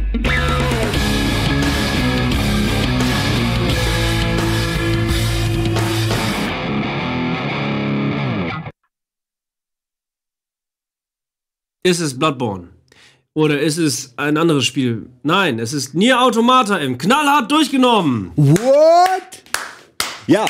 Ist es Bloodborne? Oder ist es ein anderes Spiel? Nein, es ist Nier Automata im knallhart durchgenommen. What? Ja.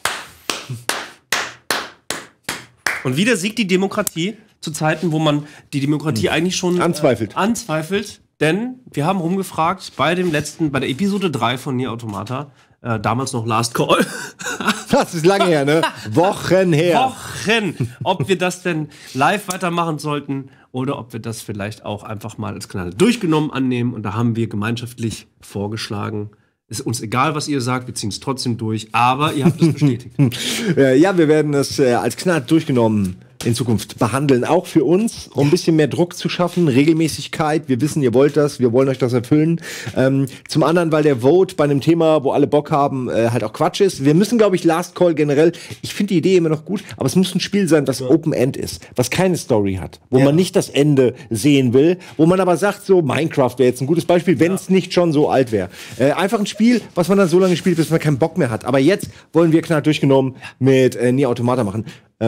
Und wieder siegt die Demokratie zu Zeiten, wo man die Demokratie eigentlich schon anzweifelt. Denn wir haben rumgefragt bei der Episode 3 von Nier Automata, damals noch Last Call. Das ist lange her, ne? Wochen her. Ob wir das denn live weitermachen sollten oder ob wir das vielleicht auch einfach mal als Kanal durchgenommen annehmen. Und da haben wir gemeinschaftlich vorgeschlagen, ist uns egal, was ihr sagt, wir ziehen es trotzdem durch, aber ihr habt es bestätigt. Ja, wir werden das als knallhart durchgenommen in Zukunft behandeln, auch für uns, um ein bisschen mehr Druck zu schaffen, Regelmäßigkeit. Wir wissen, ihr wollt das, wir wollen euch das erfüllen. Zum anderen, weil der Vote bei einem Thema, wo alle Bock haben, halt auch Quatsch ist. Wir müssen, glaube ich, Last Call generell, ich finde die Idee immer noch gut, aber es muss ein Spiel sein, das Open End ist, was keine Story hat, wo man nicht das Ende sehen will, wo man aber sagt, so Minecraft wäre jetzt ein gutes Beispiel, wenn es nicht schon so alt wäre. Einfach ein Spiel, was man dann so lange spielt, bis man keinen Bock mehr hat. Aber jetzt wollen wir knallhart durchgenommen mit Nier Automata machen.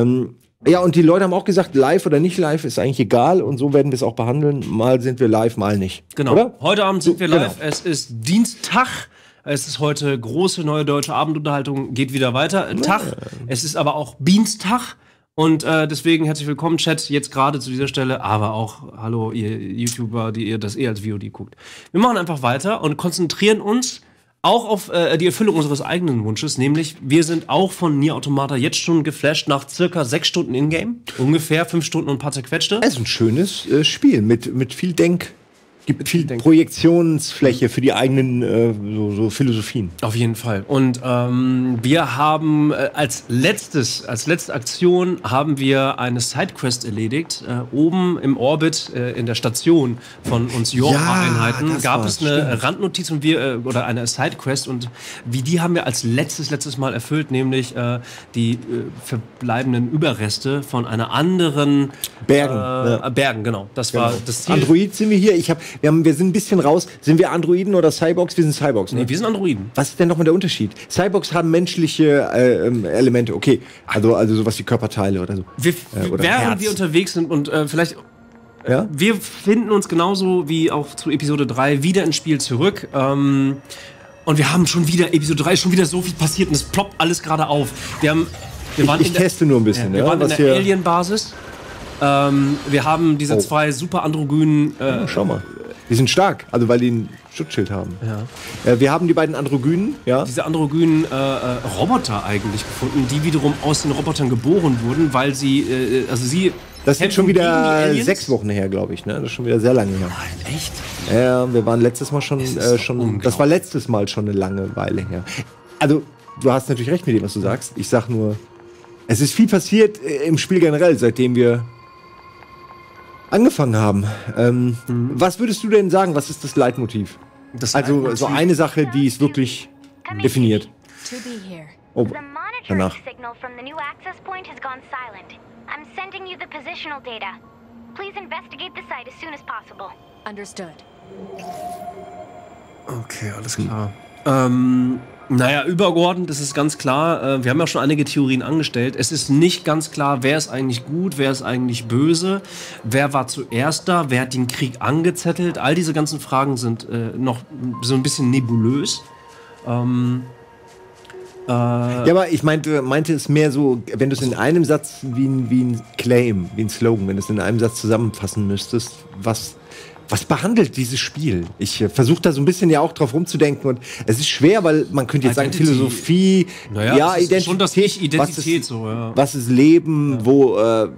Ja, und die Leute haben auch gesagt, live oder nicht live ist eigentlich egal und so werden wir es auch behandeln. Mal sind wir live, mal nicht. Genau. Oder? Heute Abend sind wir live. Genau. Es ist Dienstag. Es ist heute große neue deutsche Abendunterhaltung. Geht wieder weiter. Tag. Es ist aber auch Dienstag. Und deswegen herzlich willkommen, Chat, jetzt gerade zu dieser Stelle. Aber auch, hallo, ihr YouTuber, die ihr das als VOD guckt. Wir machen einfach weiter und konzentrieren uns auch auf die Erfüllung unseres eigenen Wunsches, nämlich wir sind auch von Nier Automata jetzt schon geflasht nach circa 6 Stunden Ingame, ungefähr 5 Stunden und ein paar zerquetschte. Es ist ein schönes Spiel mit viel gibt viel Projektionsfläche für die eigenen so Philosophien. Auf jeden Fall. Und wir haben als letzte Aktion haben wir eine Sidequest erledigt. Oben im Orbit in der Station von uns Jorma-Einheiten gab es eine Randnotiz und oder eine Sidequest und die haben wir als letztes Mal erfüllt, nämlich die verbleibenden Überreste von einer anderen Bergen, genau. Das war das Ziel. Android sind wir hier. Wir sind ein bisschen raus. Sind wir Androiden oder Cyborgs? Wir sind Cyborgs, ne? Nee, wir sind Androiden. Was ist denn nochmal der Unterschied? Cyborgs haben menschliche Elemente, okay. Also sowas wie Körperteile oder so. Während wir unterwegs sind und vielleicht... Ja? Wir finden uns genauso wie auch zu Episode 3 wieder ins Spiel zurück. Und wir haben schon wieder, Episode 3 ist schon wieder so viel passiert und es ploppt alles gerade auf. Ich teste nur ein bisschen. Wir waren in der Alien-Basis. Wir haben diese 2 super androgynen... schau mal. Die sind stark, also weil die ein Schutzschild haben. Ja. Wir haben die beiden Androgynen. Ja. Diese androgynen Roboter eigentlich gefunden, die wiederum aus den Robotern geboren wurden, weil sie... Das ist schon wieder 6 Wochen her, glaube ich. Ne? Das ist schon wieder sehr lange her. Nein, echt? Ja, wir waren letztes Mal schon... das war letztes Mal schon eine lange Weile her. Also, du hast natürlich recht mit dem, was du sagst. Ich sag nur, es ist viel passiert im Spiel generell, seitdem wir angefangen haben. Was würdest du denn sagen, was ist das Leitmotiv? Also so eine Sache, die es wirklich definiert. Oh, danach. Okay, alles klar. Naja, übergeordnet ist es ganz klar, wir haben ja schon einige Theorien angestellt, es ist nicht ganz klar, wer ist eigentlich gut, wer ist eigentlich böse, wer war zuerst da, wer hat den Krieg angezettelt, all diese ganzen Fragen sind noch so ein bisschen nebulös. Ja, aber ich meinte es mehr so, wenn du es in einem Satz wie ein Claim, wie ein Slogan, wenn du es in einem Satz zusammenfassen müsstest, was behandelt dieses Spiel? Ich versuche da so ein bisschen ja auch drauf rumzudenken und es ist schwer, weil man könnte jetzt sagen Philosophie, Identität, was ist Leben, wo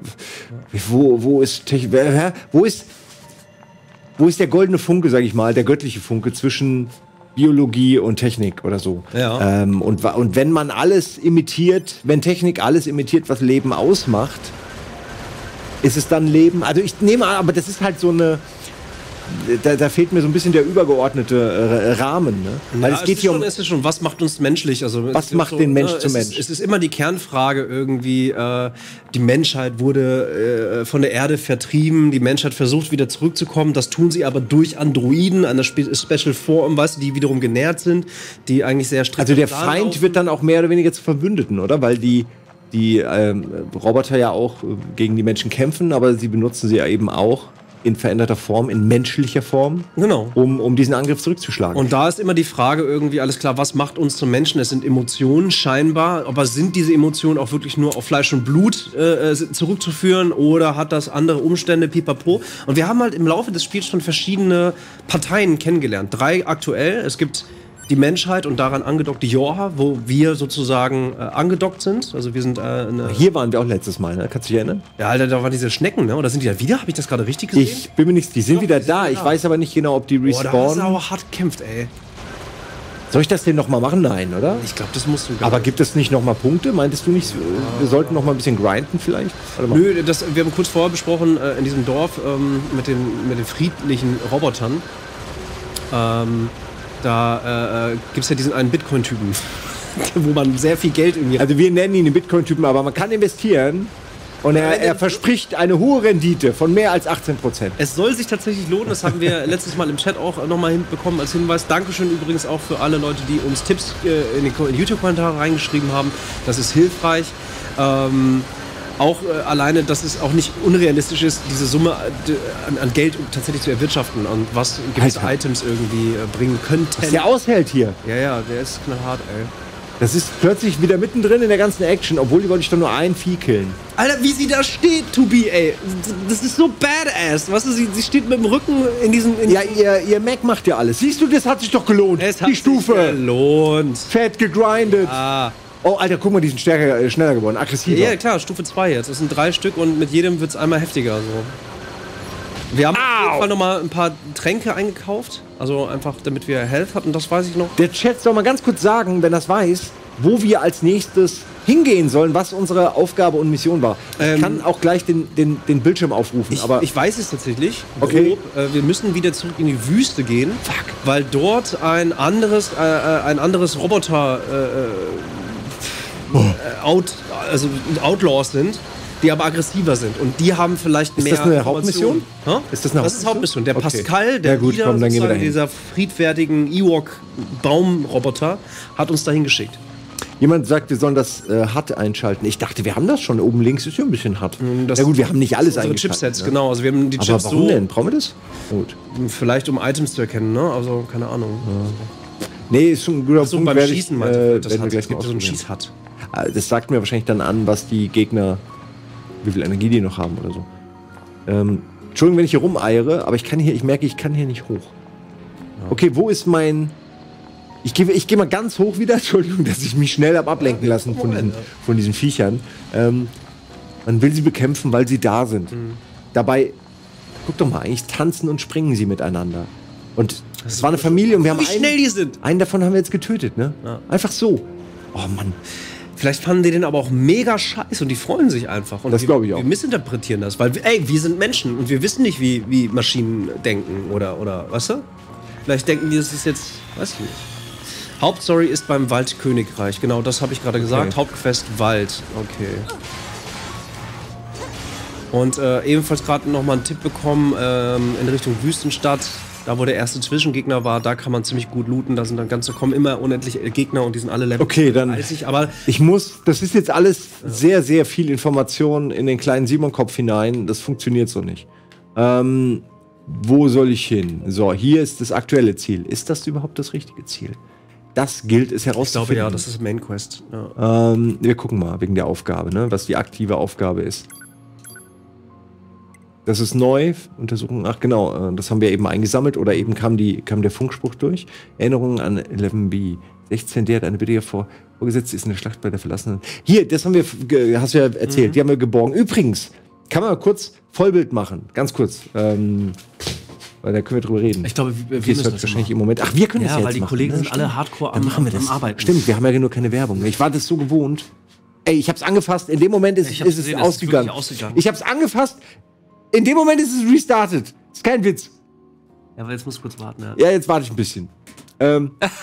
ist der goldene Funke, sag ich mal, der göttliche Funke zwischen Biologie und Technik oder so. Ja. Und wenn man alles imitiert, wenn Technik alles imitiert, was Leben ausmacht, ist es dann Leben? Also ich nehme an, aber das ist halt so eine da fehlt mir so ein bisschen der übergeordnete Rahmen. Ne? Weil es geht hier es ist schon, was macht uns menschlich? Also, was macht den Mensch zum Mensch? Es ist immer die Kernfrage irgendwie, die Menschheit wurde von der Erde vertrieben, die Menschheit versucht wieder zurückzukommen, das tun sie aber durch Androiden, einer Special Form, weißt du, die wiederum genährt sind, die eigentlich sehr strikt. Also der Feind wird dann auch mehr oder weniger zu Verbündeten, oder? Weil die Roboter ja auch gegen die Menschen kämpfen, aber sie benutzen sie ja eben auch in veränderter Form, in menschlicher Form, genau, um diesen Angriff zurückzuschlagen. Und da ist immer die Frage irgendwie, alles klar, was macht uns zum Menschen? Es sind Emotionen scheinbar, aber sind diese Emotionen auch wirklich nur auf Fleisch und Blut zurückzuführen oder hat das andere Umstände, pipapo? Und wir haben halt im Laufe des Spiels schon verschiedene Parteien kennengelernt. 3 aktuell, es gibt die Menschheit und daran angedockt die Yorha, wo wir sozusagen angedockt sind. Also wir sind hier waren wir auch letztes Mal, ne? Kannst du dich erinnern? Ja, Alter, da waren diese Schnecken, ne? Oder sind die da wieder? Habe ich das gerade richtig gesehen? Ich bin mir nicht, die sind wieder da. Ich weiß aber nicht genau, ob die respawnen. Boah, da hast du aber hart gekämpft, ey. Soll ich das denn noch mal machen? Nein, oder? Ich glaube, das musst du gar nicht. Aber gibt es nicht noch mal Punkte? Meintest du nicht, wir sollten noch mal ein bisschen grinden vielleicht? Nö, wir haben kurz vorher besprochen, in diesem Dorf mit den friedlichen Robotern. Da gibt es ja diesen einen Bitcoin-Typen, wo man sehr viel Geld irgendwie... Also wir nennen ihn den Bitcoin-Typen, aber man kann investieren und er verspricht eine hohe Rendite von mehr als 18%. Es soll sich tatsächlich lohnen, das haben wir letztes Mal im Chat auch nochmal hinbekommen als Hinweis. Dankeschön übrigens auch für alle Leute, die uns Tipps in die YouTube-Kommentare reingeschrieben haben. Das ist hilfreich. Auch alleine, dass es auch nicht unrealistisch ist, diese Summe an Geld tatsächlich zu erwirtschaften und was gewisse Items irgendwie bringen könnten. Was der aushält hier. Ja, der ist knallhart, ey. Das ist plötzlich wieder mittendrin in der ganzen Action, obwohl die wollte ich doch nur ein Vieh killen. Alter, wie sie da steht, Tobi, ey. Das ist so badass. Weißt du, sie steht mit dem Rücken in diesen... Ja, ihr Mac macht ja alles. Siehst du, das hat sich doch gelohnt. Es hat sich gelohnt. Fett gegrindet. Ah. Oh, Alter, guck mal, die sind schneller geworden, aggressiver. Ja, klar, Stufe 2 jetzt. Das sind 3 Stück und mit jedem wird es einmal heftiger. So. Wir haben auf jeden Fall nochmal ein paar Tränke eingekauft. Also einfach, damit wir Health hatten, das weiß ich noch. Der Chat soll mal ganz kurz sagen, wenn das weiß, wo wir als nächstes hingehen sollen, was unsere Aufgabe und Mission war. Ich kann auch gleich den Bildschirm aufrufen. Ich weiß es tatsächlich. Okay. Wir müssen wieder zurück in die Wüste gehen. Fuck. Weil dort ein anderes Roboter... Outlaws sind, die aber aggressiver sind. Und die haben vielleicht mehr. Ist das eine Hauptmission? Das ist Hauptmission. Der Pascal, der Leader dieser friedfertigen Ewok-Baumroboter, hat uns dahin geschickt. Jemand sagt, wir sollen das HUD einschalten. Ich dachte, wir haben das schon. Oben links ist ja ein bisschen HUD. Ja gut, wir haben nicht alles eingeschaltet. Chipsets, ne? Genau. Also wir haben die aber Chips warum denn? Brauchen wir das? Gut. Vielleicht um Items zu erkennen, ne? Also keine Ahnung. Ja. Nee, ist schon ein guter Punkt. Beim Schießen werden wir gleich mal so ein Schieß-HUD. Das sagt mir wahrscheinlich dann an, was die Gegner, wie viel Energie die noch haben oder so. Entschuldigung, wenn ich hier rumeiere, aber ich merke, ich kann hier nicht hoch. Ja. Okay, wo ist mein... Ich geh mal ganz hoch wieder. Entschuldigung, dass ich mich schnell habe ablenken lassen von diesen Viechern. Man will sie bekämpfen, weil sie da sind. Dabei, guck doch mal, eigentlich tanzen und springen sie miteinander. Und es war eine Familie und wir haben schnell die sind. Einen davon haben wir jetzt getötet, ne? Ja. Einfach so. Oh Mann. Vielleicht fanden die den aber auch mega scheiße und die freuen sich einfach. Und das glaube ich auch. Wir missinterpretieren das, weil, wir sind Menschen und wir wissen nicht, wie Maschinen denken oder, weißt du? Vielleicht denken die, das ist jetzt, weiß ich nicht. Hauptstory ist beim Waldkönigreich, genau, das habe ich gerade gesagt. Okay. Hauptquest Wald, okay. Und ebenfalls gerade nochmal einen Tipp bekommen in Richtung Wüstenstadt. Da, wo der erste Zwischengegner war, da kann man ziemlich gut looten. Da sind dann kommen immer unendlich Gegner und die sind alle Level. Okay, dann. 30, aber das ist jetzt alles sehr, sehr viel Information in den kleinen Simon-Kopf hinein. Das funktioniert so nicht. Wo soll ich hin? So, hier ist das aktuelle Ziel. Ist das überhaupt das richtige Ziel? Das gilt es herauszufinden. Ich glaube, ja, das ist Main Quest. Ja. Wir gucken mal wegen der Aufgabe, ne, was die aktive Aufgabe ist. Das ist neu. Untersuchung, ach genau, das haben wir eben eingesammelt oder eben kam der Funkspruch durch. Erinnerungen an 11B. 16, der hat eine Bitte vorgesetzt, ist in der Schlacht bei der Verlassenen. Hier, das haben wir, hast du ja erzählt, die haben wir geborgen. Übrigens, kann man mal kurz Vollbild machen, ganz kurz. Weil da können wir drüber reden. Ich glaube, wir müssen das wahrscheinlich im Moment. Ach, wir können das jetzt machen. Ja, weil die Kollegen sind alle hardcore am Arbeiten. Stimmt, wir haben ja nur keine Werbung. Ich war das so gewohnt. Ey, ich hab's angefasst, in dem Moment ist es ausgegangen. Ich hab's angefasst, in dem Moment ist es restartet. Ist kein Witz. Ja, aber jetzt musst du kurz warten, ja. Ja, jetzt warte ich ein bisschen. Das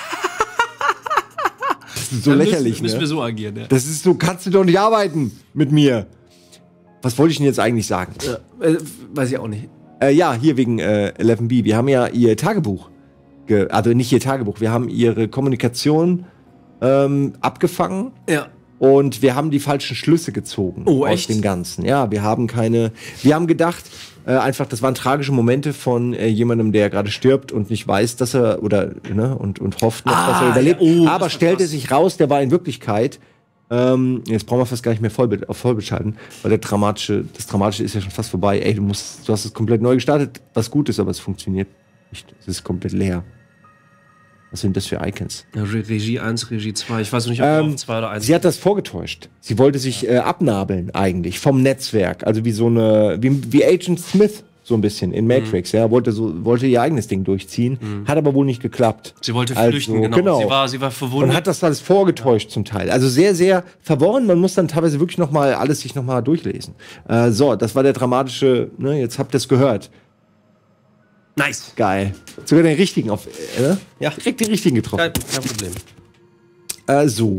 ist so Dann lächerlich, müssen ne? wir so agieren, ja. Das ist so, kannst du doch nicht arbeiten mit mir. Was wollte ich denn jetzt eigentlich sagen? Weiß ich auch nicht. Ja, hier wegen 11B. Wir haben ja ihr Tagebuch. Also nicht ihr Tagebuch, wir haben ihre Kommunikation abgefangen. Ja. Und wir haben die falschen Schlüsse gezogen aus dem Ganzen. Ja, wir haben gedacht, einfach, das waren tragische Momente von jemandem, der gerade stirbt und nicht weiß, dass er, und hofft noch, dass er überlebt. Ja, aber stellte sich raus, der war in Wirklichkeit, jetzt brauchen wir fast gar nicht mehr auf Vollbild schalten, weil das Dramatische ist ja schon fast vorbei. Ey, du hast es komplett neu gestartet, was gut ist, aber es funktioniert nicht. Es ist komplett leer. Was sind das für Icons? Ja, Regie 1, Regie 2. Ich weiß nicht, ob auf 2 oder 1. Sie hat das vorgetäuscht. Sie wollte sich abnabeln eigentlich vom Netzwerk. Also wie Agent Smith so ein bisschen in Matrix. Ja, wollte ihr eigenes Ding durchziehen. Hat aber wohl nicht geklappt. Sie wollte flüchten, genau. Sie war verwundet. Und hat das alles vorgetäuscht zum Teil. Also sehr, sehr verworren. Man muss dann teilweise wirklich sich noch mal durchlesen. So, das war der dramatische, ne, jetzt habt ihr es gehört. Nice. Geil. Sogar den richtigen Ja. Direkt den richtigen getroffen. Kein Problem. So.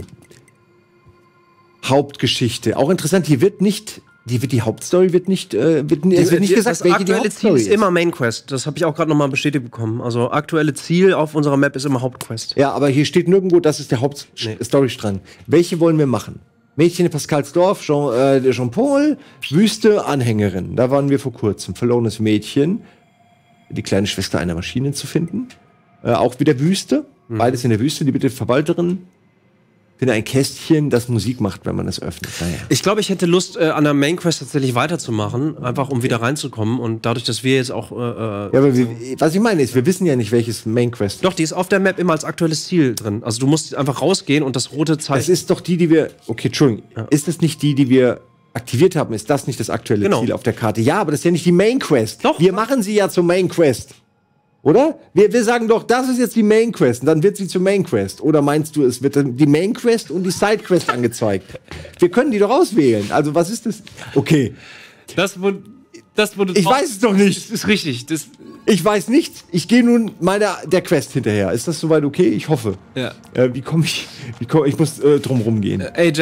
Hauptgeschichte. Auch interessant, die Hauptstory wird nicht gesagt, das aktuelle Ziel ist immer Main Quest. Das habe ich auch gerade noch mal bestätigt bekommen. Also aktuelle Ziel auf unserer Map ist immer Hauptquest. Ja, aber hier steht nirgendwo, das ist der Hauptstorystrang. Welche wollen wir machen? Mädchen in Pascalsdorf, Jean-Paul, Wüste, Anhängerin. Da waren wir vor kurzem. Verlorenes Mädchen. Die kleine Schwester einer Maschine zu finden. Auch wieder Wüste. Beides in der Wüste. Die bitte Verwalterin. Finde ein Kästchen, das Musik macht, wenn man es öffnet. Naja. Ich glaube, ich hätte Lust, an der Main Quest tatsächlich weiterzumachen. Einfach, um wieder reinzukommen. Und dadurch, dass wir jetzt auch... ja, aber was ich meine ist, wir wissen ja nicht, welches Main Quest... Doch, die ist auf der Map immer als aktuelles Ziel drin. Also du musst einfach rausgehen und das rote Zeichen... Das ist doch die wir... Okay, Entschuldigung. Ja. Ist das nicht die wir aktiviert haben? Ist das nicht das aktuelle Ziel auf der Karte? Ja, aber das ist ja nicht die Main Quest. Doch. Wir machen sie ja zur Main Quest. Oder? Wir sagen doch, das ist jetzt die Main Quest und dann wird sie zur Main Quest. Oder meinst du, es wird die Main Quest und die Side Quest angezeigt? Wir können die doch auswählen. Also was ist das? Okay. Das wurde ich weiß es doch nicht. Das ist richtig. Ich weiß nichts. Ich gehe nun der Quest hinterher. Ist das soweit okay? Ich hoffe. Ja. Wie komme ich? Ich muss drumrum gehen.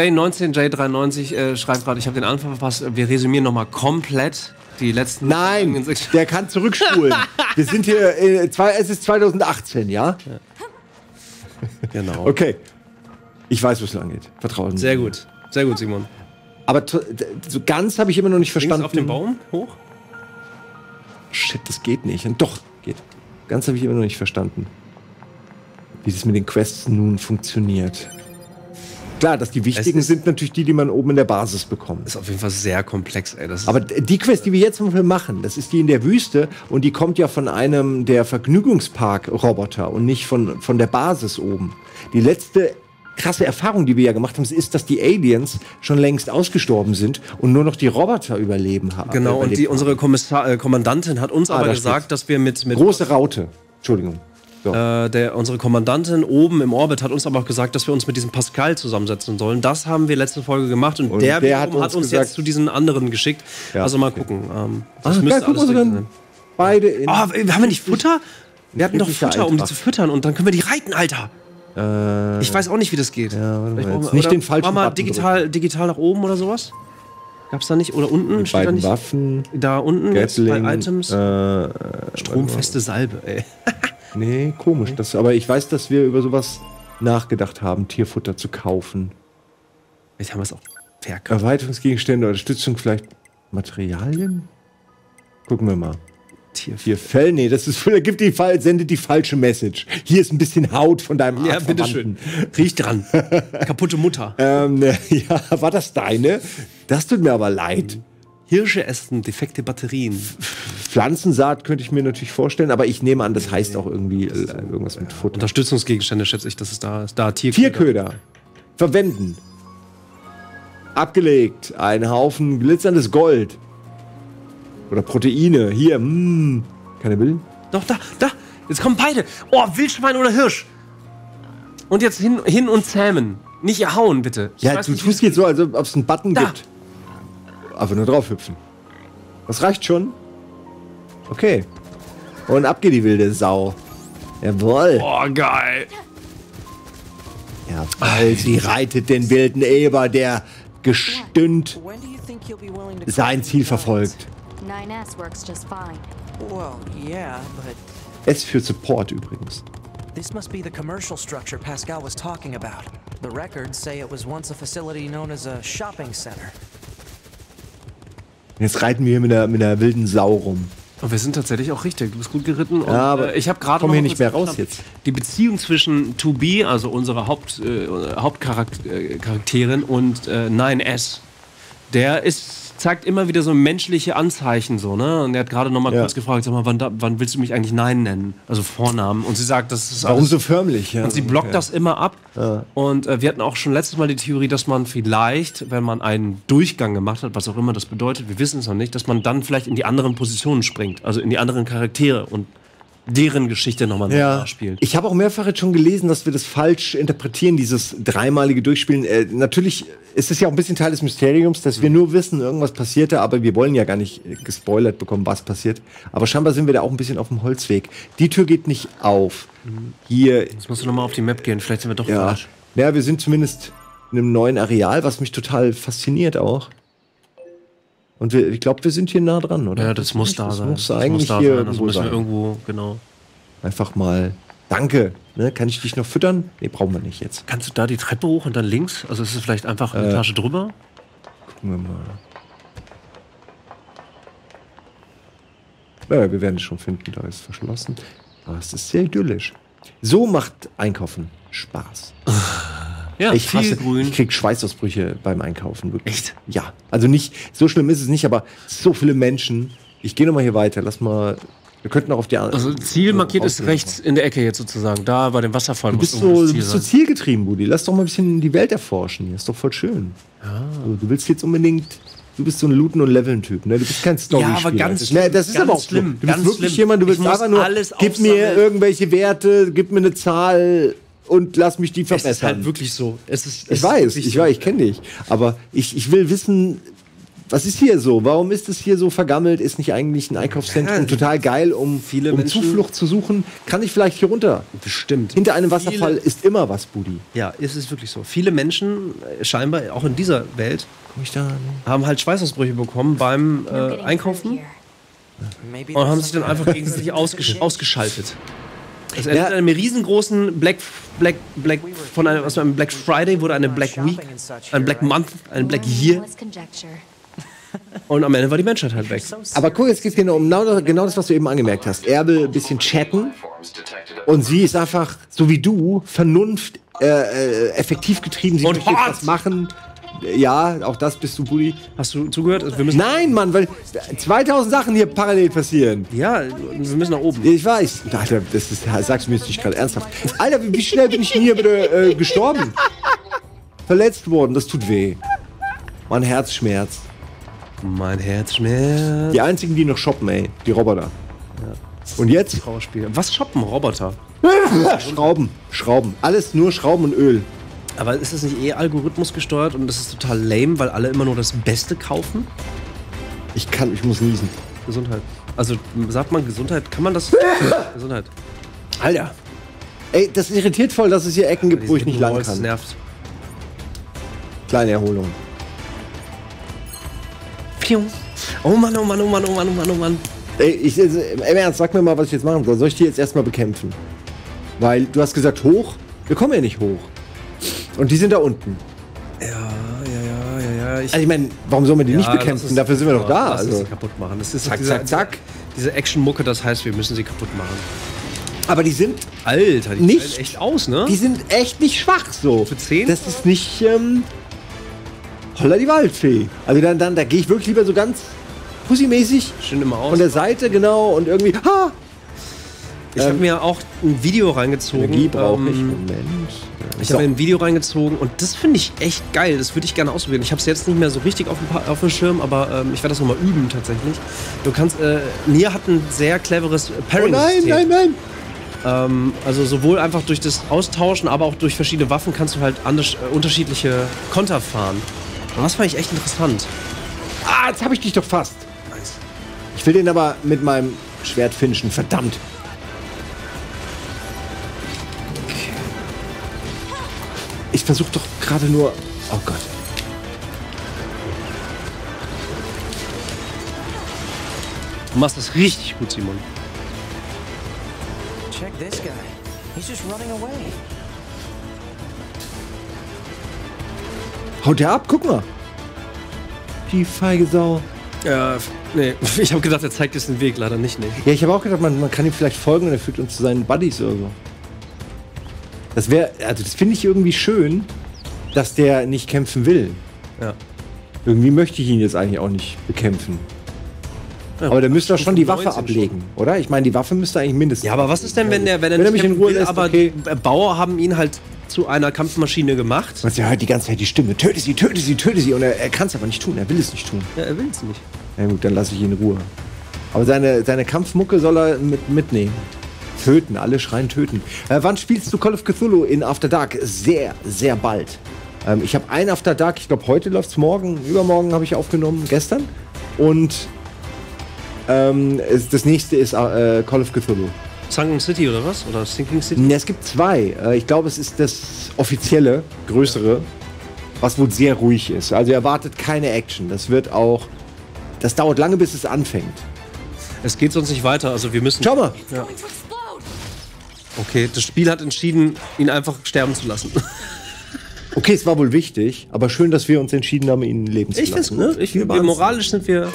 AJ19J93 schreibt gerade, ich habe den Anfang verpasst. Wir resümieren nochmal komplett die letzten... Nein, der kann zurückspulen. Wir sind hier, es ist 2018, ja? Genau. Okay. Ich weiß, wo es lang geht. Vertrauen. Sehr gut, Simon. Aber so ganz habe ich immer noch nicht verstanden. Links auf den Baum hoch? Shit, das geht nicht. Und doch, geht. Ganz habe ich immer noch nicht verstanden, wie das mit den Quests nun funktioniert. Klar, dass die wichtigen sind natürlich die man oben in der Basis bekommt. Ist auf jeden Fall sehr komplex, ey. Aber die Quest, die wir jetzt machen, das ist die in der Wüste und die kommt ja von einem der Vergnügungspark-Roboter und nicht von der Basis oben. Die letzte krasse Erfahrung, die wir ja gemacht haben, ist, dass die Aliens schon längst ausgestorben sind und nur noch die Roboter überleben haben. Genau, und unsere Kommandantin hat uns aber gesagt, dass wir mit große Raute. Entschuldigung. So. Unsere Kommandantin oben im Orbit hat uns aber auch gesagt, dass wir uns mit diesem Pascal zusammensetzen sollen. Das haben wir letzte Folge gemacht und der hat uns gesagt, jetzt zu diesen anderen geschickt. Ja, also mal gucken. Das müsste alles sein. Beide in haben wir nicht Futter? Wir hatten doch Futter, um die zu füttern und dann können wir die reiten, Alter. Ich weiß auch nicht, wie das geht. Ja, nicht den falschen Button digital nach oben oder sowas? Gab's da nicht? Oder unten? Steht da nicht? Waffen. Da unten Gatling, bei Items. Stromfeste Salbe, ey. Nee, komisch. Aber ich weiß, dass wir über sowas nachgedacht haben, Tierfutter zu kaufen. Jetzt haben wir es auch verkauft. Erweiterungsgegenstände, Unterstützung, vielleicht Materialien? Gucken wir mal. Tierfell? Nee, das ist, sendet die falsche Message. Hier ist ein bisschen Haut von deinem Ja, bitteschön. Riech dran. Kaputte Mutter. Ja, war das deine? Das tut mir aber leid. Hirsche essen defekte Batterien. Pflanzensaat könnte ich mir natürlich vorstellen, aber ich nehme an, das heißt auch irgendwie irgendwas mit Futter. Unterstützungsgegenstände schätze ich, dass es da ist. Tierköder. Verwenden. Abgelegt. Ein Haufen glitzerndes Gold. Oder Proteine. Hier, keine Willen? Doch, da. Jetzt kommen beide. Oh, Wildschwein oder Hirsch. Und jetzt hin und zähmen. Nicht hauen, bitte. Ja, du tust jetzt so, als ob es einen Button gibt. Einfach nur drauf hüpfen. Das reicht schon. Okay. Und ab geht die wilde Sau. Jawohl. Boah, geil. Jawohl, sie reitet den wilden Eber, der gestünd sein Ziel verfolgt. 9S works just fine. Well, yeah, but S für Support übrigens. this must be the commercial structure Pascal was talking about. The records say it was once a facility known as a shopping center. Jetzt reiten wir mit einer wilden Sau rum. Und wir sind tatsächlich auch richtig. Du bist gut geritten. Und, Ja, aber ich habe gerade komm hier nicht mehr raus jetzt. Die Beziehung zwischen 2B, also unsere Hauptcharakterin, und 9S, der zeigt immer wieder so menschliche Anzeichen, so, ne? Und er hat gerade noch mal kurz gefragt, sag mal, wann willst du mich eigentlich Nein nennen? Also Vornamen. Und sie sagt, das ist Warum alles so förmlich? Ja? und sie blockt das immer ab. Ja. Und wir hatten auch schon letztes Mal die Theorie, dass man vielleicht, wenn man einen Durchgang gemacht hat, was auch immer das bedeutet, wir wissen es noch nicht, dass man dann vielleicht in die anderen Positionen springt, also in die anderen Charaktere und deren Geschichte nochmal nachspielt. Ich habe auch mehrfach jetzt schon gelesen, dass wir das falsch interpretieren, dieses dreimalige Durchspielen. Natürlich ist es ja auch ein bisschen Teil des Mysteriums, dass wir nur wissen, irgendwas passierte, aber wir wollen ja gar nicht gespoilert bekommen, was passiert. Aber scheinbar sind wir da auch ein bisschen auf dem Holzweg. Die Tür geht nicht auf. Hier. Jetzt musst du nochmal auf die Map gehen, vielleicht sind wir doch Ja. falsch. Ja, wir sind zumindest in einem neuen Areal, was mich total fasziniert auch. Und ich glaube, wir sind hier nah dran, oder? Ja, das muss da sein. Das muss Das eigentlich muss da hier sein. Das irgendwo müssen wir sein. irgendwo, genau. Einfach mal. Danke. Ne, kann ich dich noch füttern? Nee, brauchen wir nicht jetzt. Kannst du da die Treppe hoch und dann links? Also ist es vielleicht einfach eine Etage drüber? Gucken wir mal. Ja, wir werden es schon finden. Da ist verschlossen. Aber es ist sehr idyllisch. So macht Einkaufen Spaß. Ja, Ich hasse, grün. ich krieg Schweißausbrüche beim Einkaufen. Wirklich. Echt? Ja. Also nicht, so schlimm ist es nicht, aber so viele Menschen. Ich gehe noch mal hier weiter. Lass mal. Wir könnten auch auf die andere. Also Ziel markiert ist rechts in der Ecke jetzt sozusagen. Da bei dem Wasserfall Du muss bist irgendwo so, das Ziel bist so sein. zielgetrieben, Budi. Lass doch mal ein bisschen die Welt erforschen hier. Ist doch voll schön. Du willst jetzt unbedingt. Du bist so ein Looten- und Leveln-Typ, ne? Du bist kein Story-Spieler. aber ganz das, schlimm, das ist ganz aber auch schlimm, schlimm. Du bist ganz wirklich schlimm. jemand, du willst Ich muss einfach nur, alles gib mir aufsammeln. irgendwelche Werte, gib mir eine Zahl und lass mich die Es ist verbessern. halt wirklich so. Ich weiß, ich kenne dich. Aber ich will wissen, was ist hier so? Warum ist es hier so vergammelt? Ist nicht eigentlich ein Einkaufszentrum total geil, um Menschen- Zuflucht zu suchen? Kann ich vielleicht hier runter? Bestimmt. Hinter einem Wasserfall ist immer was, Budi. Ja, ist es wirklich so. Viele Menschen, scheinbar auch in dieser Welt, Komm ich da? haben halt Schweißausbrüche bekommen beim Einkaufen Maybe und haben there's sich dann something einfach gegenseitig ausgeschaltet. Es Ja. endet in einem riesengroßen von einem Black Friday wurde eine Black Week, ein Black Month, ein Black Year Let's conjecture. und am Ende war die Menschheit halt weg. Aber guck, jetzt geht es genau um genau das, was du eben angemerkt hast. Er will ein bisschen chatten und sie ist einfach, so wie du, Vernunft, effektiv getrieben. Sie Und möchte jetzt hart. was machen. Ja, auch das bist du, Budi. Hast du zugehört? Also wir müssen, Nein, Mann, weil 2000 Sachen hier parallel passieren. ja, wir müssen nach oben. Ich weiß. Alter, sagst du mir jetzt nicht gerade ernsthaft. Alter, wie schnell bin ich denn hier bitte gestorben? Verletzt worden, das tut weh. Mein Herz schmerzt. Mein Herz schmerzt. Die einzigen, die noch shoppen, ey. Die Roboter. Und jetzt? Schauspiel. Was shoppen Roboter? Schrauben. Alles nur Schrauben und Öl. Aber ist das nicht Algorithmus gesteuert und das ist total lame, weil alle immer nur das Beste kaufen? Ich muss niesen. Gesundheit. Also sagt man Gesundheit, kann man das? Gesundheit. Alter. Ey, das irritiert voll, dass es hier Ecken gibt, wo ich nicht lang Das kann. nervt. Kleine Erholung. Pium. Oh Mann, oh Mann, oh Mann, oh Mann, oh Mann, oh Mann. Ey, im Ernst, sag mir mal, was ich jetzt machen soll. Soll ich die jetzt erstmal bekämpfen? Weil du hast gesagt, hoch. Wir kommen ja nicht hoch. Und die sind da unten. Ja. Also ich meine, warum sollen wir die nicht bekämpfen? Dafür sind wir doch da. Lass uns Also. sie kaputt machen. Das ist Zack, dieser, zack, zack. Diese Action-Mucke, das heißt, wir müssen sie kaputt machen. Aber die sind Alter, die Nicht- fallen echt aus, ne? Die sind echt nicht schwach so. Für 10? Das ist nicht Holla die Waldfee. Also da gehe ich wirklich lieber so ganz pussymäßig Schön immer aus. von der Seite, genau, und irgendwie, ha! Ich habe mir auch ein Video reingezogen. Energie brauche ich. ähm, Moment. Ich So. habe mir ein Video reingezogen und das finde ich echt geil. Das würde ich gerne ausprobieren. Ich habe es jetzt nicht mehr so richtig auf dem Schirm, aber ich werde das nochmal üben tatsächlich. Du kannst, Nier hat ein sehr cleveres Oh Pairing-System. nein! Also sowohl einfach durch das Austauschen, aber auch durch verschiedene Waffen kannst du halt unterschiedliche Konter fahren. Und das fand ich echt interessant. Ah, jetzt habe ich dich doch fast. Ich will den aber mit meinem Schwert finishen, verdammt. Ich versuche doch gerade nur... Oh Gott. Du machst das richtig gut, Simon. Check this guy. He's just running away. Haut der ab? Guck mal. Die feige Sau. Nee, ich habe gedacht, er zeigt jetzt den Weg, leider nicht, nee. Ja, ich habe auch gedacht, man kann ihm vielleicht folgen und er führt uns zu seinen Buddies oder so. Das wäre, also das finde ich irgendwie schön, dass der nicht kämpfen will. Ja. Irgendwie möchte ich ihn jetzt eigentlich auch nicht bekämpfen. Ja, aber der müsste doch schon die Waffe 19 ablegen, oder? Ich meine, die Waffe müsste eigentlich mindestens... Ja, aber was ist denn, wenn er mich in kämpfen Ruhe will, lässt, aber okay. die Bauer haben ihn halt zu einer Kampfmaschine gemacht? Was, er hört die ganze Zeit die Stimme. Töte sie, töte sie, töte sie. Und er kann es aber nicht tun. Er will es nicht tun. Ja, er will es nicht. Na gut, dann lasse ich ihn in Ruhe. Aber seine Kampfmucke soll er mitnehmen. Töten, alle schreien töten. Wann spielst du Call of Cthulhu in After Dark? Sehr, sehr bald. Ich habe ein After Dark, ich glaube heute läuft's, morgen, übermorgen habe ich aufgenommen, gestern. Und das nächste ist Call of Cthulhu. Sunken City oder was? Oder Sinking City? Ne, es gibt zwei. Ich glaube, es ist das offizielle, größere, was wohl sehr ruhig ist. Also erwartet keine Action. Das dauert lange, bis es anfängt. Es geht sonst nicht weiter, also wir müssen... Schau mal. Ja. Okay, das Spiel hat entschieden, ihn einfach sterben zu lassen. Okay, es war wohl wichtig, aber schön, dass wir uns entschieden haben, ihn leben zu Ich find's lassen. gut. Moralisch sind wir...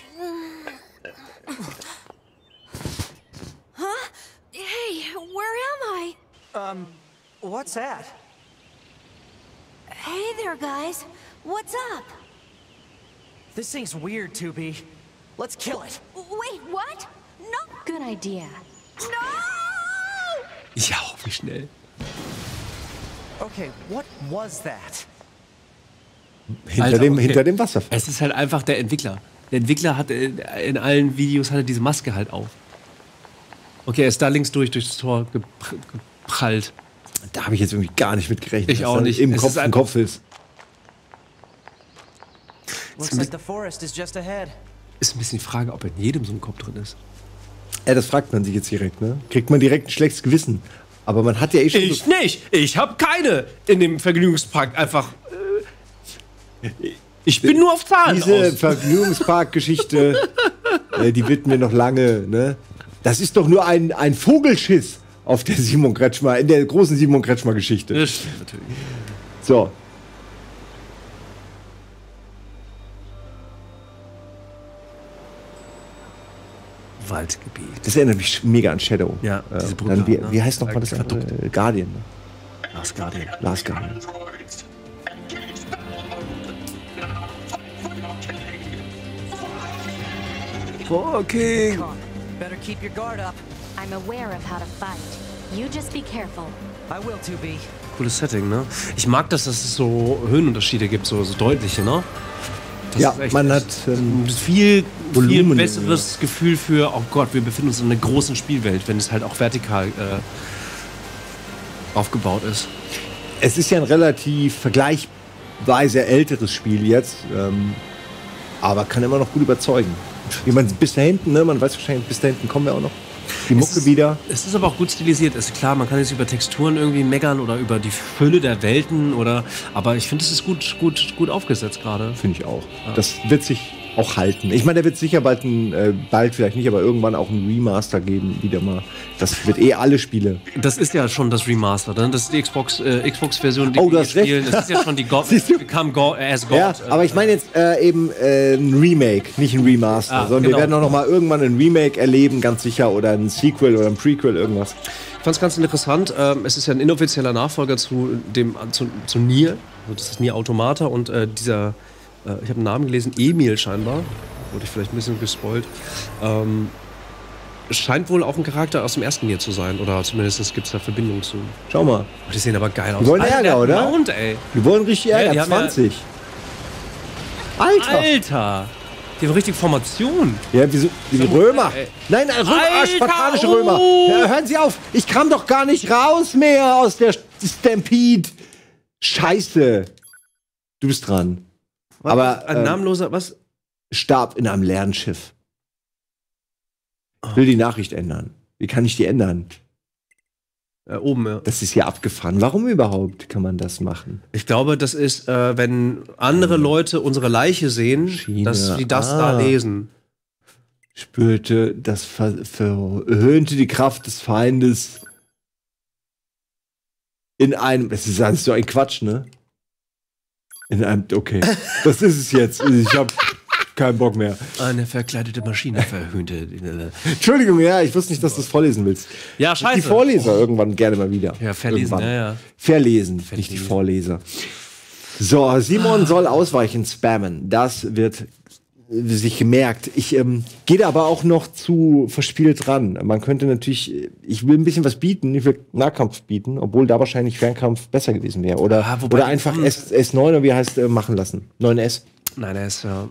Hey, where am I? What's that? Hey there, guys. What's up? This thing's weird, 2B. Let's kill it. Wait, what? No. Good idea. No! Ja, wie schnell. Okay, what was that? Hinter dem Wasserfall. Es ist halt einfach der Entwickler. Der Entwickler hat in allen Videos hat er diese Maske halt auf. Okay, er ist da links durchs Tor geprallt. Da habe ich jetzt irgendwie gar nicht mit gerechnet. Ich auch nicht. Im Kopf ist. Looks like the forest is just ahead. Ist ein bisschen die Frage, ob in jedem so ein Kopf drin ist. Ja, das fragt man sich jetzt direkt, ne? Kriegt man direkt ein schlechtes Gewissen. Aber man hat ja eh schon... Ich nicht! Ich habe keine in dem Vergnügungspark. Einfach... ich bin nur auf Zahlen Diese aus. Vergnügungspark-Geschichte, die wird mir noch lange, ne? Das ist doch nur ein Vogelschiss auf der Simon Kretschmer, in der großen Simon Kretschmer-Geschichte. Das stimmt natürlich. So. Waldgebiet. Das erinnert mich mega an Shadow. Ja, diese Brücke, dann, wie ne? heißt noch mal das andere? Guardian. Ne? Last Guardian. Last Guardian. Fucking. Better keep your guard up. I'm aware of how to fight. You just be careful. I will, 2B. Cooles Setting, ne? Ich mag das, dass es so Höhenunterschiede gibt, so deutliche, ne? Das Ja, ist echt man hat ein viel Volumen besseres Gefühl für, oh Gott, wir befinden uns in einer großen Spielwelt, wenn es halt auch vertikal aufgebaut ist. es ist ja ein relativ vergleichsweise älteres Spiel jetzt, aber kann immer noch gut überzeugen. Wie man bis da hinten, ne, man weiß wahrscheinlich, bis da hinten kommen wir auch noch. Die Mucke wieder. Es ist aber auch gut stilisiert. Ist klar, man kann jetzt über Texturen irgendwie meckern oder über die Fülle der Welten oder. Aber ich finde, es ist gut aufgesetzt gerade. Finde ich auch. Ja. Das wird sich auch halten. Ich meine, der wird sicher bald vielleicht nicht, aber irgendwann auch ein Remaster geben, wieder mal. Das wird alle Spiele. Das ist ja schon das Remaster, ne? Das ist die Xbox-Version, die wir spielen. Das ist ja schon die God. Become God as God. Ja, aber ich meine jetzt eben ein Remake, nicht ein Remaster, sondern wir werden auch noch mal irgendwann ein Remake erleben, ganz sicher, oder ein Sequel oder ein Prequel, irgendwas. Ich fand es ganz interessant. Es ist ja ein inoffizieller Nachfolger zu Nier. Also das ist Nier Automata und dieser, ich habe einen Namen gelesen, Emil scheinbar. Wurde ich vielleicht ein bisschen gespoilt. Scheint wohl auch ein Charakter aus dem ersten Nier zu sein. Oder zumindest gibt es da Verbindungen zu. Schau mal. Die sehen aber geil aus. Die wollen Ärger, oder? Mount, ey. Die wollen richtig Ärger. Ja, 20. Alter! Die haben richtig Formation. Ja, wie Römer. Nein, spartanische Römer. Ja, hören Sie auf. Ich kam doch gar nicht raus mehr aus der Stampede. Scheiße. Du bist dran. Aber ein namenloser, was? Starb in einem leeren Schiff. Ich will die Nachricht ändern. Wie kann ich die ändern? Oben, ja. Das ist ja abgefahren. Warum überhaupt kann man das machen? Ich glaube, das ist, wenn andere Leute unsere Leiche sehen, Schiene. dass sie das da lesen. Spürte, das verhöhnte die Kraft des Feindes in einem. Es ist alles so ein Quatsch, ne? In einem. Okay. Das ist es jetzt. Ich hab keinen Bock mehr. Eine verkleidete Maschine verhöhnte. Entschuldigung, ja, ich wusste nicht, dass du es vorlesen willst. Ja, scheiße. Die Vorleser irgendwann gerne mal wieder. Ja, verlesen, ja. Verlesen, nicht die Vorleser. So, Simon soll ausweichen, spammen. Das wird sich gemerkt. Ich gehe da aber auch noch zu verspielt ran. Man könnte natürlich, ich will ein bisschen was bieten, ich will Nahkampf bieten, obwohl da wahrscheinlich Fernkampf besser gewesen wäre. Oder, oder einfach S9, oder wie heißt machen lassen? 9S. 9S, ja.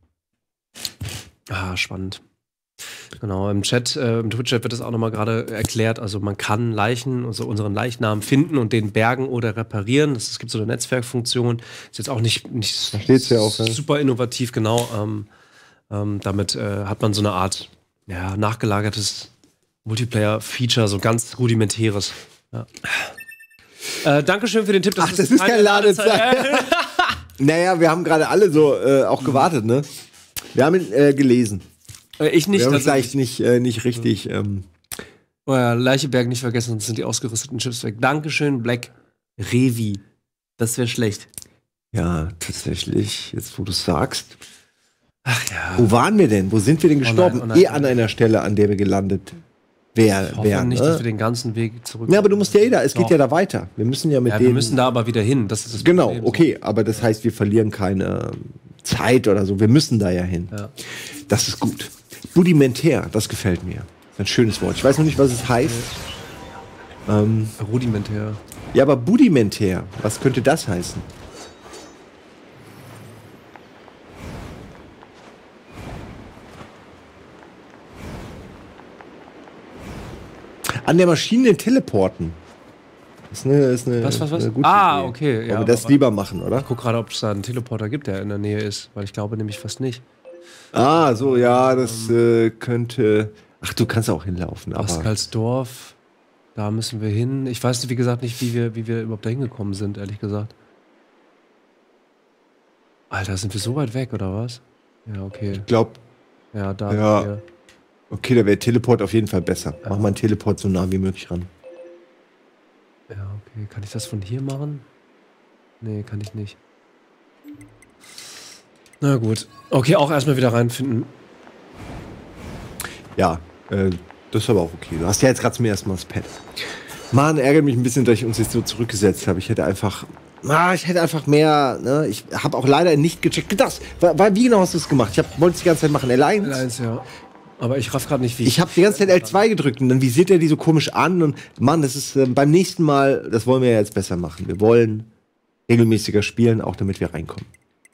Ah, spannend. Genau, im Chat, im Twitch-Chat wird das auch nochmal gerade erklärt. Also man kann Leichen, also unseren Leichnam finden und den bergen oder reparieren. Es gibt so eine Netzwerkfunktion. Ist jetzt auch nicht ja auch, super innovativ, genau. Damit hat man so eine Art nachgelagertes Multiplayer-Feature, so ganz rudimentäres. Ja. Dankeschön für den Tipp. Das ist keine Ladezeit. Naja, wir haben gerade alle so auch gewartet, ne? Wir haben ihn gelesen. Ich nicht. Wir haben vielleicht nicht richtig. Oh ja, Leicheberg nicht vergessen, sonst sind die ausgerüsteten Chips weg. Dankeschön, Black Revi. Das wäre schlecht. Ja, tatsächlich, jetzt wo du es sagst. Ach ja. Wo waren wir denn? Wo sind wir denn gestorben? Oh nein. An einer Stelle, an der wir gelandet wären. Ich hoffe nicht, dass wir den ganzen Weg zurück. Ja, aber du musst ja es geht ja da weiter. Wir müssen ja mit denen. Wir müssen da aber wieder hin. Das ist das genau, Problem, okay, aber das heißt, wir verlieren keine Zeit oder so. Wir müssen da ja hin. Ja. Das ist gut. Rudimentär, das gefällt mir. Das ist ein schönes Wort. Ich weiß noch nicht, was es heißt. Rudimentär. Ja, aber budimentär, was könnte das heißen? An der Maschine teleporten. Ist eine Was? Eine gute Ah, Idee. okay. Wollen Ja, wir das lieber machen, oder? Ich guck gerade, ob es da einen Teleporter gibt, der in der Nähe ist. Weil ich glaube nämlich fast nicht. Ah, so, ja, das könnte. Ach, du kannst auch hinlaufen, aber. Pascalsdorf, da müssen wir hin. Ich weiß, wie gesagt, nicht, wie wir überhaupt da hingekommen sind, ehrlich gesagt. Alter, sind wir so weit weg, oder was? Ja, okay. Ich glaube. Ja, da. Ja. Hier. Okay, da wäre Teleport auf jeden Fall besser. Mach mal einen Teleport so nah wie möglich ran. Ja, okay. Kann ich das von hier machen? Nee, kann ich nicht. Na gut. Okay, auch erstmal wieder reinfinden. Ja, das ist aber auch okay. Du hast ja jetzt gerade zum ersten Mal das Pad. Mann, ärgert mich ein bisschen, dass ich uns jetzt so zurückgesetzt habe. Ich hätte einfach mehr, ne? Ich habe auch leider nicht gecheckt. Wie genau hast du es gemacht? Wollte es die ganze Zeit machen. L1, ja. Aber ich raff gerade nicht, wie. Ich habe die ganze Zeit L2 gedrückt und dann visiert er die so komisch an und Mann, das ist beim nächsten Mal, das wollen wir ja jetzt besser machen. Wir wollen regelmäßiger spielen, auch damit wir reinkommen.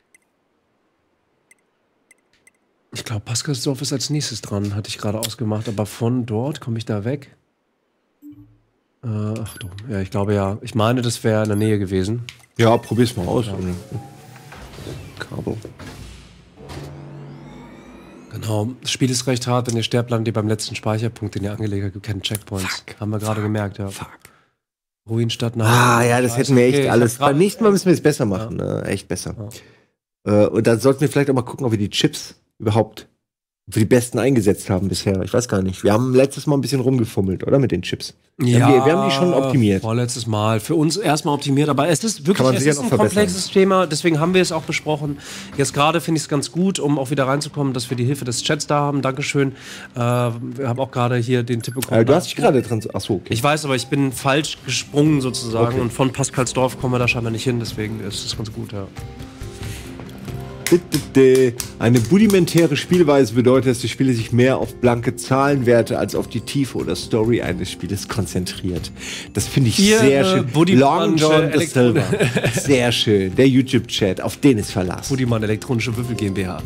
Ich glaube, Pascalsdorf ist als nächstes dran, hatte ich gerade ausgemacht. Aber von dort komme ich da weg. Achtung, ja, ich glaube ja. Ich meine, das wäre in der Nähe gewesen. Ja, probier's mal aus. Ja. Kabel. Genau, das Spiel ist recht hart, wenn ihr sterbt, landet ihr beim letzten Speicherpunkt, den ihr angelegt habt, gibt keine Checkpoints. Haben wir gerade gemerkt, ja. Fuck. Ruinstadt nach. Ah, ja, das hätten wir echt okay, alles. Beim nächsten Mal müssen wir es besser machen, ne? Echt besser. Ja. Und dann sollten wir vielleicht auch mal gucken, ob wir die Chips überhaupt für die besten eingesetzt haben bisher. Ich weiß gar nicht. Wir haben letztes Mal ein bisschen rumgefummelt, oder? Mit den Chips. Ja, wir haben die schon optimiert. Vorletztes Mal. Für uns erstmal optimiert, aber es ist wirklich es ist ein komplexes Thema, deswegen haben wir es auch besprochen. Jetzt gerade finde ich es ganz gut, um auch wieder reinzukommen, dass wir die Hilfe des Chats da haben. Dankeschön. Wir haben auch gerade hier den Tipp bekommen. Du hast dich gerade Achso, okay. Ich weiß, aber ich bin falsch gesprungen sozusagen und von Pascalsdorf kommen wir da scheinbar nicht hin, deswegen ist es ganz gut, ja. Eine budimentäre Spielweise bedeutet, dass die Spiele sich mehr auf blanke Zahlenwerte als auf die Tiefe oder Story eines Spieles konzentriert. Das finde ich sehr schön. Long John the Silver. Sehr schön. Der YouTube-Chat, auf den ist Verlass. Budiman Elektronische Würfel GmbH.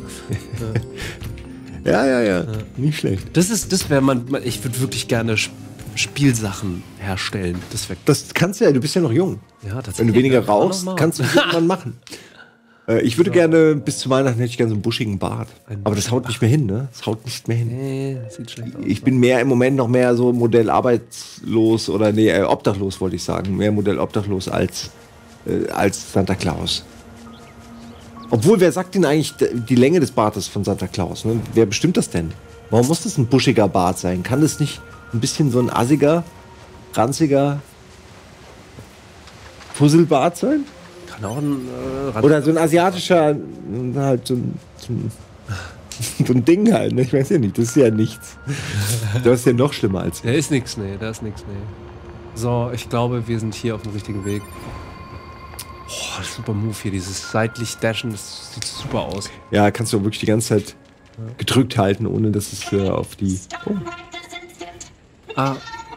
Ja. Nicht schlecht. Das wäre ich würde wirklich gerne Spielsachen herstellen. Das kannst du ja, du bist ja noch jung. Ja, tatsächlich. Wenn du weniger rauchst, kannst du das irgendwann machen. Ich würde gerne, bis zu Weihnachten hätte ich gerne so einen buschigen Bart. Aber das haut nicht mehr hin, ne? Das haut nicht mehr hin. Nee, sieht schlecht aus. Ich bin mehr im Moment noch mehr so Modell arbeitslos oder obdachlos wollte ich sagen. Mehr Modell obdachlos als Santa Claus. Obwohl, wer sagt denn eigentlich die Länge des Bartes von Santa Claus? Ne? Wer bestimmt das denn? Warum muss das ein buschiger Bart sein? Kann das nicht ein bisschen so ein assiger, ranziger Fusselbart sein? Kann auch ein Oder so ein asiatischer, halt so ein Ding halt, ne? Ich weiß ja nicht, das ist ja nichts. Das ist ja noch schlimmer als... Da ist nichts, nee. So, ich glaube, wir sind hier auf dem richtigen Weg. Boah, super Move hier, dieses seitlich Dashen, das sieht super aus. Ja, kannst du wirklich die ganze Zeit gedrückt halten, ohne dass es auf die... Oh. Ah.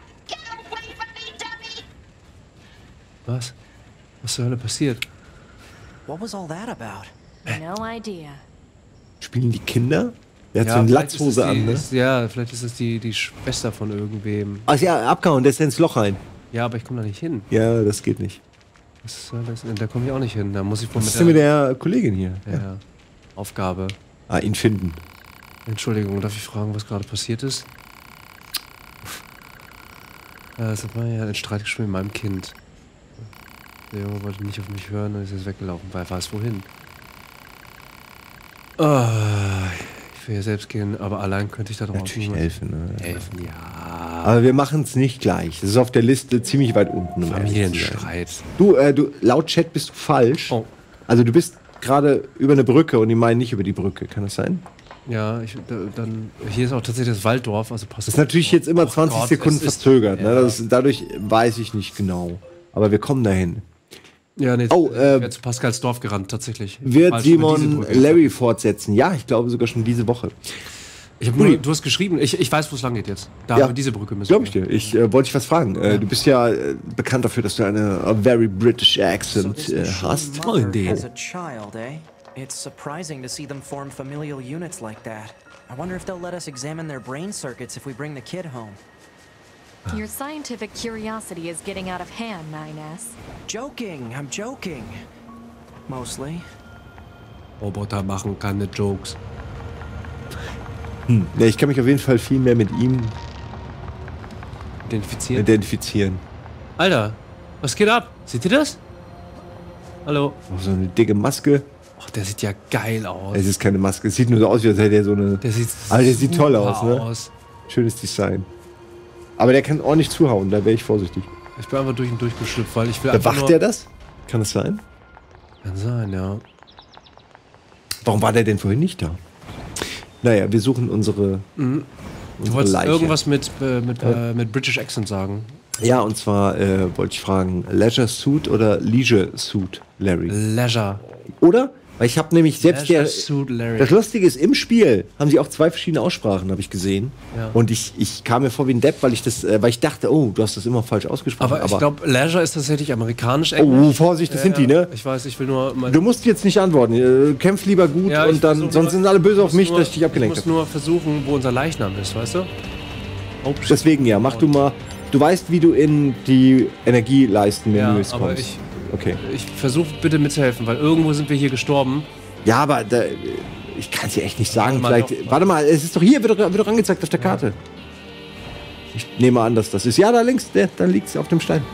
Was? Was zur Hölle passiert? What was all that about? No idea. Spielen die Kinder? Der hat so eine vielleicht ist Latzhose es die- an, ne? Ja, vielleicht ist es die Schwester von irgendwem. Ach ja, abgehauen, der ist ins Loch rein. Ja, aber ich komme da nicht hin. Ja, das geht nicht. Was soll das denn? Da komme ich auch nicht hin. Da muss ich wohl Was ist denn mit der Kollegin hier? ja, Aufgabe. Ah, ihn finden. Entschuldigung, darf ich fragen, was gerade passiert ist? Ja, das war ja ein Streitgespräch mit meinem Kind. Der Junge wollte nicht auf mich hören und ist jetzt weggelaufen, weil er weiß wohin. Ich will ja selbst gehen, aber allein könnte ich da draußen Natürlich niemand helfen. Ne? helfen. Ja. Aber wir machen es nicht gleich. Das ist auf der Liste ziemlich weit unten. um ehrlich zu sein. Familienstreit. Du, laut Chat bist du falsch. Oh. Also du bist gerade über eine Brücke und die meinen nicht über die Brücke. Kann das sein? Ja, dann hier ist auch tatsächlich das Walddorf, also passt. Das ist natürlich jetzt immer 20 Gott, Sekunden es ist- verzögert. Ne? ja. Dadurch weiß ich nicht genau. Aber wir kommen dahin. Ja, nee, Oh, ich werde zu Pascals Dorf gerannt, tatsächlich. Wird Falsch, über diese Simon Brücke. Larry fortsetzen? Ja, ich glaube sogar schon diese Woche. Ich hab nur, du hast geschrieben, ich weiß, wo es lang geht jetzt. Da Ja. haben wir diese Brücke müssen. Glaube ich dir. Ich wollte dich was fragen. Du bist ja bekannt dafür, dass du eine very British accent hast. Mother as a child, eh? It's surprising to see them form familial units like that. I wonder if they'll let us examine their brain circuits if we bring the kid home. Your scientific curiosity is getting out of hand, 9S. Joking, I'm joking. Mostly. Roboter machen keine Jokes. Ja, ich kann mich auf jeden Fall viel mehr mit ihm Identifizieren. identifizieren. Alter, was geht ab? Seht ihr das? Hallo? Auch so eine dicke Maske. Ach, der sieht ja geil aus. Es ist keine Maske. Es sieht nur so aus, wie als hätte er so eine. Der sieht Aber der sieht toll super aus, ne? Schönes Design. Aber der kann ordentlich zuhauen, da wäre ich vorsichtig. Ich bin einfach durch und durch geschlüpft, weil ich will einfach Bewacht nur... der das? Kann das sein? Kann sein, ja. Warum war der denn vorhin nicht da? Naja, wir suchen unsere Du wolltest Leiche. irgendwas mit British Accent sagen. Ja, und zwar wollte ich fragen, Leisure Suit oder Leisure Suit, Larry? Leisure. Oder? Weil ich habe nämlich selbst Leisure der... Suit Larry. Das Lustige ist, im Spiel haben sie auch zwei verschiedene Aussprachen, habe ich gesehen. Ja. Und ich kam mir vor wie ein Depp, weil ich dachte, oh, du hast das immer falsch ausgesprochen. Aber ich glaube, Leisure ist tatsächlich amerikanisch. oh, Vorsicht, das sind die, ne? Ich weiß, ich will nur... Du musst jetzt nicht antworten. Kämpf lieber gut Ja, ich und dann, versuch sonst nur- sind alle böse auf muss mich, nur- dass ich dich abgelenkt Ich muss habe. nur versuchen, wo unser Leichnam ist, weißt du? Oh, shit. Deswegen ja, mach du mal. Du weißt, wie du in die Energieleistenmenüs Ja, aber kommst. Okay. Ich versuche bitte mitzuhelfen, weil irgendwo sind wir hier gestorben. Ja, aber ich kann es dir echt nicht sagen. Warte mal, Vielleicht, warte mal, es ist doch hier, wird doch angezeigt auf der Karte. Ich nehme an, dass das ist. Ja, da links, da liegt es auf dem Stein.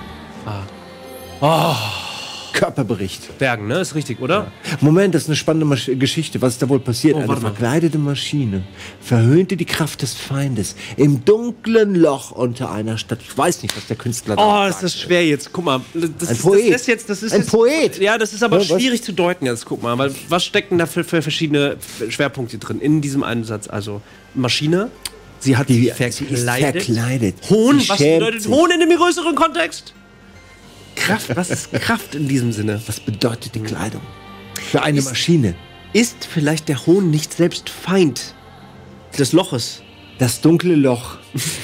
Oh, Körperbericht. Bergen, ne? Ist richtig, oder? Moment, das ist eine spannende Geschichte. Was ist da wohl passiert? Oh, Eine warte mal. verkleidete Maschine verhöhnte die Kraft des Feindes im dunklen Loch unter einer Stadt. Ich weiß nicht, was der Künstler Oh, da ist das schwer jetzt. Guck mal. Das Ein ist, Poet. Das ist Ein jetzt, Poet. Ja, das ist aber Ja, was? schwierig zu deuten jetzt. Guck mal, weil was stecken da für verschiedene Schwerpunkte drin in diesem einen Satz? Also Maschine, sie hat Sie sie ist verkleidet. verkleidet. Hohn, Sie was schämt bedeutet sich. Hohn in dem größeren Kontext? Kraft, was ist Kraft in diesem Sinne? Was bedeutet die Kleidung? Für eine Maschine. Ist vielleicht der Hohn nicht selbst Feind des Loches? Das dunkle Loch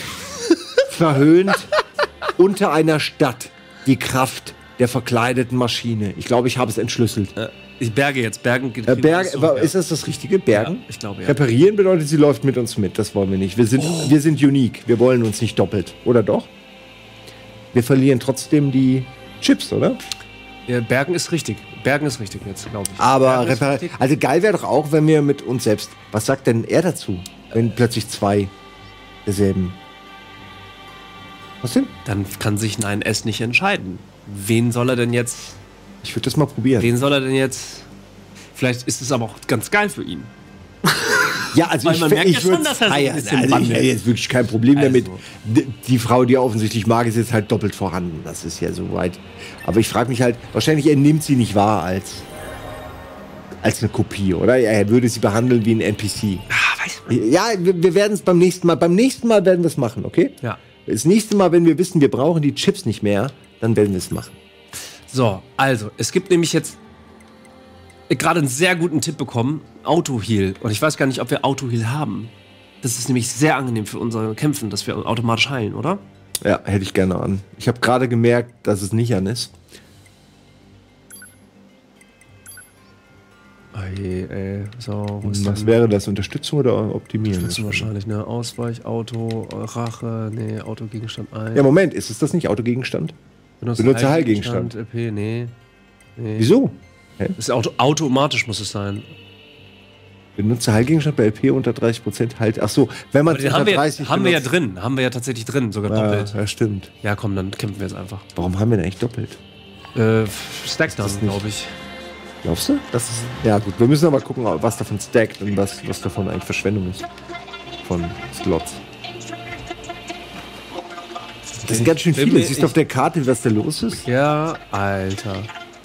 verhöhnt unter einer Stadt die Kraft der verkleideten Maschine. Ich glaube, ich habe es entschlüsselt. Ich berge jetzt. Bergen geht Ist das das richtige? Bergen? Ja, ich glaube, ja. Reparieren bedeutet, sie läuft mit uns mit. Das wollen wir nicht. Wir sind unique. Wir wollen uns nicht doppelt. Oder doch? Wir verlieren trotzdem die Chips, oder? Ja, Bergen ist richtig. Bergen ist richtig jetzt, glaube ich. Aber Bergen ist richtig. also geil wäre doch auch, wenn wir mit uns selbst. Was sagt denn er dazu, wenn plötzlich zwei derselben? Was denn? Dann kann sich ein S nicht entscheiden. Wen soll er denn jetzt. Ich würde das mal probieren. Wen soll er denn jetzt. Vielleicht ist es aber auch ganz geil für ihn. Ja, also Weil man merkt ja schon, dass er so ein bisschen ich wandelt. hätte jetzt wirklich kein Problem damit. Also. Die Frau, die er offensichtlich mag, ist jetzt halt doppelt vorhanden. Das ist ja soweit. Aber ich frage mich halt, wahrscheinlich er nimmt sie nicht wahr als eine Kopie, oder? Er würde sie behandeln wie ein NPC. Weiß man. Ja, wir werden es beim nächsten Mal. Beim nächsten Mal werden wir es machen, okay? Ja. Das nächste Mal, wenn wir wissen, wir brauchen die Chips nicht mehr, dann werden wir es machen. So, also, es gibt nämlich jetzt gerade einen sehr guten Tipp bekommen: Autoheal. Und ich weiß gar nicht, ob wir Autoheal haben. Das ist nämlich sehr angenehm für unsere Kämpfen, dass wir automatisch heilen, oder? Ja, hätte ich gerne an. Ich habe gerade gemerkt, dass es nicht an ist. So, wo ist Was denn- wäre das? Unterstützung oder Optimieren? Das ist wahrscheinlich, ne? Ausweich, Auto, Rache, nee, Autogegenstand 1. Ja, Moment, ist es das nicht Autogegenstand? benutze Heilgegenstand. LP, nee. Wieso? Das ist automatisch muss es sein. Benutze Heilgegenstand bei LP unter 30% halt. Ach so, wenn man Aber den haben wir, haben wir ja benutzt- drin. Haben wir ja tatsächlich drin, sogar doppelt. Ja, stimmt. Ja, komm, dann kämpfen wir jetzt einfach. Warum haben wir denn eigentlich doppelt? Stack dann, nicht- glaube ich. Glaubst du? Das ist, ja gut, wir müssen aber gucken, was davon stackt und was davon eigentlich Verschwendung ist. Von Slots. Das sind ganz schön viele. Siehst du auf der Karte, was da los ist? Ja, Alter.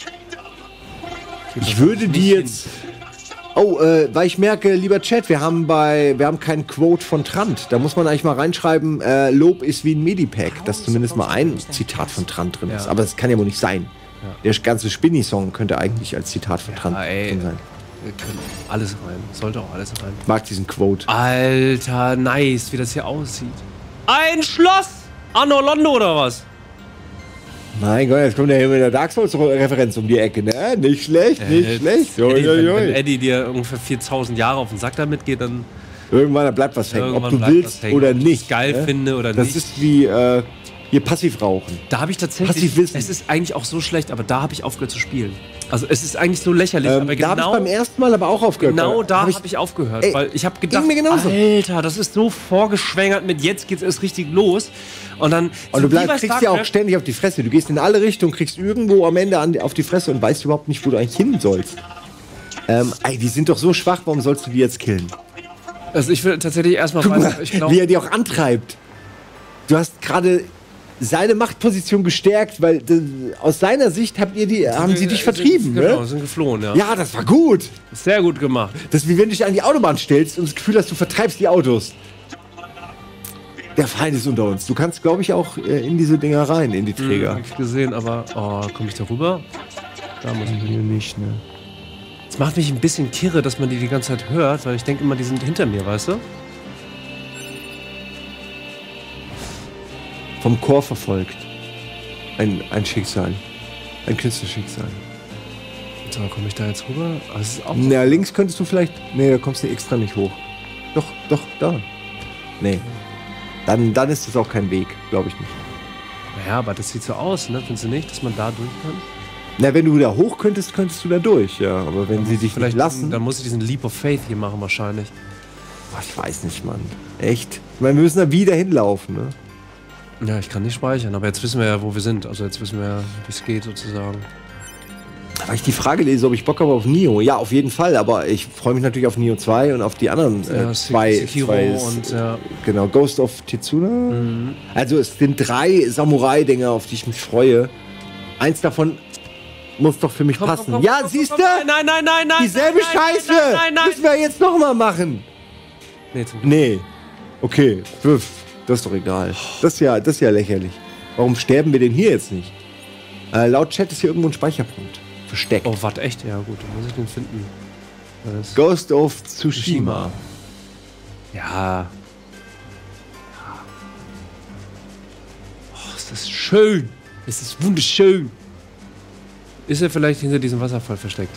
Ich würde die jetzt... Oh, weil ich merke, lieber Chat, wir haben keinen Quote von Trant. Da muss man eigentlich mal reinschreiben, Lob ist wie ein Medipack, dass zumindest mal ein Zitat von Trant drin ist. Ja. Aber das kann ja wohl nicht sein. Der ganze Spinny-Song könnte eigentlich als Zitat von Trant ey. drin sein. Wir können alles rein. Sollte auch alles rein. Ich mag diesen Quote. Alter, nice, wie das hier aussieht. Ein Schloss! Anno Londo oder was? Mein Gott, jetzt kommt der hier mit der Dark Souls-Referenz um die Ecke, ne? Nicht schlecht, nicht schlecht. Eddie, wenn Uiuiui. Eddie dir ungefähr 4000 Jahre auf den Sack damit geht, dann Irgendwann bleibt was hängen, ob irgendwann du bleibt willst was hängen. oder Ob ich nicht. es geil ne? finde oder Das nicht. ist wie hier Passivrauchen. Da habe ich tatsächlich. Passivwissen. Es ist eigentlich auch so schlecht, aber da habe ich aufgehört zu spielen. Also es ist eigentlich so lächerlich, aber Da habe ich genau, beim ersten Mal aber auch aufgehört. genau da Hab habe ich aufgehört, Ey, weil ich habe gedacht, ging mir genauso. Alter, das ist so vorgeschwängert mit jetzt geht's erst richtig los und dann Und so du wie bei kriegst ja auch StarCraft- ständig auf die Fresse. Du gehst in alle Richtungen, kriegst irgendwo am Ende auf die Fresse und weißt überhaupt nicht, wo du eigentlich hin sollst. Ey, die sind doch so schwach, warum sollst du die jetzt killen? Also ich will tatsächlich erstmal weiter, ich Wie glaube, er die auch antreibt. Du hast gerade seine Machtposition gestärkt, weil aus seiner Sicht haben sie dich vertrieben. Genau, Ne? sind geflohen, ja. Ja, das war gut. Sehr gut gemacht. Das ist wie wenn du dich an die Autobahn stellst und das Gefühl hast, du vertreibst die Autos. Der Feind ist unter uns. Du kannst, glaube ich, auch in diese Dinger rein, in die Träger. Hab ich gesehen, aber komme ich da rüber? Da muss ich Hier nicht, ne? Es macht mich ein bisschen kirre, dass man die ganze Zeit hört, weil ich denke immer, die sind hinter mir, weißt du? Vom Chor verfolgt. Ein Schicksal. Ein Künstlerschicksal. So, komme ich da jetzt rüber? Ah, es ist auch Na, links könntest du vielleicht... Nee, da kommst du extra nicht hoch. Doch, da. Nee. Dann ist das auch kein Weg, glaube ich nicht. Ja, aber das sieht so aus, ne? Findest du nicht, dass man da durch kann? Na, wenn du da hoch könntest du da durch, ja. Aber wenn sie dich nicht lassen... Dann muss ich diesen Leap of Faith hier machen wahrscheinlich. Boah, ich weiß nicht, Mann. Echt? Ich meine, wir müssen da wieder hinlaufen, ne? Ja, ich kann nicht speichern, aber jetzt wissen wir ja, wo wir sind. Also jetzt wissen wir ja, wie es geht sozusagen. Weil ich die Frage lese, ob ich Bock habe auf Nioh. Ja, auf jeden Fall, aber ich freue mich natürlich auf Nioh 2 und auf die anderen zwei. Sekiro und ja. Genau, Ghost of Titsuna. Also es sind 3 Samurai-Dinger, auf die ich mich freue. Eins davon muss doch für mich passen. Ja, siehst du? Nein, nein, nein, nein. Dieselbe nein, nein, Scheiße! Nein, nein, nein. Müssen wir jetzt nochmal machen? Nee, zum Glück. Nee. Okay, das ist doch egal. Das ist ja lächerlich. Warum sterben wir denn hier jetzt nicht? Laut Chat ist hier irgendwo ein Speicherpunkt. Versteckt. Oh, warte, echt? Ja, gut, dann muss ich den finden. Das Ghost of Tsushima. ja. Oh, ist das schön. Es ist wunderschön. Ist er vielleicht hinter diesem Wasserfall versteckt?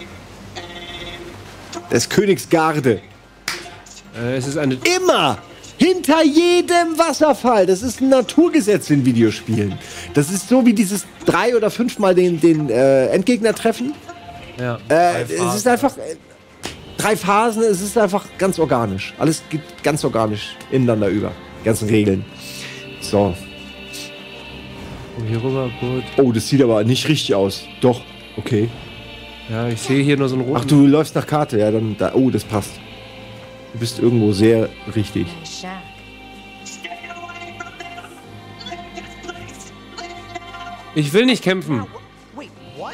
Des Königs Garde. Es ist eine... Immer! Hinter jedem Wasserfall. Das ist ein Naturgesetz in Videospielen. Das ist so wie dieses 3 oder 5 Mal den Endgegner treffen. Ja. Es ist einfach 3 Phasen. Es ist einfach ganz organisch. Alles geht ganz organisch ineinander über. Die ganzen Regeln. So. Oh, hier rüber, gut. Oh, das sieht aber nicht richtig aus. Doch, okay. Ja, ich sehe hier nur so einen roten. Ach, du läufst nach Karte, ja, dann da. Oh, das passt. Du bist irgendwo sehr richtig. Shack. Ich will nicht kämpfen. Wait, what?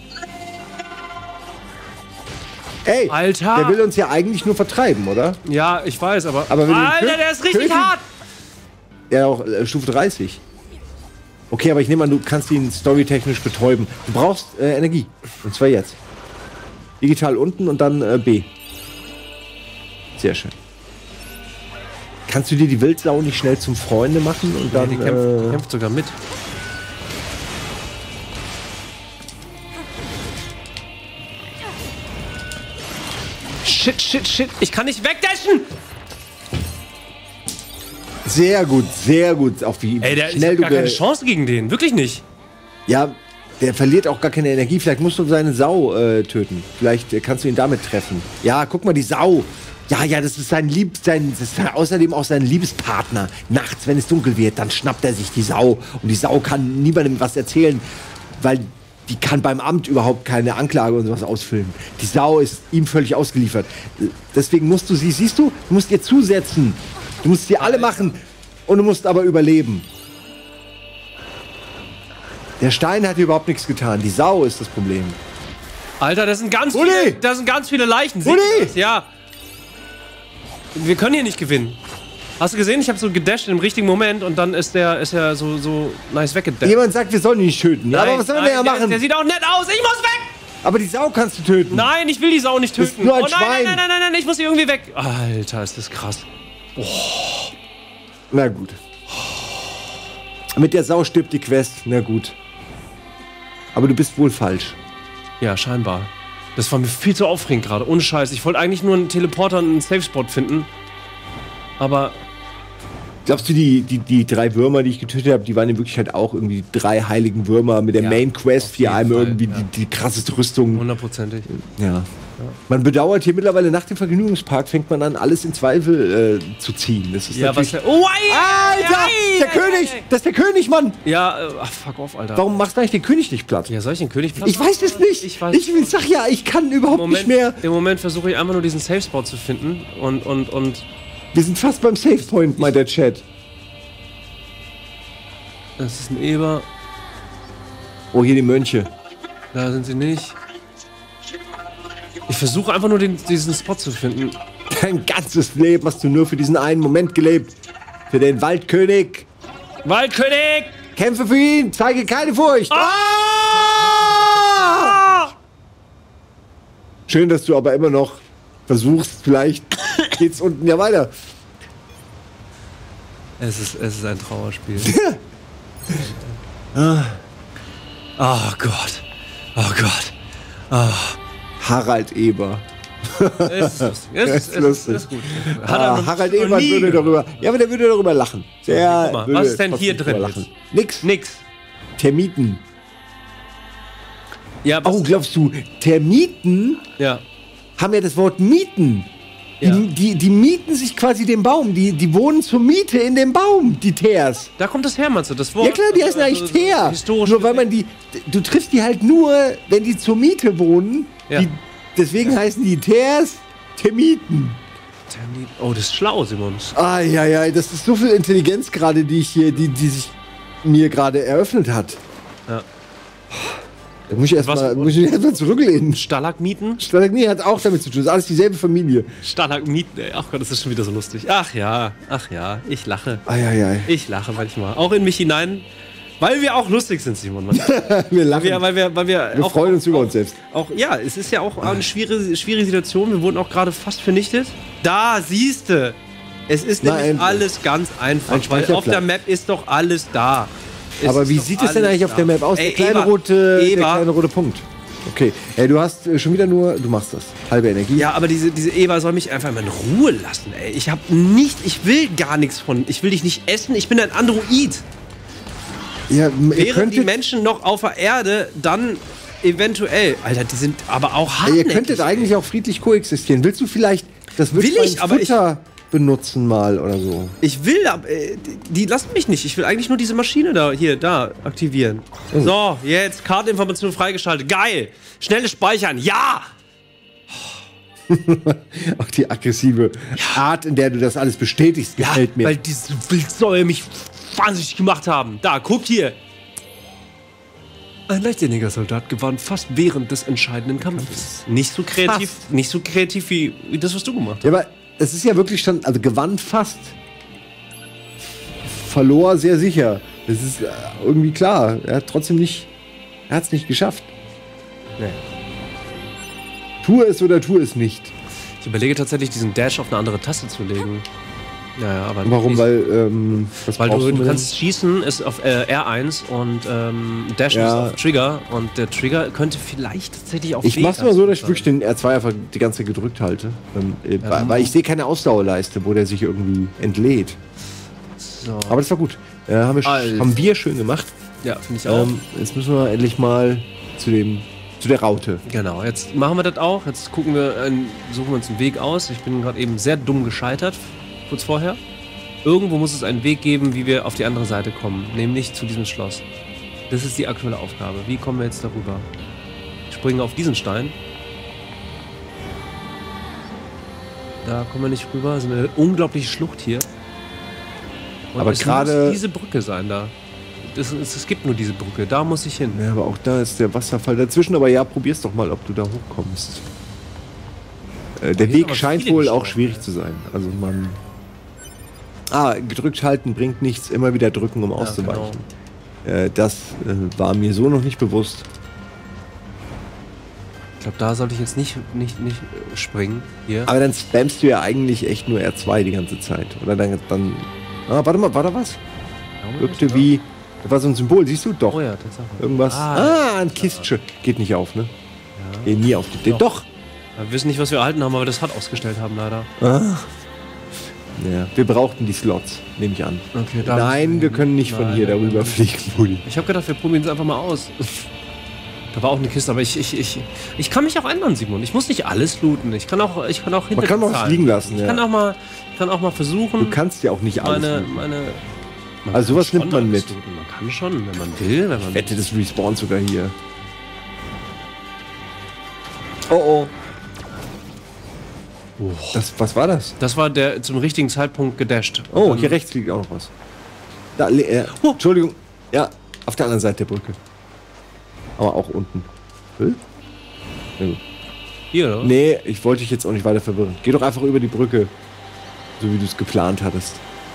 Ey, Alter! der will uns ja eigentlich nur vertreiben, oder? Ja, ich weiß, aber Aber wenn du ihn Alter, der ist richtig töten- hart! Ja, auch Stufe 30. Okay, aber ich nehme an, du kannst ihn storytechnisch betäuben. Du brauchst Energie. Und zwar jetzt. Digital unten und dann B. Sehr schön. Kannst du dir die Wildsau nicht schnell zum Freunde machen und dann... Die kämpft sogar mit. Shit, shit, shit. Ich kann nicht wegdashen! sehr gut, sehr gut. Auch wie Ey, ich schnell hab du... gar keine Chance gegen den. Wirklich nicht. Ja, der verliert auch gar keine Energie. Vielleicht musst du seine Sau töten. Vielleicht kannst du ihn damit treffen. Ja, guck mal, die Sau. Ja, das ist außerdem auch sein Liebespartner. Nachts, wenn es dunkel wird, dann schnappt er sich die Sau. Und die Sau kann niemandem was erzählen, weil die kann beim Amt überhaupt keine Anklage und sowas ausfüllen. Die Sau ist ihm völlig ausgeliefert. Deswegen musst du sie, siehst du musst ihr zusetzen. Du musst sie alle machen und du musst aber überleben. Der Stein hat hier überhaupt nichts getan. Die Sau ist das Problem. Alter, das sind ganz Uli! viele Leichen. Seht Uli! ihr das? Ja. Wir können hier nicht gewinnen. Hast du gesehen? Ich habe so gedasht im richtigen Moment und dann ist er so nice weggedasht. Jemand sagt, wir sollen ihn nicht töten. Ja, aber was sollen wir ja machen? Der sieht auch nett aus. Ich muss weg! Aber die Sau kannst du töten. Nein, ich will die Sau nicht Das ist töten. nur ein oh nein, Schwein. nein, ich muss sie irgendwie weg. Alter, ist das krass. Na gut. Mit der Sau stirbt die Quest. Na gut. Aber du bist wohl falsch. Ja, scheinbar. Das war mir viel zu aufregend gerade. Ohne Scheiß. Ich wollte eigentlich nur einen Teleporter und einen Safe-Spot finden. Aber Glaubst du, die 3 Würmer, die ich getötet habe, die waren in Wirklichkeit auch irgendwie 3 heiligen Würmer mit der Ja, Main Quest, auf die jeden einem Fall, irgendwie ja. die krasseste Rüstung. hundertprozentig. Ja. Man bedauert hier mittlerweile, nach dem Vergnügungspark fängt man an, alles in Zweifel zu ziehen. Das ist Ja, was natürlich... der. Oh, ei, Alter! Der König! Das ist der König, Mann! Ja, ach, fuck off, Alter. Warum machst du eigentlich den König nicht platt? Ja, soll ich den König platt Ich weiß es nicht! Ich weiß Ich sag ja, ich kann überhaupt nicht mehr... Im Moment versuche ich einfach nur diesen Safe-Spot zu finden und Wir sind fast beim Save Point, meint der Chat. das ist ein Eber. Oh, hier die Mönche. Da sind sie nicht. Ich versuche einfach nur diesen Spot zu finden. Dein ganzes Leben hast du nur für diesen einen Moment gelebt. Für den Waldkönig. Waldkönig! Kämpfe für ihn, zeige keine Furcht. Ah! Schön, dass du aber immer noch versuchst, vielleicht geht's unten ja weiter. Es ist ein Trauerspiel. Oh Gott. Oh Gott. Harald Eber. Es ist lustig. Es ist gut. Hat er noch Harald nie Ebert würde gehört. darüber. Ja, aber der würde darüber lachen. Der Guck mal, würde was ist denn trotzdem hier drüber drin lachen. jetzt? Nix. Nix. Termiten. Ja, Oh, glaubst du, Termiten ja. haben ja das Wort mieten. Ja. Die mieten sich quasi den Baum. Die wohnen zur Miete in dem Baum, die Teers. Da kommt das her, meinst du? Das Wort. Ja klar, die heißen eigentlich Also, Teer. historisch Nur weil man du triffst die halt nur, wenn die zur Miete wohnen. Ja. Deswegen heißen die Teers Termiten. Oh, das ist schlau, Simon. Ja, das ist so viel Intelligenz gerade, die sich mir gerade eröffnet hat. Ja. Da muss ich erstmal zurücklehnen. Stalagmiten? Stalagmie hat auch damit zu tun. Das ist alles dieselbe Familie. Stalagmiten, ey. Ach Gott, das ist schon wieder so lustig. Ach ja. Ich lache. Ei. Ich lache manchmal. Auch in mich hinein. Weil wir auch lustig sind, Simon. Wir lachen. Weil wir Wir freuen uns über uns selbst. Ja, es ist ja auch eine schwierige Situation. Wir wurden auch gerade fast vernichtet. Da, siehste. Es ist nämlich endlich. alles ganz einfach. Ein Weil Speicherplatz. auf der Map ist doch alles da. Es Aber ist wie doch sieht es denn alles eigentlich auf der da. Map aus? Ey, Der kleine rote Punkt. Okay, du hast schon wieder du machst das. Halbe Energie. Ja, aber diese Eva soll mich einfach mal in Ruhe lassen, ey. Ich will gar nichts von, ich will dich nicht essen, ich bin ein Android. Ja, Wären die Menschen noch auf der Erde, dann eventuell. Alter, die sind aber auch hartnäckig. Ihr könntet eigentlich auch friedlich koexistieren. Willst du vielleicht das Futter benutzen mal oder so? Ich will, die lassen mich nicht. Ich will eigentlich nur diese Maschine da aktivieren. Oh. So, jetzt Karteninformation freigeschaltet. Geil! Schnelles Speichern. Ja! Auch die aggressive Art, in der du das alles bestätigst, gefällt mir. Weil diese Wildsäue mich wahnsinnig gemacht haben. Da, guckt hier. Ein leichtsinniger Soldat gewann fast während des entscheidenden Kampfes. Nicht so kreativ wie das, was du gemacht hast. Ja, aber es ist ja wirklich schon, also gewann fast. Verlor sehr sicher. Das ist irgendwie klar. Er hat es nicht geschafft. Nee. Tue es oder tue es nicht. Ich überlege tatsächlich, diesen Dash auf eine andere Taste zu legen. Ja, aber warum? Weil du kannst schießen, ist auf R1 und Dash ist auf Trigger und der Trigger könnte vielleicht tatsächlich auch. Ich mach's mal so, dass ich wirklich den R2 einfach die ganze Zeit gedrückt halte. Weil ich sehe keine Ausdauerleiste, wo der sich irgendwie entlädt. So. Aber das war gut. Haben wir schön gemacht. Ja, finde ich auch. Jetzt müssen wir endlich mal zu der Raute. Genau, jetzt machen wir das auch. Jetzt suchen wir uns einen Weg aus. Ich bin gerade eben sehr dumm gescheitert. Kurz vorher. Irgendwo muss es einen Weg geben, wie wir auf die andere Seite kommen, nämlich zu diesem Schloss. Das ist die aktuelle Aufgabe. Wie kommen wir jetzt darüber? Springen auf diesen Stein. Da kommen wir nicht rüber. Das ist eine unglaubliche Schlucht hier. Und aber gerade muss diese Brücke sein da. Es gibt nur diese Brücke. Da muss ich hin. Ja, aber auch da ist der Wasserfall dazwischen. Aber ja, probier's doch mal, ob du da hochkommst. Der Weg scheint wohl auch schwierig zu sein. Also gedrückt halten bringt nichts, immer wieder drücken, um auszuweichen. Genau. Das war mir so noch nicht bewusst. Ich glaube, da sollte ich jetzt nicht springen. Hier. Aber dann spammst du ja eigentlich echt nur R2 die ganze Zeit. Oder dann warte mal, war da was? Wirkte wie, da war so ein Symbol, siehst du? Doch. Oh ja, Tatsache. Irgendwas. Ein Kistchen. Geht nicht auf, ne? Ja. Geht nie auf die. Doch. Wir wissen nicht, was wir erhalten haben, aber das hat ausgestellt haben, leider. Ja, wir brauchten die Slots, nehme ich an. Okay, nein, wir können nicht von hier darüber fliegen, Buddy. Ich habe gedacht, wir probieren es einfach mal aus. Da war auch eine Kiste, aber ich kann mich auch ändern, Simon. Ich muss nicht alles looten. Ich kann auch hinter. Man kann auch was liegen lassen, Ich kann auch mal versuchen. Du kannst ja auch nicht alles. Also sowas nimmt man mit. Man kann schon, wenn man will. Ich wette, das respawnt sogar hier. Oh. Was war das? Das war der zum richtigen Zeitpunkt gedasht. Oh, hier rechts liegt auch noch was. Da, Entschuldigung. Ja, auf der anderen Seite der Brücke. Aber auch unten. Ja, hier, oder? Nee, ich wollte dich jetzt auch nicht weiter verwirren. Geh doch einfach über die Brücke. So wie du es geplant hattest.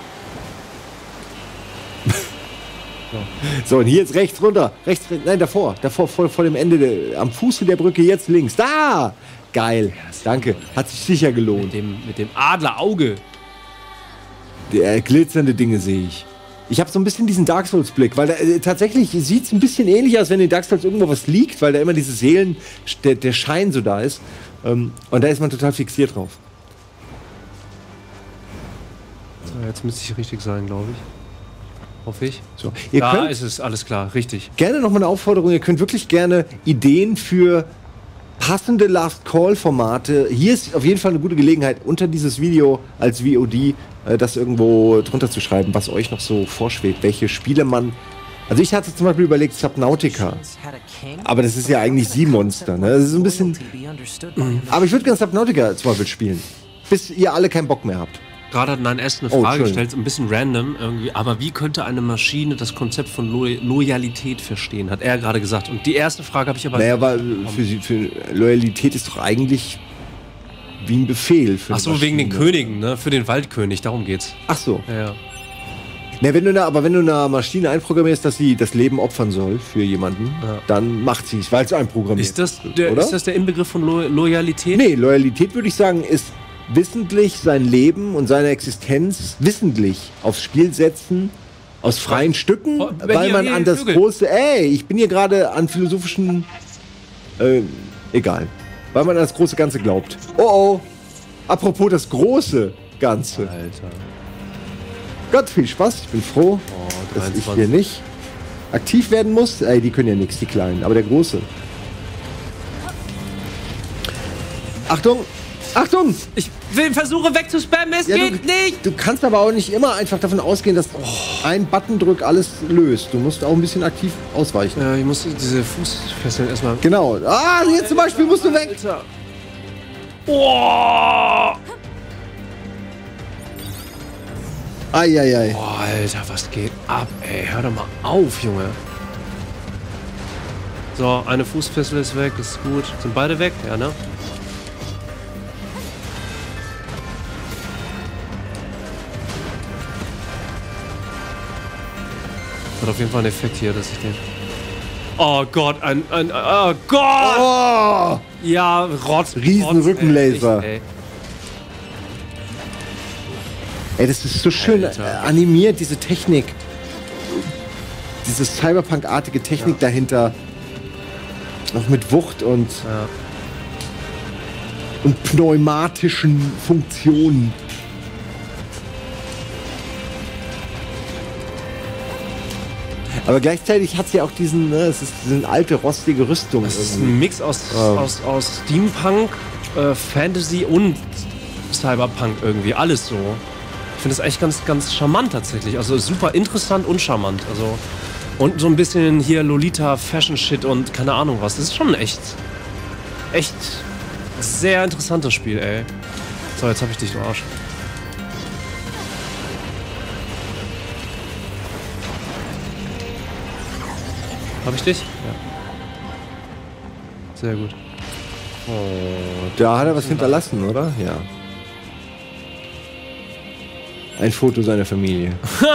So, und hier jetzt rechts runter. Nein, davor vor dem Ende, am Fuße der Brücke, jetzt links. Da! Geil, danke. Hat sich sicher gelohnt. Mit dem Adlerauge. Glitzernde Dinge sehe ich. Ich habe so ein bisschen diesen Dark Souls-Blick, weil tatsächlich sieht es ein bisschen ähnlich aus, wenn in Dark Souls irgendwo was liegt, weil da immer diese Seelen, der Schein so da ist. Und da ist man total fixiert drauf. So, jetzt müsste ich richtig sein, glaube ich. Hoffe ich. So, da ist es, alles klar, richtig. Gerne nochmal eine Aufforderung, ihr könnt wirklich gerne Ideen für passende Last-Call-Formate. Hier ist auf jeden Fall eine gute Gelegenheit, unter dieses Video als VOD das irgendwo drunter zu schreiben, was euch noch so vorschwebt, welche Spiele man... Also ich hatte zum Beispiel überlegt Subnautica, aber das ist ja eigentlich Sea-Monster, ne? Das ist ein bisschen... Aber ich würde gerne Subnautica zum Beispiel spielen, bis ihr alle keinen Bock mehr habt. Gerade hat Nein Est eine Frage gestellt, ein bisschen random irgendwie, aber wie könnte eine Maschine das Konzept von Loyalität verstehen, hat er gerade gesagt. Und die erste Frage habe ich aber... Naja, aber für Loyalität ist doch eigentlich wie ein Befehl. Ach so, wegen den Königen, ne? Für den Waldkönig, darum geht's. Ach so. Ja. Na, wenn du einer Maschine einprogrammierst, dass sie das Leben opfern soll für jemanden, dann macht sie es, weil es einprogrammiert ist. Ist das der Inbegriff von Loyalität? Nee, Loyalität würde ich sagen, ist wissentlich sein Leben und seine Existenz wissentlich aufs Spiel setzen, aus freien Stücken, weil man an das große, ich bin hier gerade an philosophischen Egal. Weil man an das große Ganze glaubt. Oh. Apropos das große Ganze. Alter. Gott, viel Spaß. Ich bin froh, dass ich hier nicht aktiv werden muss. Ey, die können ja nichts, die Kleinen. Aber der Große. Achtung! Achtung! Ich versuche wegzuspammen, es geht nicht! Du kannst aber auch nicht immer einfach davon ausgehen, dass ein Buttondrück alles löst. Du musst auch ein bisschen aktiv ausweichen. Ja, ich muss diese Fußfesseln erstmal... Genau. Ah, jetzt zum Beispiel musst du weg! Alter. Oh! Eieiei. Oh, Alter, was geht ab, ey? Hör doch mal auf, Junge. So, eine Fußfessel ist weg, das ist gut. Sind beide weg? Ja, ne? Hat auf jeden Fall einen Effekt hier, dass ich den... Oh Gott, oh Gott! Oh! Ja, Riesen-Rückenlaser. Ey, das ist so schön animiert, diese Technik. Diese Cyberpunk-artige Technik dahinter. Noch mit Wucht und pneumatischen Funktionen. Aber gleichzeitig hat sie auch diesen, ne, es ist diese alte, rostige Rüstung. Das ist ein Mix aus Steampunk, Fantasy und Cyberpunk irgendwie. Alles so. Ich finde das echt ganz charmant tatsächlich. Also super interessant und charmant. Also, und so ein bisschen hier Lolita Fashion Shit und keine Ahnung was. Das ist schon echt sehr interessantes Spiel, ey. So, jetzt hab ich dich, du Arsch. Hab ich dich? Ja. Sehr gut. Oh, da hat er was hinterlassen, oder? Ja. Ein Foto seiner Familie.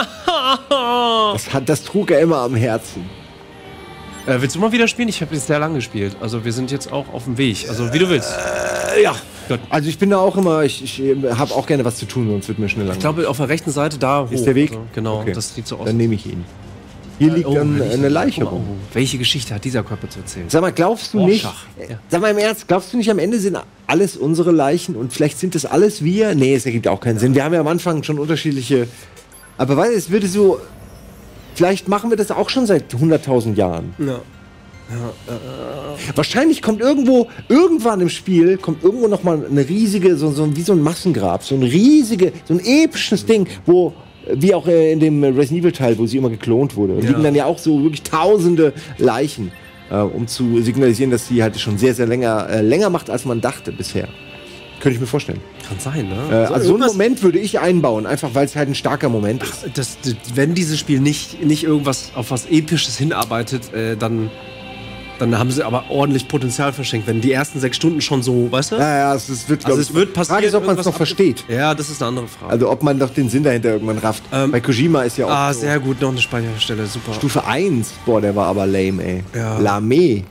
Das trug er immer am Herzen. Willst du mal wieder spielen? Ich habe jetzt sehr lange gespielt. Also wir sind jetzt auch auf dem Weg. Also wie du willst. Ja. Gut. Also ich bin da auch immer, ich habe auch gerne was zu tun, sonst wird mir schnell lang. Ich glaube auf der rechten Seite da ist der Weg. Also, genau, okay. Das sieht so aus. Dann nehme ich ihn. Hier liegt dann eine Leiche rum. Welche Geschichte hat dieser Körper zu erzählen? Sag mal, glaubst du nicht, sag mal im Ernst, glaubst du nicht, am Ende sind alles unsere Leichen und vielleicht sind das alles wir? Nee, es ergibt auch keinen Sinn. Wir haben ja am Anfang schon unterschiedliche, aber weil es würde so, vielleicht machen wir das auch schon seit 100.000 Jahren. Ja. Wahrscheinlich kommt irgendwann im Spiel, kommt irgendwo nochmal eine riesige, wie so ein Massengrab, so ein episches Ding, wo, wie auch in dem Resident Evil Teil, wo sie immer geklont wurde. Und liegen dann ja auch so wirklich tausende Leichen, um zu signalisieren, dass sie halt schon sehr, sehr länger macht, als man dachte bisher. Könnte ich mir vorstellen. Kann sein, ne? Also so einen Moment würde ich einbauen, einfach weil es halt ein starker Moment ist. Wenn dieses Spiel nicht irgendwas auf was Episches hinarbeitet, dann haben sie aber ordentlich Potenzial verschenkt, wenn die ersten 6 Stunden schon so, weißt du? Ja, es wird passieren. Die Frage ist, ob man es noch versteht. Ja, das ist eine andere Frage. Also ob man doch den Sinn dahinter irgendwann rafft. Bei Kojima ist ja auch so. Sehr gut, noch eine Speicherstelle, super. Stufe 1, boah, der war aber lame, ey. Ja. Lame.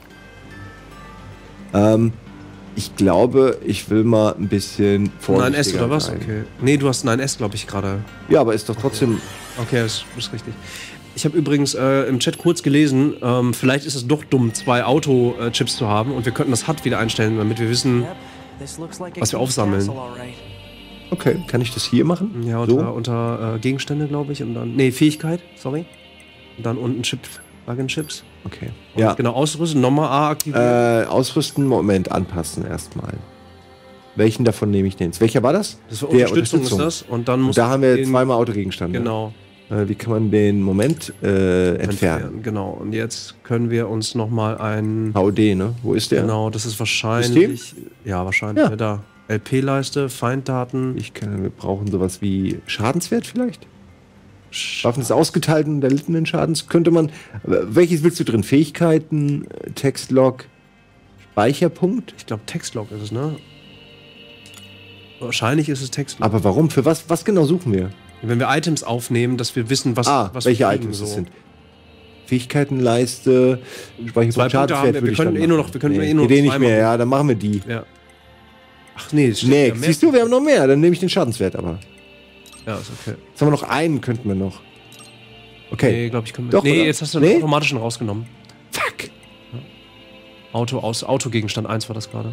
Ich glaube, ich will mal ein bisschen vorsichtiger 9S oder was? sein. Okay. Nee, du hast 9S, glaube ich, gerade. Ja, aber ist doch trotzdem... Okay, das ist richtig. Ich habe übrigens im Chat kurz gelesen, vielleicht ist es doch dumm, 2 Auto-Chips zu haben und wir könnten das HUD wieder einstellen, damit wir wissen, was wir aufsammeln. Okay, kann ich das hier machen? Ja, unter Gegenstände, glaube ich, und dann... Nee, Fähigkeit, sorry. Und dann unten Plugin-Chips. Okay. Und ja. Genau, ausrüsten, nochmal A aktivieren. Ausrüsten, Moment, anpassen erstmal. Welchen davon nehme ich denn jetzt? Welcher war das? Das war Unterstützung ist das. Und dann muss da haben wir zweimal Autogegenstände. Genau. Wie kann man den Moment entfernen? Genau, und jetzt können wir uns nochmal ein... VD, ne? Wo ist der? Genau, das ist wahrscheinlich... System? Ja, wahrscheinlich. Ja. Ja, da. LP-Leiste, Feinddaten. Wir brauchen sowas wie Schadenswert vielleicht? Waffen des ausgeteilten und erlittenen Schadens könnte man... Welches willst du drin? Fähigkeiten, Textlog, Speicherpunkt? Ich glaube, Textlog ist es, ne? Wahrscheinlich ist es Textlog. Aber warum? Für was genau suchen wir? Wenn wir Items aufnehmen, dass wir wissen, was welche wir Items das sind. Fähigkeitenleiste, Speicherpunkt, Schadenswert wir können nicht mehr, ja, dann machen wir die. Ja. Ach nee, siehst du, wir haben noch mehr, dann nehme ich den Schadenswert aber. Ja, ist okay. Jetzt haben wir noch einen, könnten wir noch. Okay. Nee, glaube ich, können wir. Doch, nee, oder? jetzt hast du den automatischen rausgenommen. Fuck! Autogegenstand 1 war das gerade.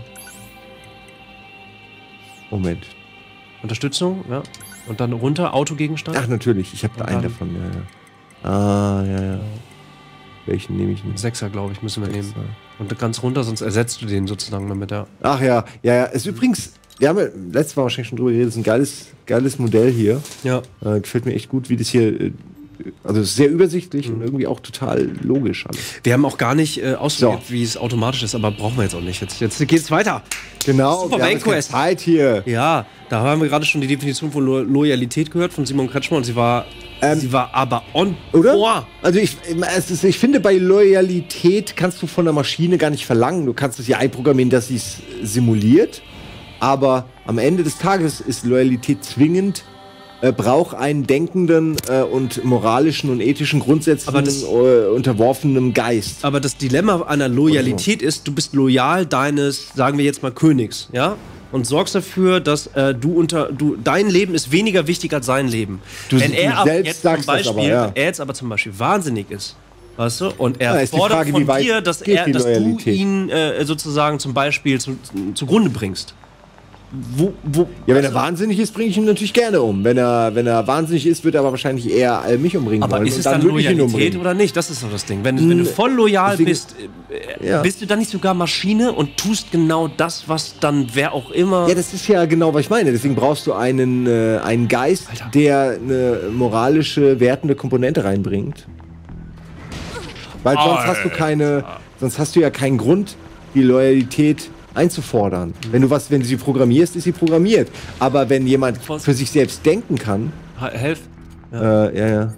Moment. Unterstützung, ja. Und dann runter, Autogegenstand. Ach, natürlich. Ich habe da einen davon. Ja. Ah, ja. Welchen nehme ich denn? 6er, glaube ich, müssen wir nehmen. Und ganz runter, sonst ersetzt du den sozusagen damit, ja. Ach ja. Ist übrigens, wir haben ja letztes Mal wahrscheinlich schon drüber geredet, ist ein geiles Modell hier. Ja. Gefällt mir echt gut, wie das hier. Also es ist sehr übersichtlich und irgendwie auch total logisch alles. Wir haben auch gar nicht ausprobiert, wie es automatisch ist, aber brauchen wir jetzt auch nicht. Jetzt geht's weiter. Genau, Super wir haben Main Quest. Zeit hier. Ja, da haben wir gerade schon die Definition von Loyalität gehört von Simon Kretschmer und sie war aber on oder? Boah. Also ich finde, bei Loyalität kannst du von der Maschine gar nicht verlangen. Du kannst es ja einprogrammieren, dass sie es simuliert. Aber am Ende des Tages ist Loyalität zwingend, braucht einen denkenden und moralischen und ethischen Grundsätzen unterworfenen Geist. Aber das Dilemma einer Loyalität ist, du bist loyal deines, sagen wir jetzt mal, Königs, ja? Und sorgst dafür, dass dein Leben ist weniger wichtig als sein Leben. Wenn er jetzt aber zum Beispiel wahnsinnig ist, weißt du, und er fordert von dir, dass du ihn sozusagen zum Beispiel zugrunde bringst. Wenn er wahnsinnig ist, bringe ich ihn natürlich gerne um. Wenn er wahnsinnig ist, wird er aber wahrscheinlich eher mich umbringen aber wollen. Ist es dann Loyalität oder nicht? Das ist doch das Ding. Wenn du voll loyal bist, bist du dann nicht sogar Maschine und tust genau das, was dann wer auch immer... Ja, das ist ja genau, was ich meine. Deswegen brauchst du einen Geist, Alter, der eine moralische, wertende Komponente reinbringt. Weil sonst hast du ja keinen Grund, die Loyalität einzufordern. Wenn du sie programmierst, ist sie programmiert. Aber wenn jemand für sich selbst denken kann... Helf. Ja.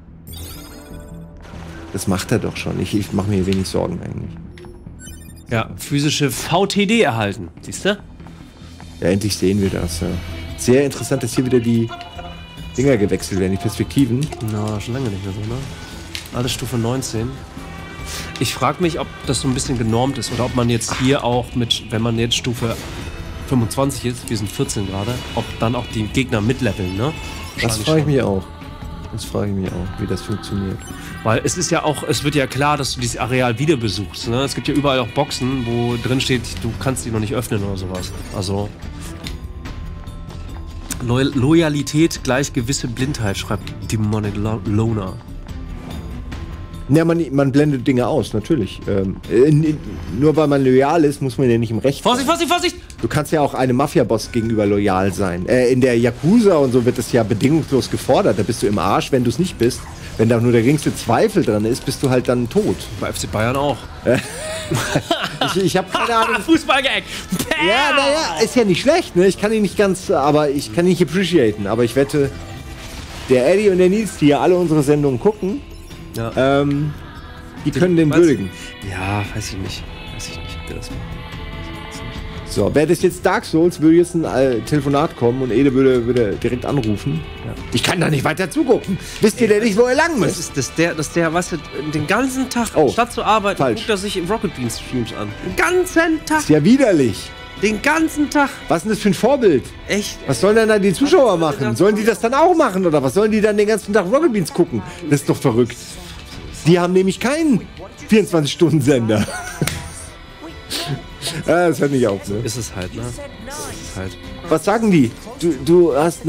Das macht er doch schon. Ich mache mir wenig Sorgen eigentlich. Ja, physische VTD erhalten. Siehst du? Ja, endlich sehen wir das. Ja. Sehr interessant, dass hier wieder die Dinger gewechselt werden, die Perspektiven. Na, schon lange nicht mehr so, ne? Alles Stufe 19. Ich frage mich, ob das so ein bisschen genormt ist oder ob man jetzt hier auch wenn man jetzt Stufe 25 ist, wir sind 14 gerade, ob dann auch die Gegner mitleveln, ne? Das frage ich mich auch. Wie das funktioniert. Weil es ist ja auch, es wird ja klar, dass du dieses Areal wieder besuchst, ne? Es gibt ja überall auch Boxen, wo drin steht, du kannst die noch nicht öffnen oder sowas. Also Loyalität gleich gewisse Blindheit, schreibt Demonic Loner. Ja, man blendet Dinge aus, natürlich. Nur weil man loyal ist, muss man ja nicht im Recht sein. Vorsicht! Du kannst ja auch einem Mafia-Boss gegenüber loyal sein. In der Yakuza und so wird das ja bedingungslos gefordert. Da bist du im Arsch, wenn du es nicht bist. Wenn da nur der geringste Zweifel dran ist, bist du halt dann tot. Bei FC Bayern auch. ich habe keine Ahnung. Fußballgag! Ja, naja, ist ja nicht schlecht, ne? Ich kann ihn nicht ganz, aber ich kann ihn nicht appreciaten. Aber ich wette, der Eddie und der Nils, die ja alle unsere Sendungen gucken, ja. Die können den würdigen. Ja, weiß ich nicht, ob der das macht. So, wäre das jetzt Dark Souls, würde jetzt ein Telefonat kommen und Ede würde direkt anrufen. Ja. Ich kann da nicht weiter zugucken. Wisst ihr denn nicht, wo er lang muss? Das ist der, weißt du, den ganzen Tag, statt zu arbeiten, guckt er sich Rocket Beans Streams an. Den ganzen Tag. Ist ja widerlich. Den ganzen Tag. Was ist denn das für ein Vorbild? Echt? Was sollen denn da die Zuschauer machen? Sollen die das dann auch machen oder was? Sollen die dann den ganzen Tag Rocket Beans gucken? Das ist doch verrückt. Die haben nämlich keinen 24-Stunden-Sender. Das hört nicht auf, ne? Ist es halt, ne? Was sagen die? Du hast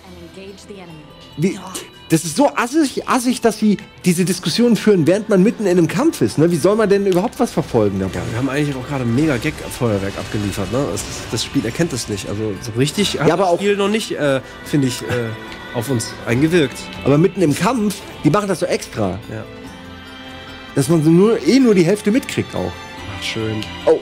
das ist so assig, dass sie diese Diskussion führen, während man mitten in einem Kampf ist. Ne? Wie soll man denn überhaupt was verfolgen dabei? Ja, wir haben eigentlich auch gerade ein mega Gag-Feuerwerk abgeliefert. Ne? Das Spiel erkennt es nicht. Also so richtig hat das Spiel noch nicht, finde ich, auf uns eingewirkt. Aber mitten im Kampf, die machen das so extra. Ja. Dass man so nur die Hälfte mitkriegt auch. Ach, schön. Oh.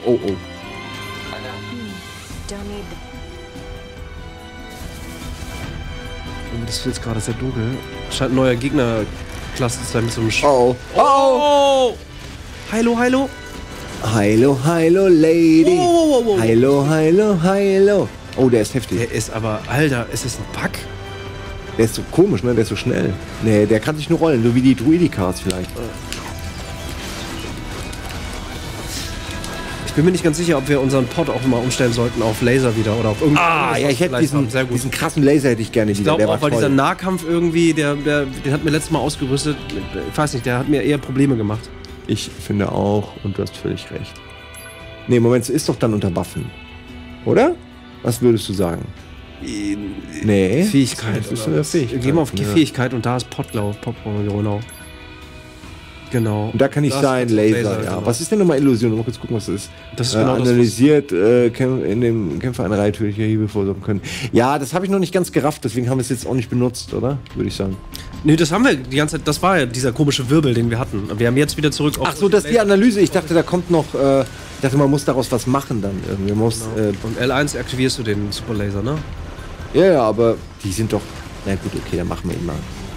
Das ist jetzt gerade sehr dunkel. Scheint ein neuer Gegnerklasse zu sein mit so einem Oh! Heilo! Heilo, Lady! Oh. Heilo! Oh, der ist heftig. Der ist aber, Alter, ist das ein Bug? Der ist so komisch, ne? Der ist so schnell. Nee, der kann sich nur rollen, so wie die Druidikas vielleicht. Ich bin mir nicht ganz sicher, ob wir unseren Pod auch mal umstellen sollten auf Laser wieder oder auf irgendwas. Ich hätte diesen krassen Laser hätte ich gerne wieder. Ich glaube auch, weil dieser Nahkampf irgendwie, den hat mir letztes Mal ausgerüstet. Ich weiß nicht, der hat mir eher Probleme gemacht. Ich finde auch, und du hast völlig recht. Nee, Moment, es ist doch dann unter Waffen. Oder? Was würdest du sagen? Nee. Fähigkeit. Das ist Fähigkeit. Gehen wir auf die Fähigkeit und da ist Potglau. Genau. Und da kann ich Das sein, ist Laser, ja. genau. Was ist denn nochmal Illusion? Mal kurz gucken, was das ist. Das ist genau analysiert in dem Kämpfer eine Reihe tödlicher Hiebe vorsorgen können. Ja, das habe ich noch nicht ganz gerafft, deswegen haben wir es jetzt auch nicht benutzt, oder? Würde ich sagen. Nee, das haben wir die ganze Zeit. Das war ja dieser komische Wirbel, den wir hatten. Wir haben jetzt wieder zurück auf. Ach so, das ist die Analyse. Ich dachte, da kommt noch. Ich dachte, man muss daraus was machen dann irgendwie. Man muss, Und L1 aktivierst du den Superlaser, ne? ja, aber die sind doch. Na gut, okay, dann machen wir ihn mal.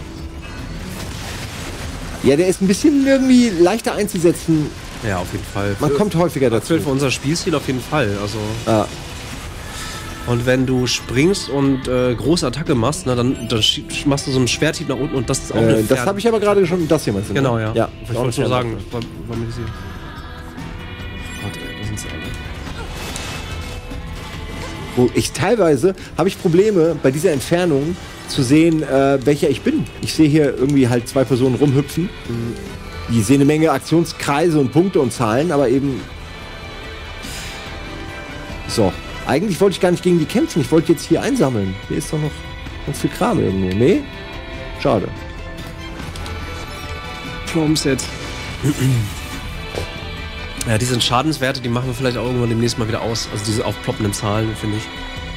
Ja, der ist ein bisschen irgendwie leichter einzusetzen. Ja, auf jeden Fall. Man kommt häufiger dazu. Für unser Spielstil auf jeden Fall. Also. Ah. Und wenn du springst und große Attacke machst, ne, dann machst du so einen Schwerthieb nach unten und das ist auch eine das habe ich aber gerade schon. Das hier meinst du? Genau, ja. Ja, Ich wollte nur sagen, war mir gesehen. Warte, da sind sie alle. Wo ich teilweise habe ich Probleme bei dieser Entfernung zu sehen, welcher ich bin. Ich sehe hier irgendwie halt 2 Personen rumhüpfen. Die sehen eine Menge Aktionskreise und Punkte und Zahlen, aber eben. So. Eigentlich wollte ich gar nicht gegen die kämpfen. Ich wollte jetzt hier einsammeln. Hier ist doch noch ganz viel Kram irgendwo. Nee? Schade. Set. Ja, diese Schadenswerte, die machen wir vielleicht auch irgendwann demnächst mal wieder aus. Also diese aufploppenden Zahlen, finde ich.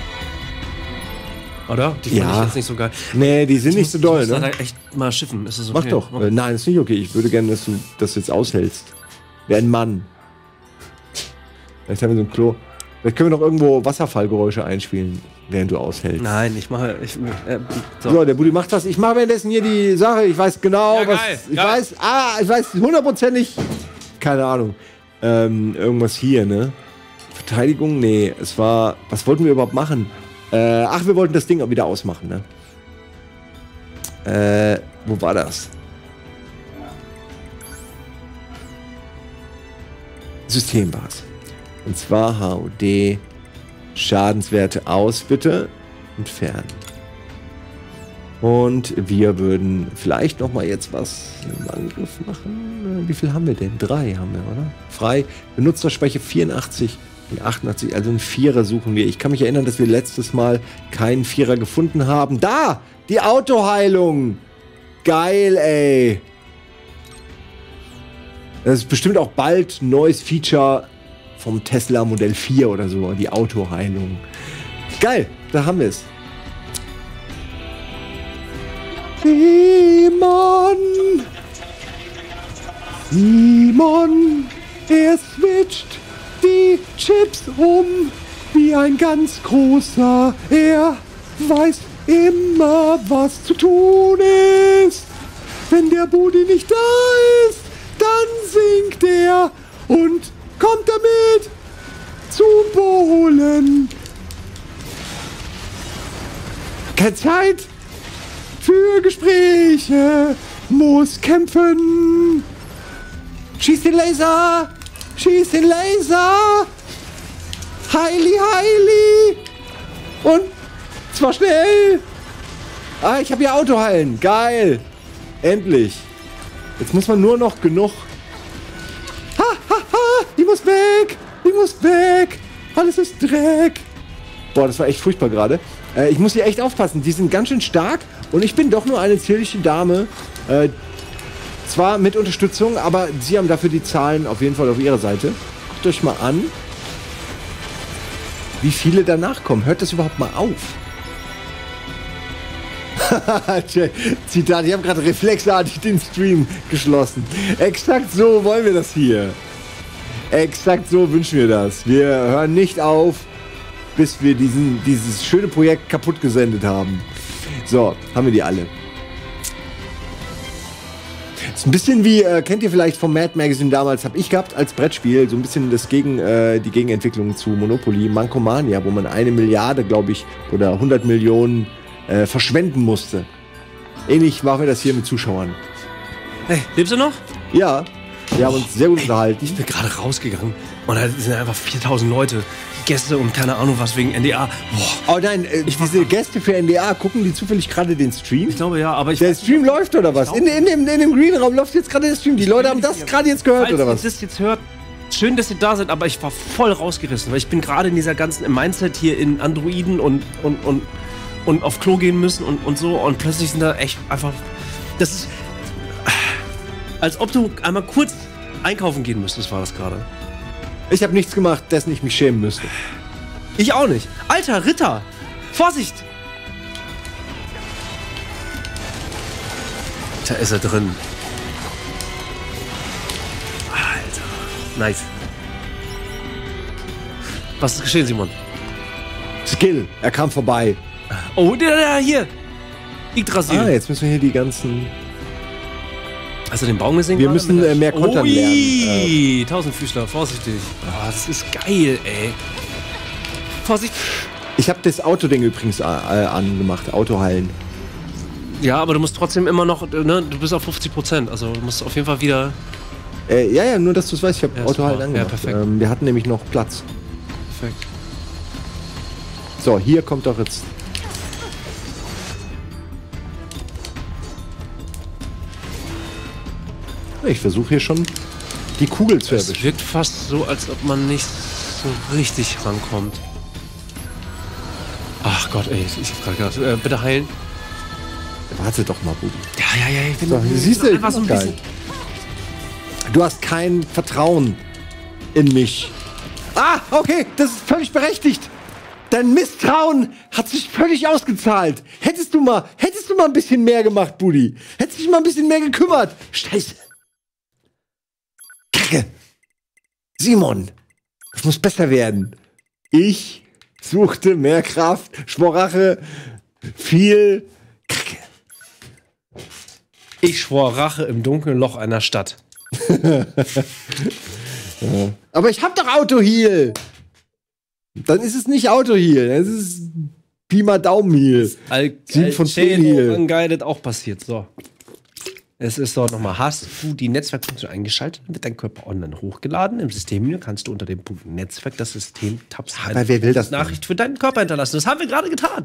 Oder? Die fand ich jetzt nicht so geil. Nee, die sind nicht so doll, ne? ne? Da echt mal schiffen. Ist das okay? Mach doch. Nein, ist nicht okay. Ich würde gerne, dass du das jetzt aushältst. Wie ein Mann. Vielleicht haben wir so ein Klo. Vielleicht können wir noch irgendwo Wasserfallgeräusche einspielen, während du aushältst. Nein, ich mache. So, der Buddy macht das. Ich mache währenddessen hier die Sache. Ich weiß genau, ja, was. Geil, ich weiß 100%ig. Keine Ahnung. Irgendwas hier, ne? Verteidigung? Nee, es war. Was wollten wir überhaupt machen? Wir wollten das Ding auch wieder ausmachen, ne? Wo war das? System war es. Und zwar HUD Schadenswerte aus, bitte. Entfernen. Und wir würden vielleicht noch mal jetzt was im Angriff machen. Wie viel haben wir denn? 3 haben wir, oder? Frei. Benutzerspeicher 84 und 88. Also einen 4er suchen wir. Ich kann mich erinnern, dass wir letztes Mal keinen 4er gefunden haben. Da! Die Autoheilung! Geil, ey! Das ist bestimmt auch bald ein neues Feature vom Tesla Modell 4 oder so, die Autoheilung. Geil, da haben wir es. Simon, er switcht die Chips um wie ein ganz großer. Er weiß immer, was zu tun ist. Wenn der Budi nicht da ist, dann singt er und kommt damit zum Bowlen. Keine Zeit für Gespräche, muss kämpfen. Schieß den Laser, schieß den Laser. Heili, heili. Und zwar schnell. Ich habe hier Autoheilen, geil. Endlich. Jetzt muss man nur noch genug. Ich muss weg! Ich muss weg! Alles ist Dreck! Boah, das war echt furchtbar gerade. Ich muss hier echt aufpassen. Die sind ganz schön stark und ich bin doch nur eine zierliche Dame. Zwar mit Unterstützung, aber sie haben dafür die Zahlen auf jeden Fall auf ihrer Seite. Guckt euch mal an, wie viele danach kommen. Hört das überhaupt mal auf? Zitat, ich habe gerade reflexartig den Stream geschlossen. Exakt so wollen wir das hier. Exakt so wünschen wir das. Wir hören nicht auf, bis wir dieses schöne Projekt kaputt gesendet haben. So, haben wir die alle. Ist ein bisschen wie, kennt ihr vielleicht vom Mad Magazine damals, habe ich gehabt als Brettspiel, so ein bisschen die Gegenentwicklung zu Monopoly, Mankomania, wo man 1 Milliarde, glaube ich, oder 100 Millionen verschwenden musste. Ähnlich machen wir das hier mit Zuschauern. Hey, lebst du noch? Ja, wir haben uns sehr gut unterhalten. Ich bin gerade rausgegangen und da sind einfach 4000 Leute, Gäste und keine Ahnung was wegen NDA. Boah. Oh nein, diese Gäste für NDA, gucken die zufällig gerade den Stream? Ich glaube ja, aber der Stream läuft oder was? In dem Green Raum läuft jetzt gerade der Stream. Die Leute haben das gerade jetzt gehört oder was? Falls ihr das jetzt hört, schön, dass ihr da seid, aber ich war voll rausgerissen, weil ich bin gerade in dieser ganzen im Mindset hier in Androiden und auf Klo gehen müssen und so und plötzlich sind da echt einfach, das ist, als ob du einmal kurz einkaufen gehen müsstest, war das gerade. Ich habe nichts gemacht, dessen ich mich schämen müsste. Ich auch nicht. Alter, Ritter! Vorsicht! Da ist er drin. Alter. Nice. Was ist geschehen, Simon? Skill, er kam vorbei. Oh, der hier! Yggdrasil. Ah, jetzt müssen wir hier die ganzen... Hast du den Baum gesehen? Wir gerade? müssen mehr kontern lernen. Tausendfüßler, vorsichtig. Oh, das ist geil, ey. Vorsicht. Ich habe das Autoding übrigens angemacht, Auto heilen. Ja, aber du musst trotzdem immer noch, ne, du bist auf 50%, also du musst auf jeden Fall wieder... Ja, nur dass du es weißt, ich habe Ja, Auto heilen super. angemacht. Ja, perfekt. Wir hatten nämlich noch Platz. Perfekt. So, hier kommt doch jetzt... Ich versuche hier schon die Kugel zu Es erwischen. wirkt fast so, als ob man nicht so richtig rankommt. Ach Gott, ey, ich hab gerade gedacht, bitte heilen. Warte doch mal, Budi. Ja, ich bin So, siehst du, einfach so ein bisschen... Du hast kein Vertrauen in mich. Ah, okay, das ist völlig berechtigt. Dein Misstrauen hat sich völlig ausgezahlt. Hättest du mal ein bisschen mehr gemacht, Budi. Hättest dich mal ein bisschen mehr gekümmert. Scheiße. Kacke. Simon, das muss besser werden. Ich suchte mehr Kraft, Schworache, viel Kacke. Ich schwor Rache im dunklen Loch einer Stadt. Aber ich hab doch Autoheal. Dann ist es nicht Autoheal, dann ist es Pi mal Daumen-Heal. 7 von 10 Heal. Unguided auch passiert, so. Es ist dort nochmal, hast du die Netzwerkfunktion eingeschaltet, wird dein Körper online hochgeladen. Im Systemmenü kannst du unter dem Punkt Netzwerk das System Tabs Aber wer will das denn? Nachricht für deinen Körper hinterlassen. Das haben wir gerade getan.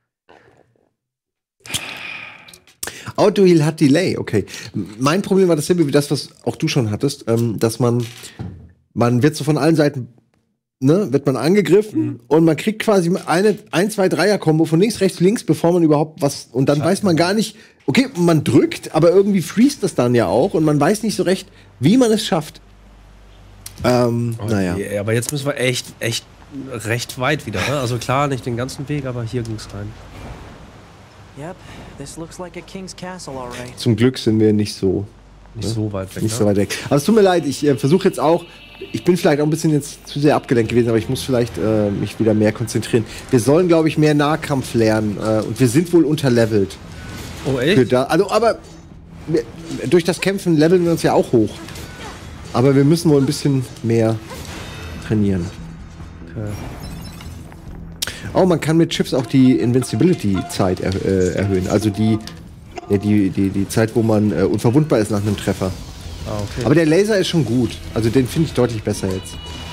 Autoheal hat Delay, okay. Mein Problem war dasselbe wie das, was auch du schon hattest, dass man wird so von allen Seiten, ne, wird man angegriffen und man kriegt quasi ein, zwei Dreier-Kombo von links, rechts, links, bevor man überhaupt was, und dann weiß man gar nicht, okay, man drückt, aber irgendwie freest das dann ja auch und man weiß nicht so recht, wie man es schafft. Naja. Okay, aber jetzt müssen wir echt recht weit wieder, ne? Also klar, nicht den ganzen Weg, aber hier ging's rein. Yep, this looks like a king's castle, all right. Zum Glück sind wir nicht so weit weg. Nicht so weit weg. Aber es tut mir leid, ich versuche jetzt auch, ich bin vielleicht auch ein bisschen jetzt zu sehr abgelenkt gewesen, aber ich muss vielleicht mich wieder mehr konzentrieren. Wir sollen, glaube ich, mehr Nahkampf lernen und wir sind wohl unterlevelt. Oh, echt? Aber durch das Kämpfen leveln wir uns ja auch hoch. Aber wir müssen wohl ein bisschen mehr trainieren. Okay. Oh, man kann mit Chips auch die Invincibility-Zeit erhöhen. Also die Zeit, wo man unverwundbar ist nach einem Treffer. Ah, okay. Aber der Laser ist schon gut. Also den finde ich deutlich besser jetzt.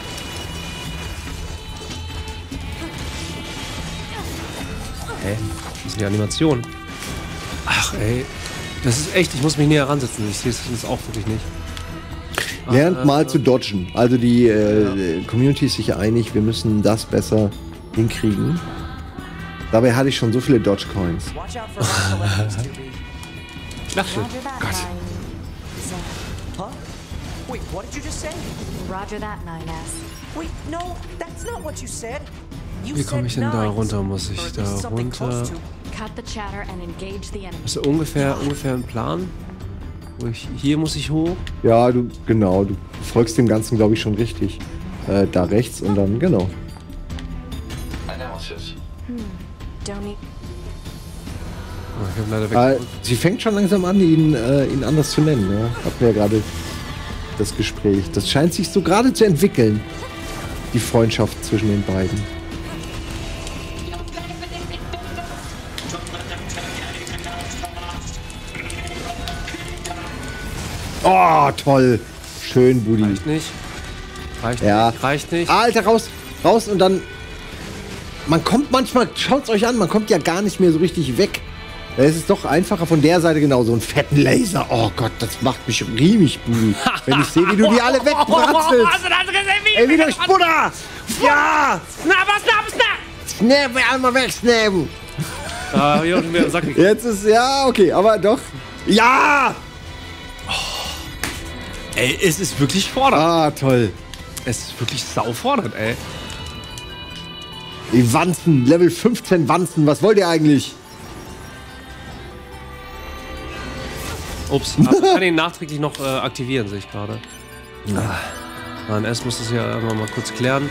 Hä? Das ist die Animation. Ach, ey. Das ist echt, ich muss mich näher ransetzen. Ich sehe es auch wirklich nicht. Lernt mal zu dodgen. Also die Community ist sich einig, wir müssen das besser hinkriegen. Dabei hatte ich schon so viele Dodge-Coins. Watch out for recollections, 2B. Klasse. Roger that, Gott. 9Z. Huh? Wait, what did you just say? Roger that, 9S. Wait, no, that's not what you said. You Wie komme ich said denn da nines, runter? Muss ich or at da least something close runter? to. Cut the chatter and engage the enemy. Hast du ungefähr einen Plan? Hier muss ich hoch. Ja, du folgst dem Ganzen, glaube ich, schon richtig. Da rechts und dann, genau. Don't need. Oh, ich hab leider weg. Sie fängt schon langsam an, ihn anders zu nennen. Ne? Hatten wir ja gerade das Gespräch. Das scheint sich so gerade zu entwickeln, die Freundschaft zwischen den beiden. Oh, toll. Schön, Budi. Reicht nicht. Ja. Reicht nicht. Alter, raus und dann... Man kommt manchmal, schaut's euch an, man kommt ja gar nicht mehr so richtig weg. Es ist doch einfacher von der Seite genau, so einen fetten Laser. Oh Gott, das macht mich riemig blutig. Wenn ich sehe, wie du die alle wegbratzelst. Hast du das gesehen, wie Ey, wie durch Butter! Ja! Snap! Snap, einmal wegsnappen! Ah, hier unten wieder Sack. Jetzt ist, ja, okay, aber doch. Ja! Ey, es ist wirklich fordernd. Ah, toll. Es ist wirklich saufordernd, ey. Die Wanzen, Level 15 Wanzen, was wollt ihr eigentlich? Ups, aber ich kann ihn nachträglich noch aktivieren, sehe ich gerade. Nein, erst muss das ja mal kurz klären.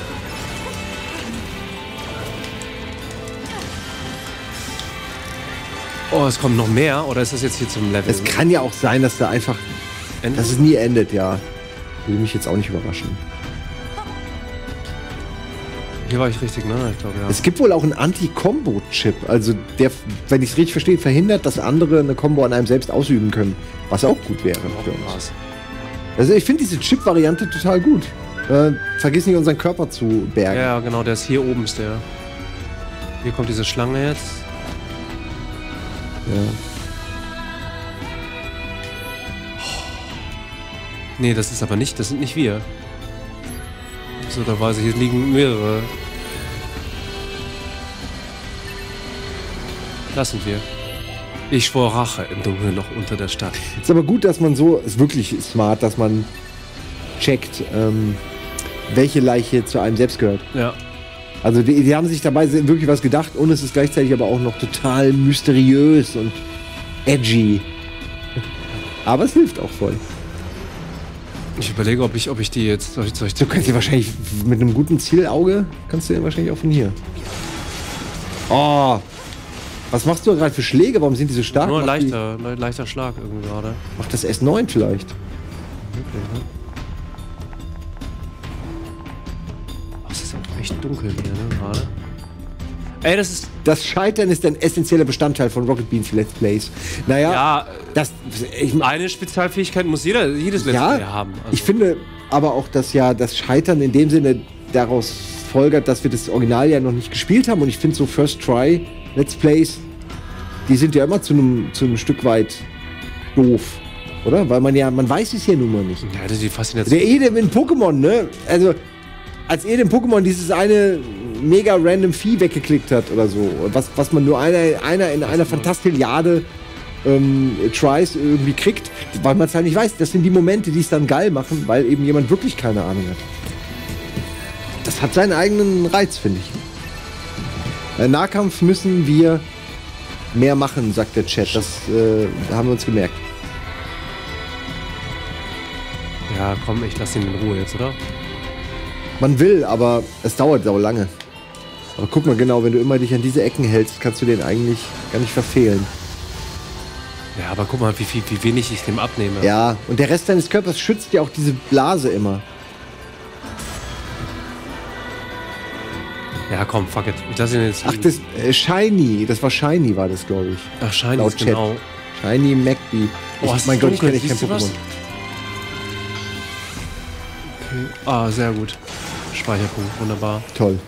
Oh, es kommt noch mehr? Oder ist das jetzt hier zum Level? Es kann ja auch sein, dass da einfach, dass es nie endet, ja. Würde mich jetzt auch nicht überraschen. Hier war ich richtig, ne? Ich glaube, ja. Es gibt wohl auch einen Anti-Combo-Chip, also der, wenn ich es richtig verstehe, verhindert, dass andere eine Combo an einem selbst ausüben können. Was auch gut wäre für uns. Also ich finde diese Chip-Variante total gut. Vergiss nicht, unseren Körper zu bergen. Ja, genau, der ist hier oben, ist der. Hier kommt diese Schlange jetzt. Ja. Nee, das ist aber nicht, das sind nicht wir. So, da weiß ich, hier liegen mehrere. Das sind wir. Ich schwor Rache im dunklen Loch unter der Stadt. Ist aber gut, dass man so, ist wirklich smart, dass man checkt, welche Leiche zu einem selbst gehört. Ja. Also die haben sich dabei wirklich was gedacht und es ist gleichzeitig aber auch noch total mysteriös und edgy. Aber es hilft auch voll. Ich überlege, ob ich die jetzt... Soll ich Du kannst dir wahrscheinlich mit einem guten Zielauge, kannst du den wahrscheinlich auch von hier. Oh, was machst du gerade für Schläge? Warum sind die so stark? Nur leichter Schlag irgendwie gerade. Macht das S9 vielleicht? Okay, ne? Oh, es ist auch echt dunkel hier, ne, gerade. Ey, das ist... Das Scheitern ist ein essentieller Bestandteil von Rocket Beans Let's Plays. Naja, Ja, ich, eine Spezialfähigkeit muss jedes Let's Play haben. Also, ich finde aber auch, dass ja das Scheitern in dem Sinne daraus folgert, dass wir das Original ja noch nicht gespielt haben. Und ich finde so First Try Let's Plays, die sind ja immer zu einem Stück weit doof. Oder? Weil man weiß es ja nun mal nicht. Ja, das ist die Faszination. Der Edem in Pokémon, ne? Also, als Edem Pokémon dieses eine mega random Vieh weggeklickt hat oder so, was man nur einer in einer Fantastilliarde Tries irgendwie kriegt, weil man es halt nicht weiß. Das sind die Momente, die es dann geil machen, weil eben jemand wirklich keine Ahnung hat. Das hat seinen eigenen Reiz, finde ich. Bei Nahkampf müssen wir mehr machen, sagt der Chat. Das haben wir uns gemerkt. Ja, komm, ich lass ihn in Ruhe jetzt, oder? Man will, aber es dauert sau lange. Aber guck mal genau, wenn du immer dich an diese Ecken hältst, kannst du den eigentlich gar nicht verfehlen. Ja, aber guck mal, wie wenig ich dem abnehme. Ja, und der Rest deines Körpers schützt ja auch diese Blase immer. Ja, komm, fuck it. Ich lass ihn jetzt Ach, liegen. das Shiny, das war Shiny, war das, glaube ich. Ach, Shiny Laut ist Chat. genau. Shiny MacBee. Oh, es Mein ist Gott, ich dunkel. kenne kein Siehst du was? Pokémon. Okay. Ah, sehr gut. Speicherpunkt, wunderbar. Toll.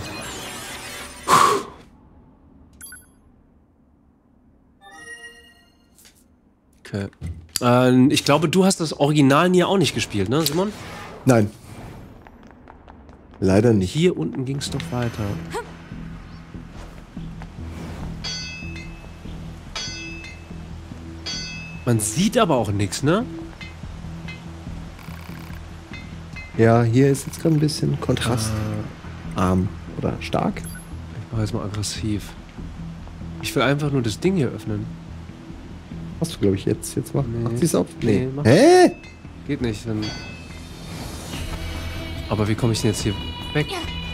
Okay. Ich glaube, du hast das Original Nier auch nicht gespielt, ne, Simon? Nein. Leider nicht. Hier unten ging es doch weiter. Man sieht aber auch nichts, ne? Ja, hier ist jetzt gerade ein bisschen kontrastarm oder stark. Ich mache jetzt mal aggressiv. Ich will einfach nur das Ding hier öffnen. Hast du, glaube ich, jetzt machen. Nee. Macht sie es auf? Nee, mach- Hä? Geht nicht, wenn... Aber wie komme ich denn jetzt hier weg?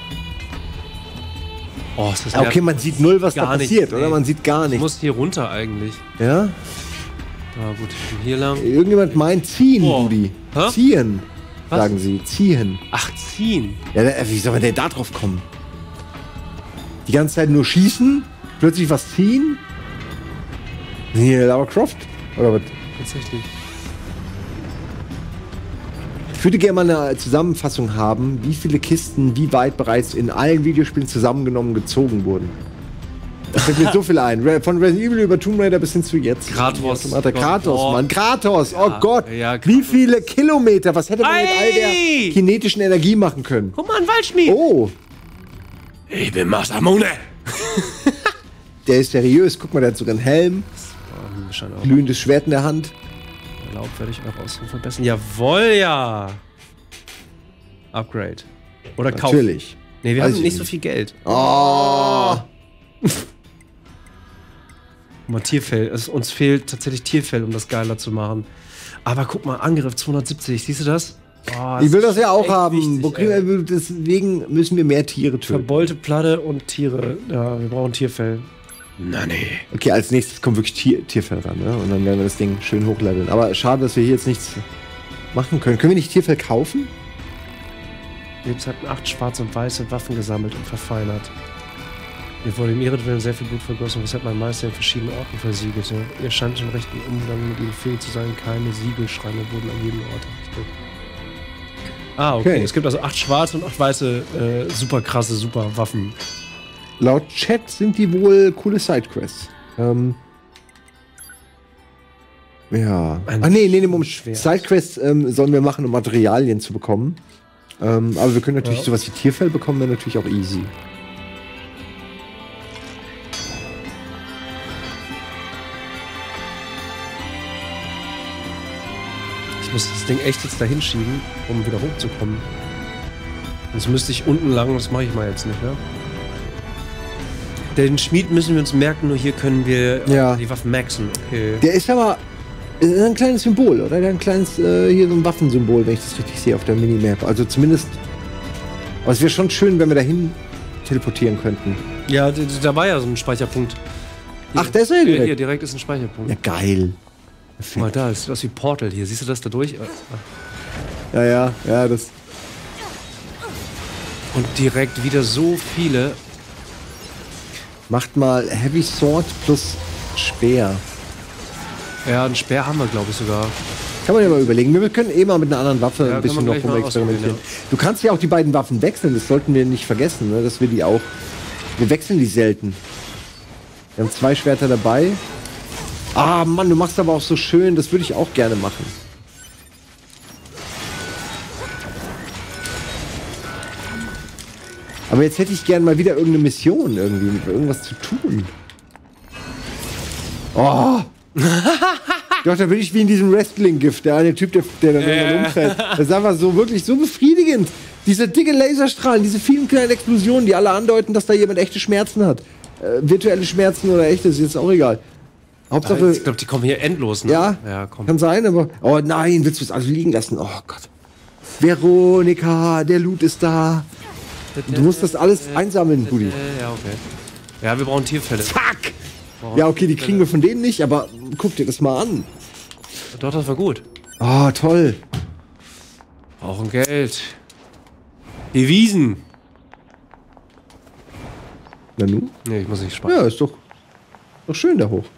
Oh, ist das Ja, okay, man sieht null, was da Gar nichts, passiert, nee. oder? Man sieht gar Ich nichts. muss hier runter eigentlich. Ja? Ah, gut, ich bin hier lang. Irgendjemand meint ziehen, Oh. Rudi. Hä? Ziehen, Was? sagen sie. Ziehen. Ach, ziehen. Ja, wie soll man denn da drauf kommen? Die ganze Zeit nur schießen, plötzlich was ziehen? Hier, Lara Croft? Oder was? Tatsächlich. Ich würde gerne mal eine Zusammenfassung haben, wie viele Kisten wie weit bereits in allen Videospielen zusammengenommen gezogen wurden. Da fällt mir so viel ein. Von Resident Evil über Tomb Raider bis hin zu jetzt. Kratos. Kratos, Mann. Kratos, oh Gott. Ja, Kratos. Wie viele Kilometer? Was hätte man mit all der kinetischen Energie machen können? Guck mal, ein Waldschmied. Oh, Ich bin Masamune. der ist seriös. Guck mal, der hat sogar einen Helm, glühendes Schwert in der Hand. Erlaubt werde ich auch Ausruf verbessern. Jawohl, ja. Upgrade. Oder kaufen. Natürlich. Nee, wir Weiß haben ich nicht so nicht. viel Geld. Oh. Mal Tierfell. Uns fehlt tatsächlich Tierfell, um das geiler zu machen. Aber guck mal, Angriff 270. Siehst du das? Oh, Ich will das ja auch echt haben. wichtig, Wo kriegen wir, deswegen müssen wir mehr Tiere töten. Verbeulte Platte und Tiere. Ja, wir brauchen Tierfell. Na nee. Okay, als nächstes kommt wirklich Tierfell ran, ne? Und dann werden wir das Ding schön hochleveln. Aber schade, dass wir hier jetzt nichts machen können. Können wir nicht Tierfell kaufen? Lebzeiten 8 schwarze und weiße Waffen gesammelt und verfeinert. Ihr wurde in ihretwillen sehr viel Blut vergossen, weshalb mein Meister in verschiedenen Orten versiegelte. Ihr scheint im rechten Umgang mit ihnen fähig zu sein. Keine Siegelschreine wurden an jedem Ort errichtet. Ah, okay. Es gibt also 8 schwarze und 8 weiße, super krasse, super Waffen. Laut Chat sind die wohl coole Sidequests. Ja. Nee, Moment. Schwert. Sidequests sollen wir machen, um Materialien zu bekommen. Aber wir können natürlich sowas wie Tierfell bekommen, wäre natürlich auch easy. Ich muss das Ding echt jetzt da hinschieben, um wieder hochzukommen. Sonst müsste ich unten lang, das mache ich mal jetzt nicht, ne? Den Schmied müssen wir uns merken, nur hier können wir die Waffen maxen. Okay. Der ist aber ein kleines Symbol, oder? Der hat ein kleines, hier so ein Waffensymbol, wenn ich das richtig sehe auf der Minimap. Also zumindest. Aber es wäre schon schön, wenn wir dahin teleportieren könnten. Ja, da war ja so ein Speicherpunkt. Hier. Ach, der ist ja direkt. Hier direkt ist ein Speicherpunkt. Ja, geil. Guck mal, da ist das wie Portal hier. Siehst du das da durch? Ja, das. Und direkt wieder so viele. Macht mal Heavy Sword plus Speer. Ja, einen Speer haben wir, glaube ich, sogar. Kann man ja mal überlegen. Wir können eh mal mit einer anderen Waffe ein bisschen kann man noch gleich mal rumexperimentieren. ausprobieren, Du kannst ja auch die beiden Waffen wechseln, das sollten wir nicht vergessen, ne? Dass wir die auch. Wir wechseln die selten. Wir haben 2 Schwerter dabei. Ah, Mann, du machst aber auch so schön, das würde ich auch gerne machen. Aber jetzt hätte ich gerne mal wieder irgendeine Mission irgendwie, irgendwas zu tun. Oh! Doch, da bin ich wie in diesem Wrestling-Gift, der eine Typ, der dann irgendwann umfällt. Das ist einfach so wirklich so befriedigend. Diese dicke Laserstrahlen, diese vielen kleinen Explosionen, die alle andeuten, dass da jemand echte Schmerzen hat. Virtuelle Schmerzen oder echte, ist jetzt auch egal. Hauptsache. Ich glaube, die kommen hier endlos, ne? Ja, komm. Kann sein, aber. Oh nein, willst du es also liegen lassen? Oh Gott. Veronika, der Loot ist da. Du musst das alles einsammeln, Buddy. Ja, okay. Ja, wir brauchen Tierfälle. Fuck! Ja, okay, die kriegen wir von denen nicht, aber guck dir das mal an. Doch, das war gut. Oh, toll. Brauchen Geld. Devisen. Na nun? Nee, ich muss nicht sparen. Ja, ist doch schön da hoch.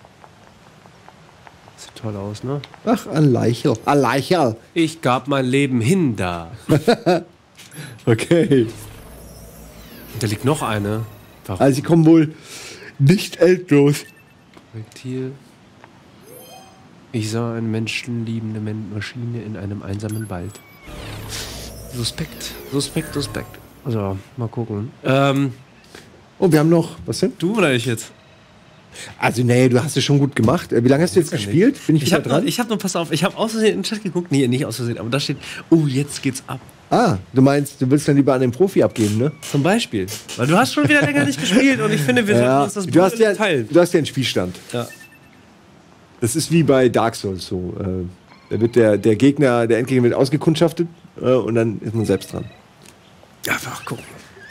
Sieht toll aus, ne? Ach, ein Leichel. Ein Leichel. Ich gab mein Leben hin da. Okay. Und da liegt noch eine. Warum? Also sie kommen wohl nicht endlos. Projektil. Ich sah eine menschenliebende Maschine in einem einsamen Wald. Suspekt. Also, mal gucken. Oh, wir haben noch. Was denn? Du oder ich jetzt? Also, nee, du hast es schon gut gemacht. Wie lange hast du jetzt gespielt? Bin ich wieder dran? Ich hab nur, pass auf, ich habe aus Versehen in den Chat geguckt. Nee, nicht aus Versehen, aber da steht, oh, jetzt geht's ab. Ah, du meinst, du willst dann lieber an den Profi abgeben, ne? Zum Beispiel. Weil du hast schon wieder länger nicht gespielt und ich finde, wir sollten uns das du hast ja, teilen. du hast ja einen Spielstand. Ja. Das ist wie bei Dark Souls so. Da wird der Gegner, der Endgegner wird ausgekundschaftet und dann ist man selbst dran. Einfach gucken.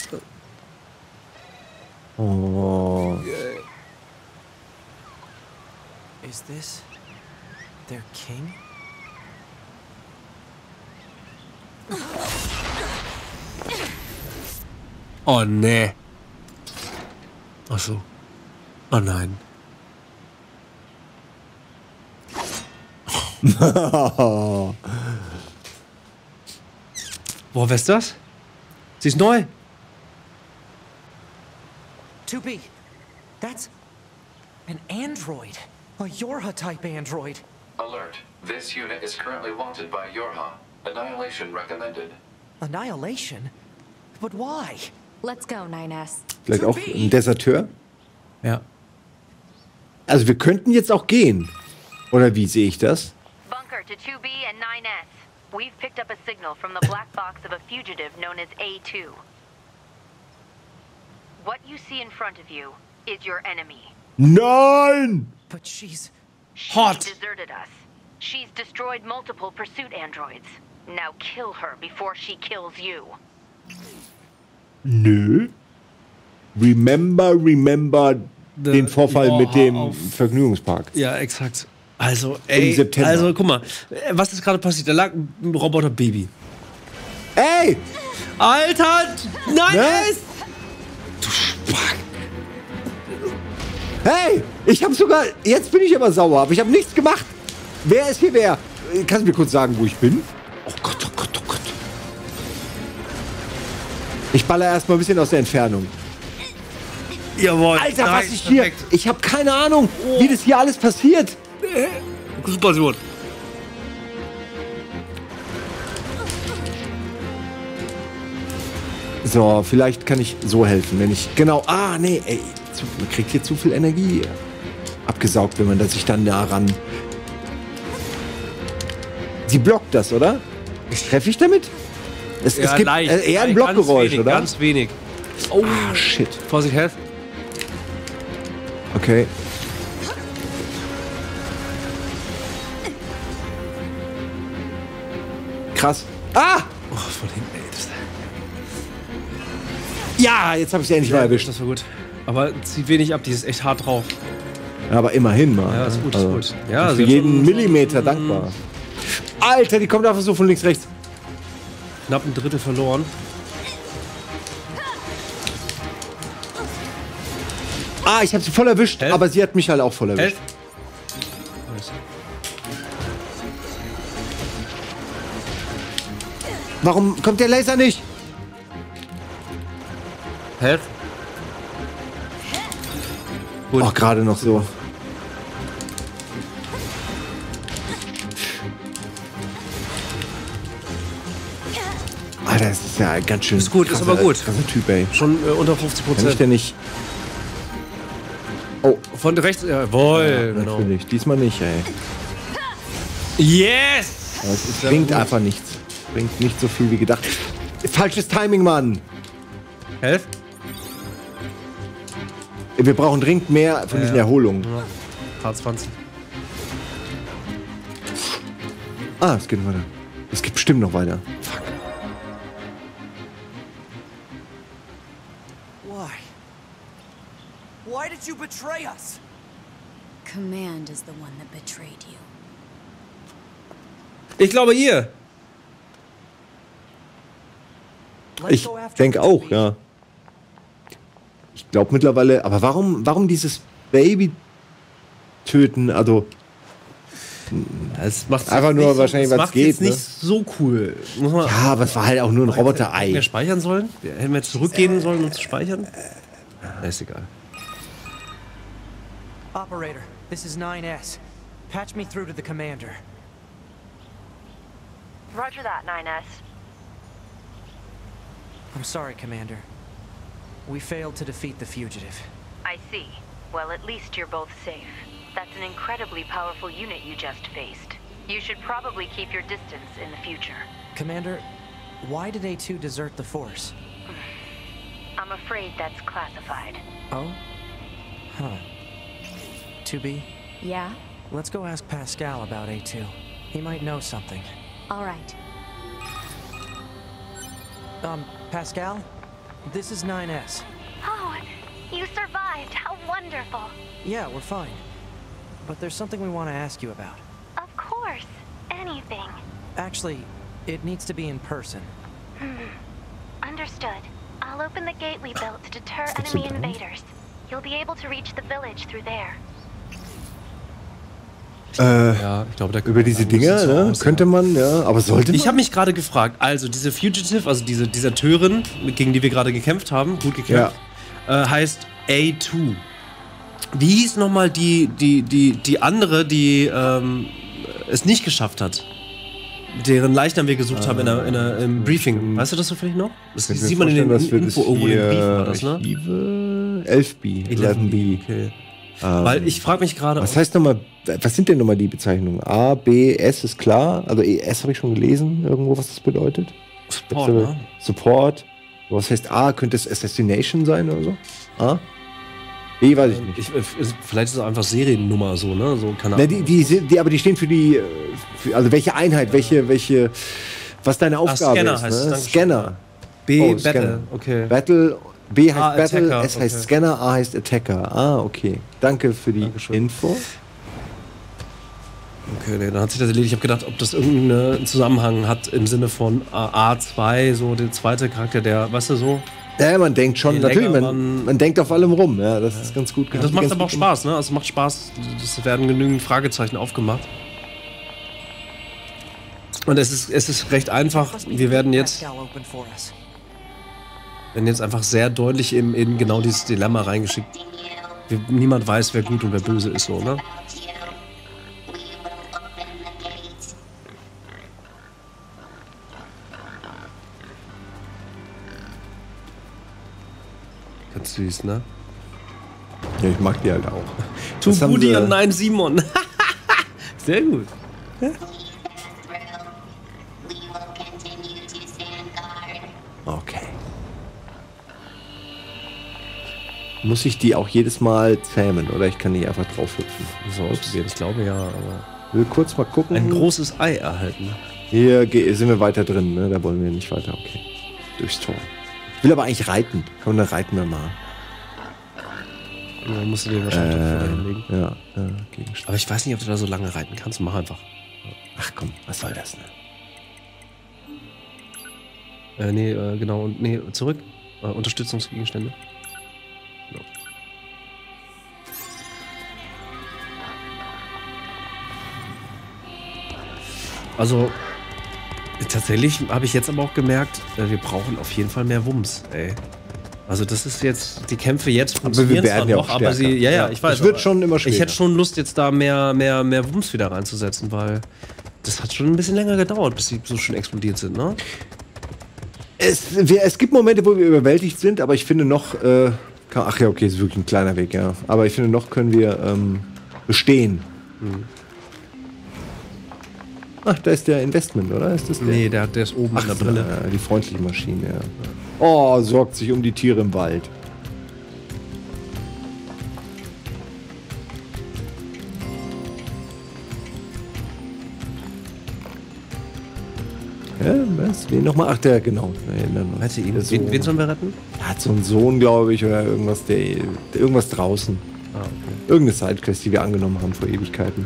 Oh. Is this their king? Oh, nee. Ach so. Oh nein. Boah, wer ist das? Sie ist neu. 2B, That's an android. A Yorha-type android. Alert. This unit is currently wanted by Yorha. Annihilation recommended. Annihilation? But why? Let's go, 9S. Vielleicht auch ein Deserteur? Ja. Also wir könnten jetzt auch gehen. Oder wie sehe ich das? Bunker to 2B and 9S. We've picked up a signal from the black box of a fugitive known as A2. What you see in front of you is your enemy. Nein! But she's... She Hot. deserted us. She's destroyed multiple pursuit androids. Now kill her before she kills you. Nö. Remember den Vorfall mit dem Vergnügungspark. Ja, exakt. Also, ey, Im September. also guck mal, was ist gerade passiert? Da lag ein Roboter-Baby. Ey! Alter! Nein, Ne? es! Hey! Ich habe sogar... Jetzt bin ich aber sauer, aber ich habe nichts gemacht. Wer ist hier wer? Kannst du mir kurz sagen, wo ich bin? Oh Gott, oh Gott, oh Gott. Ich baller erstmal ein bisschen aus der Entfernung. Jawohl. Alter, was nice, ich hier... perfekt. Ich habe keine Ahnung, wie das hier alles passiert. Super, gut. So, vielleicht kann ich so helfen, wenn ich... Genau, nee, ey. Man kriegt hier zu viel Energie abgesaugt, wenn man da sich dann nah ran... Sie blockt das, oder? Treffe ich damit? Es gibt leicht. eher ein Ganz Blockgeräusch, wenig, oder? Ganz wenig. Oh, Shit. Vorsicht, helf. Okay. Krass. Ah! Oh, von hinten, ey. Ja, jetzt habe ich sie endlich mal erwischt. Das war gut. Aber zieht wenig ab, die ist echt hart drauf. Aber immerhin mal. Ja, ist gut, Also, ist gut. Ja, für sie hat jeden schon- Millimeter dankbar. Alter, die kommt einfach so von links, rechts. Knapp ein Drittel verloren. Ich habe sie voll erwischt, Helf. aber sie hat mich halt auch voll erwischt. Helf. Warum kommt der Laser nicht? Helf. Gut. Oh, gerade noch so. Alter, das ist ja ganz schön. Ist gut, ist aber gut. Krasser Typ, ey. Schon unter Kann ich 50%. denn nicht. Oh, Von rechts, jawohl. ja, natürlich. Diesmal nicht, ey. Yes! Aber es bringt einfach nichts. Bringt nicht so viel wie gedacht. Falsches Timing, Mann. Helf. Wir brauchen dringend mehr von diesen Erholungen. H20. Es geht weiter. Es geht bestimmt noch weiter. Fuck. Why? Why did you betray us? Command is the one that betrayed you. Ich glaube ihr. Let's Ich go after denke her, auch, 2B. ja. Ich glaube mittlerweile, aber warum dieses Baby töten? Also, Es macht Einfach nur wahrscheinlich, es was macht geht, jetzt ne? nicht so cool. Muss man ja, aber es war halt auch nur ein Hätten wir Roboter-Ei. speichern sollen? Hätten wir zurückgehen sollen, um zu speichern? Ist egal. Operator, this is 9S. Patch me through to the commander. Roger that, 9S. I'm sorry, Commander. We failed to defeat the fugitive. I see. Well, at least you're both safe. That's an incredibly powerful unit you just faced. You should probably keep your distance in the future. Commander, why did A2 desert the Force? I'm afraid that's classified. Oh? Huh. 2B, Yeah? let's go ask Pascal about A2. He might know something. All right. Pascal? This is 9S. Oh, you survived. How wonderful. Yeah, we're fine. But there's something we want to ask you about. Of course. Anything. Actually, it needs to be in person. Understood. I'll open the gate we built to deter enemy invaders. You'll be able to reach the village through there. Ja, ich glaube, da Über diese Dinger, ne? Könnte man, ja. Aber sollte man? Ich habe mich gerade gefragt, also diese Fugitive, also diese Deserteurin, gegen die wir gerade gekämpft haben, gut gekämpft, heißt A2. Wie hieß nochmal die andere, die es nicht geschafft hat? Deren Leichnam wir gesucht haben im Briefing. Weißt du das zufällig noch? Das sieht man in den Info irgendwo in den Brief, war das, ne? 11B. Okay. Weil ich frage mich gerade. Was heißt nochmal, was sind denn nochmal die Bezeichnungen? A, B, S ist klar. Also S habe ich schon gelesen, irgendwo, was das bedeutet. Support, ne? Support. Was heißt A? Könnte es Assassination sein oder so? A? B weiß ich nicht. Vielleicht ist es einfach Seriennummer so, ne? So, keine Na, Ahnung. aber die stehen für die, also welche Einheit, was deine Aufgabe Scanner ist. heißt Ne? es, Scanner. B, Scanner. Battle, okay. Battle, B heißt Battle, Attacker, S heißt okay. Scanner, A heißt Attacker. Ah, okay. Danke für die Dankeschön. Info. Okay, nee, dann hat sich das erledigt. Ich habe gedacht, ob das irgendeinen Zusammenhang hat im Sinne von A2, so der zweite Charakter, der, weißt du, so. Ja, man denkt schon, Je natürlich, länger man denkt auf allem rum. Ja, das ist ganz gut. Das macht aber auch Spaß, ne? Also es macht Spaß. Es werden genügend Fragezeichen aufgemacht. Und es ist recht einfach. Wir werden jetzt einfach sehr deutlich in genau dieses Dilemma reingeschickt. Niemand weiß, wer gut und wer böse ist, so, ne? Ganz süß, ne? Ja, ich mag die halt auch. Tu Das haben Budi sie- und nein Simon. Sehr gut. Okay. Muss ich die auch jedes Mal zähmen oder ich kann die einfach draufhüpfen? So ausprobieren, ich glaube ja, aber. Ich will kurz mal gucken. Ein großes Ei erhalten. Hier sind wir weiter drin, ne? Da wollen wir nicht weiter. Okay. Durchs Tor. Ich will aber eigentlich reiten. Komm, dann reiten wir mal. Da musst du dir wahrscheinlich doch hinlegen. Ja, Gegenstand. Aber ich weiß nicht, ob du da so lange reiten kannst. Mach einfach. Ach komm, was soll das, ne? Genau. Und zurück. Unterstützungsgegenstände. Genau. Also, tatsächlich habe ich jetzt aber auch gemerkt, wir brauchen auf jeden Fall mehr Wumms, ey. Also das ist jetzt, die Kämpfe jetzt funktionieren zwar ja noch, auch aber stärker. ja, ich weiß. Es wird aber schon immer schwieriger. Ich hätte schon Lust, jetzt da mehr Wumms wieder reinzusetzen, weil das hat schon ein bisschen länger gedauert, bis sie so schön explodiert sind, ne? Es gibt Momente, wo wir überwältigt sind, aber ich finde noch, ach ja, okay, ist wirklich ein kleiner Weg, ja. Aber ich finde noch können wir bestehen. Ach, da ist der Investment, oder? Ist das der? Nee, der ist oben in der Brille. Ja, die freundliche Maschine, ja. Oh, sorgt sich um die Tiere im Wald. Ja, was? Wen nochmal? Ach, der, genau. Warte, Der Sohn. wen sollen wir retten? Er hat so einen Sohn, glaube ich, oder irgendwas, irgendwas draußen. Ah, okay. Irgendeine Sidequest, die wir angenommen haben vor Ewigkeiten.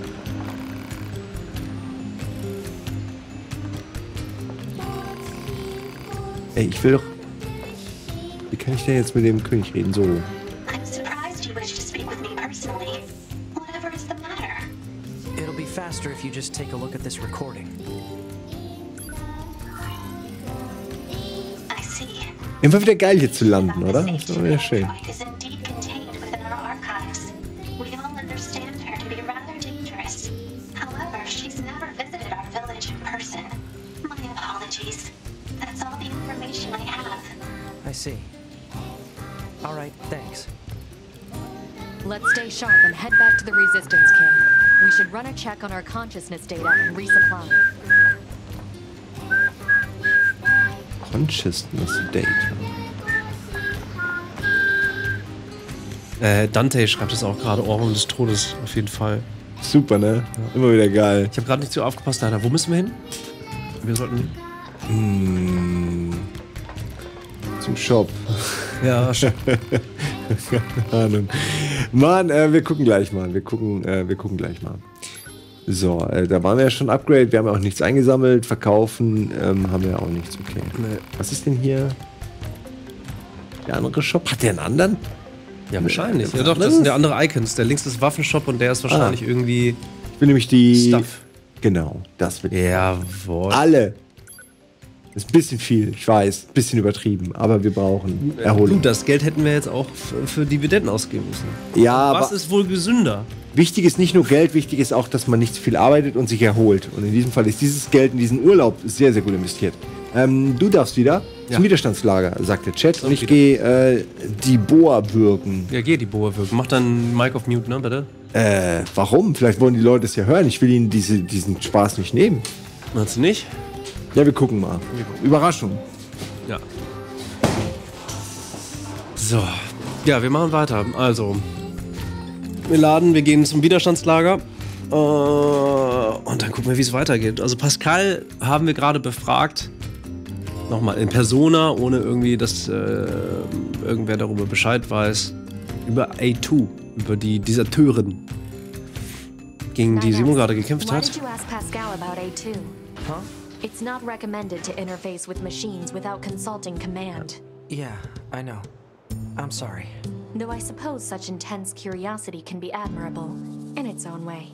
Ey, ich will doch... Wie kann ich denn jetzt mit dem König reden? So. I'm surprised you wish to speak with me personally. Whatever is the matter? It'll be faster if you just take a look at this recording. I see. Immer wieder geil hier zu landen, oder? Das ist doch wieder schön. Is indeed contained within our archives. We all understand her to be rather dangerous. However, she's never visited our village in person. My apologies. That's all the information I have. I see. All right, thanks. Let's stay sharp and head back to the resistance camp. We should run a check on our consciousness data and resupply. Consciousness Data. Dante schreibt es auch gerade, Ohrwurm des Todes, auf jeden Fall. Super, ne? Immer wieder geil. Ich habe gerade nicht so aufgepasst, Alter. Wo müssen wir hin? Wir sollten... Zum Shop. Ja, Keine Ahnung. Mann, wir gucken gleich mal. Wir gucken gleich mal. So, da waren wir ja schon Upgrade. Wir haben ja auch nichts eingesammelt. Verkaufen haben wir ja auch nichts. Okay. Nee. Was ist denn hier? Der andere Shop? Hat der einen anderen? Ja, wahrscheinlich. Ja, doch, das sind ja andere Icons. Der links ist Waffenshop und der ist wahrscheinlich irgendwie Ich will nämlich die... Stuff. Genau, das wird... Jawohl. Alle. Ist ein bisschen viel, ich weiß, ein bisschen übertrieben, aber wir brauchen Erholung. Gut, das Geld hätten wir jetzt auch für Dividenden ausgeben müssen. Ja, Was aber ist wohl gesünder? wichtig ist nicht nur Geld, wichtig ist auch, dass man nicht zu viel arbeitet und sich erholt. Und in diesem Fall ist dieses Geld in diesen Urlaub sehr, sehr gut investiert. Du darfst wieder zum Widerstandslager, sagt der Chat. Und ich gehe die Boa würgen. Ja, geh die Boa wirken. Mach dann Mic auf Mute, ne, bitte? Warum? Vielleicht wollen die Leute es ja hören. Ich will ihnen diesen Spaß nicht nehmen. Meinst du nicht? Ja, wir gucken mal. Überraschung. Ja. So. Ja, wir machen weiter. Also, wir gehen zum Widerstandslager. Und dann gucken wir, wie es weitergeht. Also, Pascal haben wir gerade befragt. Nochmal in Persona, ohne irgendwie, dass irgendwer darüber Bescheid weiß. Über A2, über die Deserteurin, gegen die Simon gerade gekämpft Why hat. did you ask Pascal about A2? Huh? It's not recommended to interface with machines without consulting command. Yeah, I know. I'm sorry. Though I suppose such intense curiosity can be admirable, in its own way.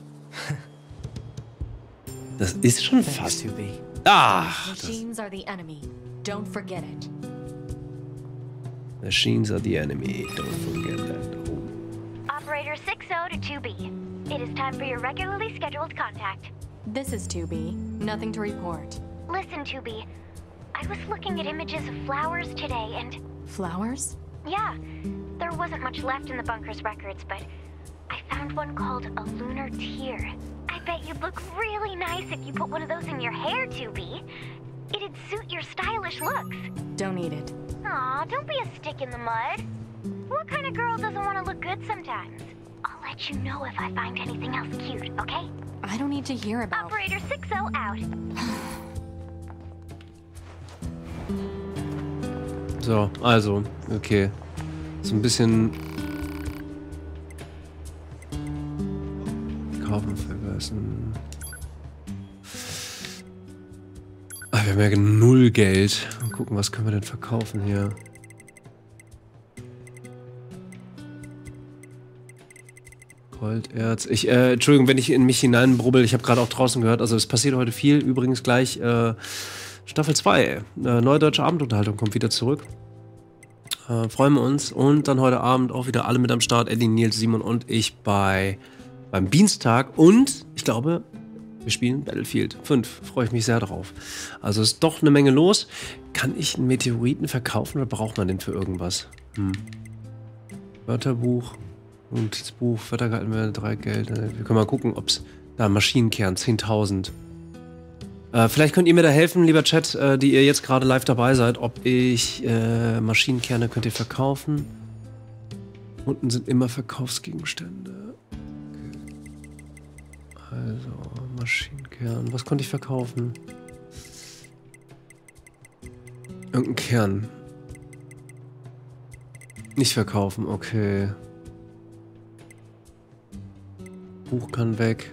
Das ist schon Thanks, fast. 2B. Ach, Machines are the enemy. Don't forget it. Machines are the enemy. Don't forget that. Oh. Operator 60 to 2B. It is time for your regularly scheduled contact. This is 2B. Nothing to report. Listen, 2B. I was looking at images of flowers today and... Flowers? Yeah, there wasn't much left in the bunker's records, but I found one called a lunar tear. I bet you'd look really nice if you put one of those in your hair, 2B. It'd suit your stylish looks. Don't eat it. Aw, don't be a stick in the mud. What kind of girl doesn't want to look good sometimes? I'll let you know if I find anything else cute, okay? I don't need to hear about... Operator 60 out. So, also, okay. So ein bisschen. Kaufen vergessen. Ah, wir haben ja null Geld. Mal gucken, was können wir denn verkaufen hier? Golderz. Entschuldigung, wenn ich in mich hineinbrubbel. Ich habe gerade auch draußen gehört, also es passiert heute viel. Übrigens gleich Staffel 2. Neue deutsche Abendunterhaltung kommt wieder zurück. Freuen wir uns. Und dann heute Abend auch wieder alle mit am Start. Eddie, Nils, Simon und ich beim Dienstag. Und ich glaube, wir spielen Battlefield 5. Freue ich mich sehr drauf. Also ist doch eine Menge los. Kann ich einen Meteoriten verkaufen oder braucht man den für irgendwas? Wörterbuch, Notizbuch, Wettergehalten, 3 Geld. Wir können mal gucken, ob es da Maschinenkern, 10.000. Vielleicht könnt ihr mir da helfen, lieber Chat, die ihr jetzt gerade live dabei seid, ob ich Maschinenkerne könnt ihr verkaufen. Unten sind immer Verkaufsgegenstände. Okay. Also, Maschinenkern. Was konnte ich verkaufen? Irgendein Kern. Nicht verkaufen, okay. Buch kann weg.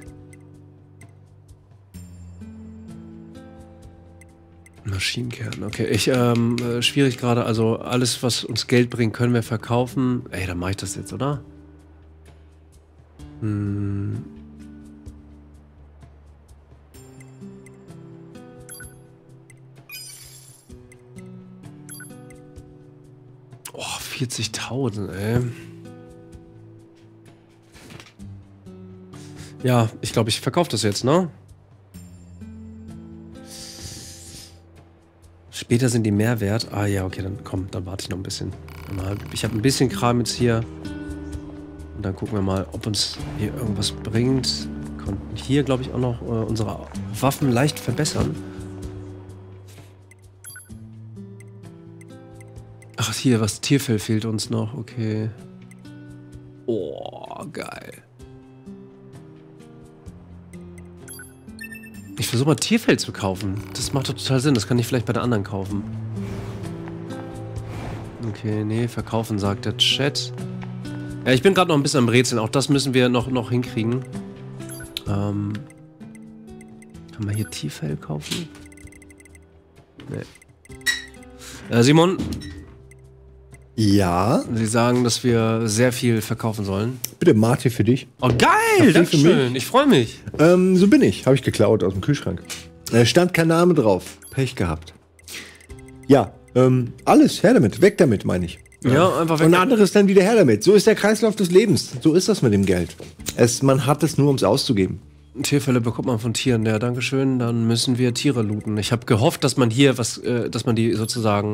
Maschinenkern, okay. Schwierig gerade, also alles, was uns Geld bringt, können wir verkaufen. Ey, dann mache ich das jetzt, oder? Oh, 40.000, ey. Ja, ich glaube, ich verkaufe das jetzt, ne? Später sind die mehr wert. Ah ja, okay, dann komm, dann warte ich noch ein bisschen. Ich habe ein bisschen Kram jetzt hier. Und dann gucken wir mal, ob uns hier irgendwas bringt. Wir konnten hier, glaube ich, auch noch unsere Waffen leicht verbessern. Ach, hier, was Tierfell fehlt uns noch. Okay. Oh, geil. Ich versuche mal Tierfell zu kaufen. Das macht doch total Sinn. Das kann ich vielleicht bei der anderen kaufen. Okay, nee, verkaufen, sagt der Chat. Ja, ich bin gerade noch ein bisschen am Rätseln. Auch das müssen wir noch hinkriegen. Kann man hier Tierfell kaufen? Nee. Simon? Ja? Sie sagen, dass wir sehr viel verkaufen sollen. Bitte, Mate für dich. Oh, geil! Dankeschön. Ich freue mich. So bin ich. Habe ich geklaut aus dem Kühlschrank. Stand kein Name drauf. Pech gehabt. Ja, alles, her damit, weg damit, meine ich. Ja, einfach weg. Und anderes dann wieder her damit. So ist der Kreislauf des Lebens. So ist das mit dem Geld. Man hat es nur, um es auszugeben. Tierfälle bekommt man von Tieren. Ja, dankeschön. Dann müssen wir Tiere looten. Ich habe gehofft, dass man hier dass man die sozusagen.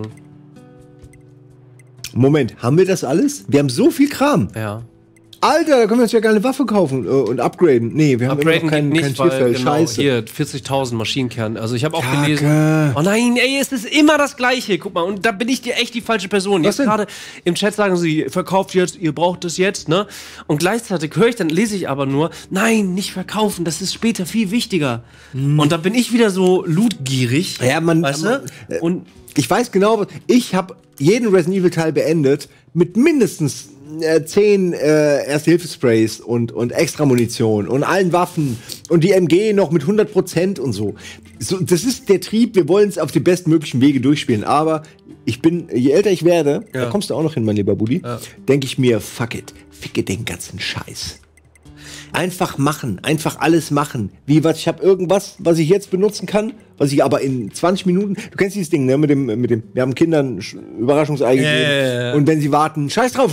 Moment, haben wir das alles? Wir haben so viel Kram. Ja. Alter, da können wir uns ja gerne eine Waffe kaufen und upgraden. Nee, wir haben immer noch kein Tierfell. Genau, Scheiße. hier, 40.000 Maschinenkerne. Also ich habe auch gelesen. Oh nein, ey, es ist immer das Gleiche. Guck mal, und da bin ich dir echt die falsche Person. Jetzt gerade im Chat sagen sie, verkauft jetzt, ihr braucht es jetzt, ne? Und gleichzeitig lese ich aber nur, nein, nicht verkaufen, das ist später viel wichtiger. Und da bin ich wieder so lootgierig. Ja, weißt du? Und ich weiß genau, ich habe jeden Resident Evil Teil beendet mit mindestens 10 Erste-Hilfe-Sprays und extra Munition und allen Waffen und die MG noch mit 100% und so. Das ist der Trieb, wir wollen es auf die bestmöglichen Wege durchspielen, aber je älter ich werde, da kommst du auch noch hin, mein lieber Buddy, denke ich mir, fuck it, ficke den ganzen Scheiß. Einfach machen, einfach alles machen. Ich habe irgendwas, was ich jetzt benutzen kann, was ich aber in 20 Minuten, du kennst dieses Ding, ne, wir haben Kindern Überraschungsei gegeben und wenn sie warten, scheiß drauf,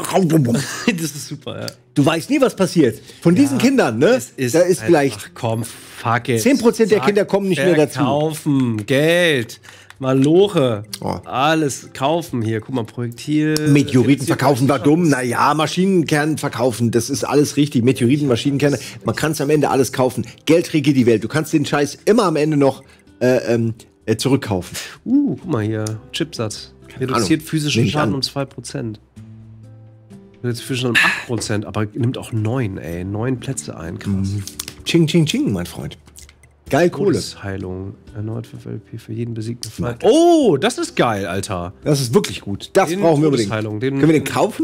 das ist super, ja. Du weißt nie, was passiert. Von diesen Kindern, ne, da ist vielleicht komm, fuck it. 10% der Kinder kommen nicht mehr dazu. Kaufen, Geld, Maloche, alles kaufen hier. Guck mal, Projektil. Meteoriten verkaufen war dumm. Naja, Maschinenkern verkaufen, das ist alles richtig. Meteoriten, Maschinenkerne, man kann es am Ende alles kaufen. Geld regiert die Welt. Du kannst den Scheiß immer am Ende noch zurückkaufen. Guck mal hier, Chipsatz. Reduziert physischen Schaden um 2%. Reduziert physischen Schaden um 8%, aber nimmt auch 9 Plätze ein. Krass. Ching, ching, ching, mein Freund. Geil Kohle. Heilung. Erneut für LP für jeden besiegten Feind. Oh, das ist geil, Alter. Das ist wirklich gut. Das brauchen wir unbedingt. Können wir den kaufen?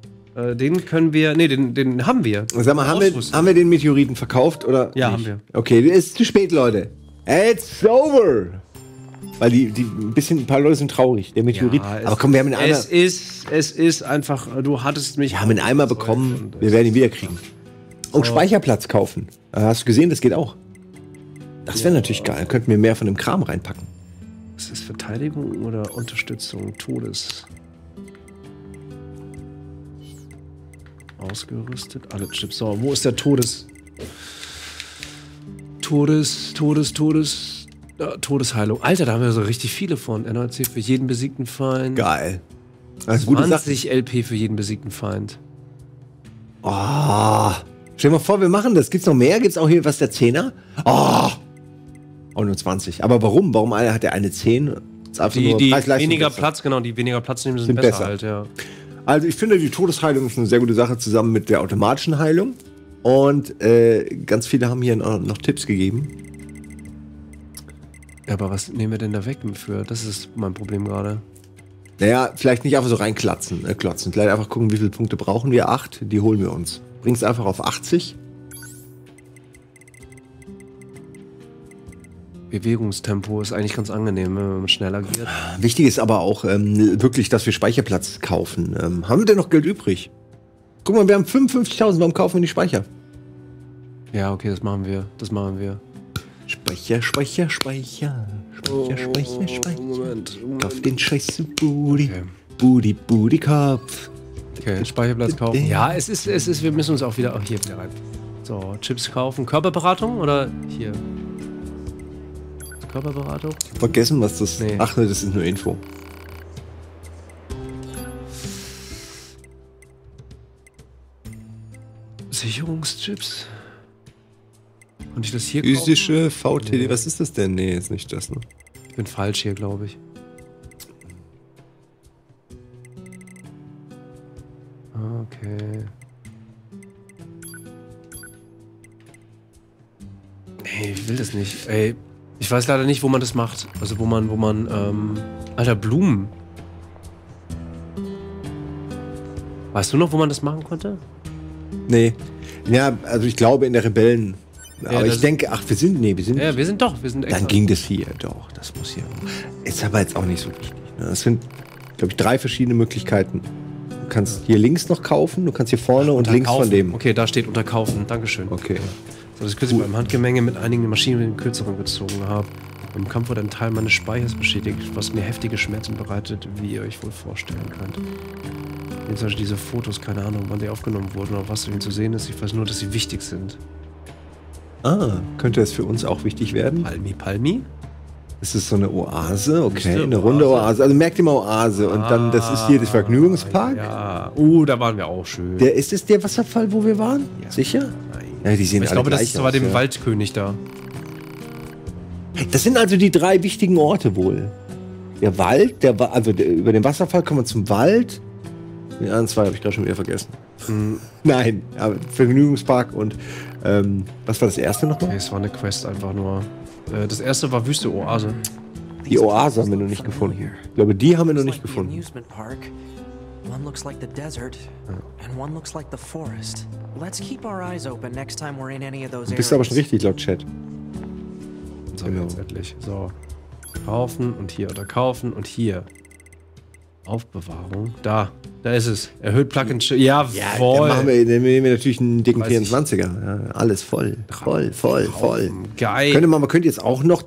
Den können wir. Nee, den haben wir. Sag mal, haben wir den Meteoriten verkauft? Oder ja, nicht? Haben wir. Okay, ist zu spät, Leute. It's over. Weil ein paar Leute sind traurig. Der Meteorit. Ja, aber komm, wir haben ihn einmal. Es ist einfach. Du hattest mich. Wir haben ihn einmal bekommen. Wir werden ihn wieder kriegen. Und Speicherplatz kaufen. Hast du gesehen? Das geht auch. Das wäre natürlich geil. Dann könnten wir mehr von dem Kram reinpacken. Ist das Verteidigung oder Unterstützung? Todes. Ausgerüstet. Alle Chips. So, wo ist der Todes? Todesheilung. Alter, da haben wir so richtig viele von. NRC für jeden besiegten Feind. Geil. Das ist eine gute 20 LP für jeden besiegten Feind. Oh. Stell dir mal vor, wir machen das. Gibt's noch mehr? Gibt's auch hier was der 10er? Oh. Auch nur 20. Aber warum? Warum hat der eine 10? Die weniger Platz, genau, die weniger Platz nehmen, sind besser halt, ja. Also ich finde, die Todesheilung ist eine sehr gute Sache zusammen mit der automatischen Heilung. Und ganz viele haben hier noch Tipps gegeben. Ja, aber was nehmen wir denn da weg für? Das ist mein Problem gerade. Naja, vielleicht nicht einfach so reinklotzen. Vielleicht einfach gucken, wie viele Punkte brauchen wir. 8, die holen wir uns. Bring's einfach auf 80. Bewegungstempo ist eigentlich ganz angenehm, wenn man schneller agiert. Wichtig ist aber auch wirklich, dass wir Speicherplatz kaufen. Haben wir denn noch Geld übrig? Guck mal, wir haben 55.000, warum kaufen wir nicht Speicher? Ja, okay, das machen wir. Speicher. Moment. Kauf den Scheiß zu Booty. Okay. Booty Kopf. Okay, Speicherplatz kaufen. Ja, wir müssen uns auch wieder hier rein. So, Chips kaufen. Körperberatung oder hier? Körperberatung? Vergessen, was das. Nee. Ach ne, das ist nur Info. Sicherungschips. Und ich das hier physische VTD, nee. Was ist das denn? Nee, ist nicht das, ne? Ich bin falsch hier, glaube ich. Okay. Nee, ich will das nicht. Ey, ich weiß leider nicht, wo man das macht. Also wo man, Alter, Blumen. Weißt du noch, wo man das machen konnte? Nee. Ja, also ich glaube in der Rebellen. Ja, aber ich denke, wir sind Ja, wir sind extra. Dann ging das hier, doch. Das muss hier. Ist aber jetzt auch nicht so wichtig. Ne? Das sind, glaube ich, 3 verschiedene Möglichkeiten. Du kannst hier links noch kaufen, du kannst hier vorne und links von dem. Okay, da steht unterkaufen. Dankeschön. Okay. So, das ich kürzlich beim Handgemenge mit einigen Maschinen mit den kürzeren gezogen habe. Im Kampf wurde ein Teil meines Speichers beschädigt, was mir heftige Schmerzen bereitet, wie ihr euch wohl vorstellen könnt. Jetzt zum Beispiel diese Fotos, keine Ahnung, wann die aufgenommen wurden oder was ihnen zu sehen ist. Ich weiß nur, dass sie wichtig sind. Ah, könnte das für uns auch wichtig werden? Palmi? Ist es so eine Oase? Okay, Eine eine runde Oase. Also merkt ihr mal Oase. Und dann, das ist hier das Vergnügungspark. Ja. Da waren wir auch schön. Ist es der Wasserfall, wo wir waren? Ja. Sicher? Nein. Ja, die sehen Ich alle glaube, das gleich ist aber aus, dem ja. Waldkönig da. Das sind also die 3 wichtigen Orte wohl. Der Wald, über den Wasserfall kommen wir zum Wald. Die anderen 2 habe ich gerade schon wieder vergessen. Nein, aber Vergnügungspark und was war das erste nochmal? Okay, es war eine Quest einfach nur. Das erste war Wüste Oase. Die Oase haben wir noch nicht gefunden. Ich glaube, die haben wir noch nicht gefunden. Amusement park. One looks like the desert, and one looks like the forest. Let's keep our eyes open next time we're in any of those Du bist aber schon areas. richtig laut Chat. So, Genau. jetzt endlich. So. Kaufen und hier oder kaufen und hier. Aufbewahrung. Da ist es. Erhöht Plug-and-Ship. Dann Jawohl. nehmen wir natürlich einen dicken Weiß ich. 24er. Ja, alles voll. Voll. Geil. Man könnte jetzt auch noch,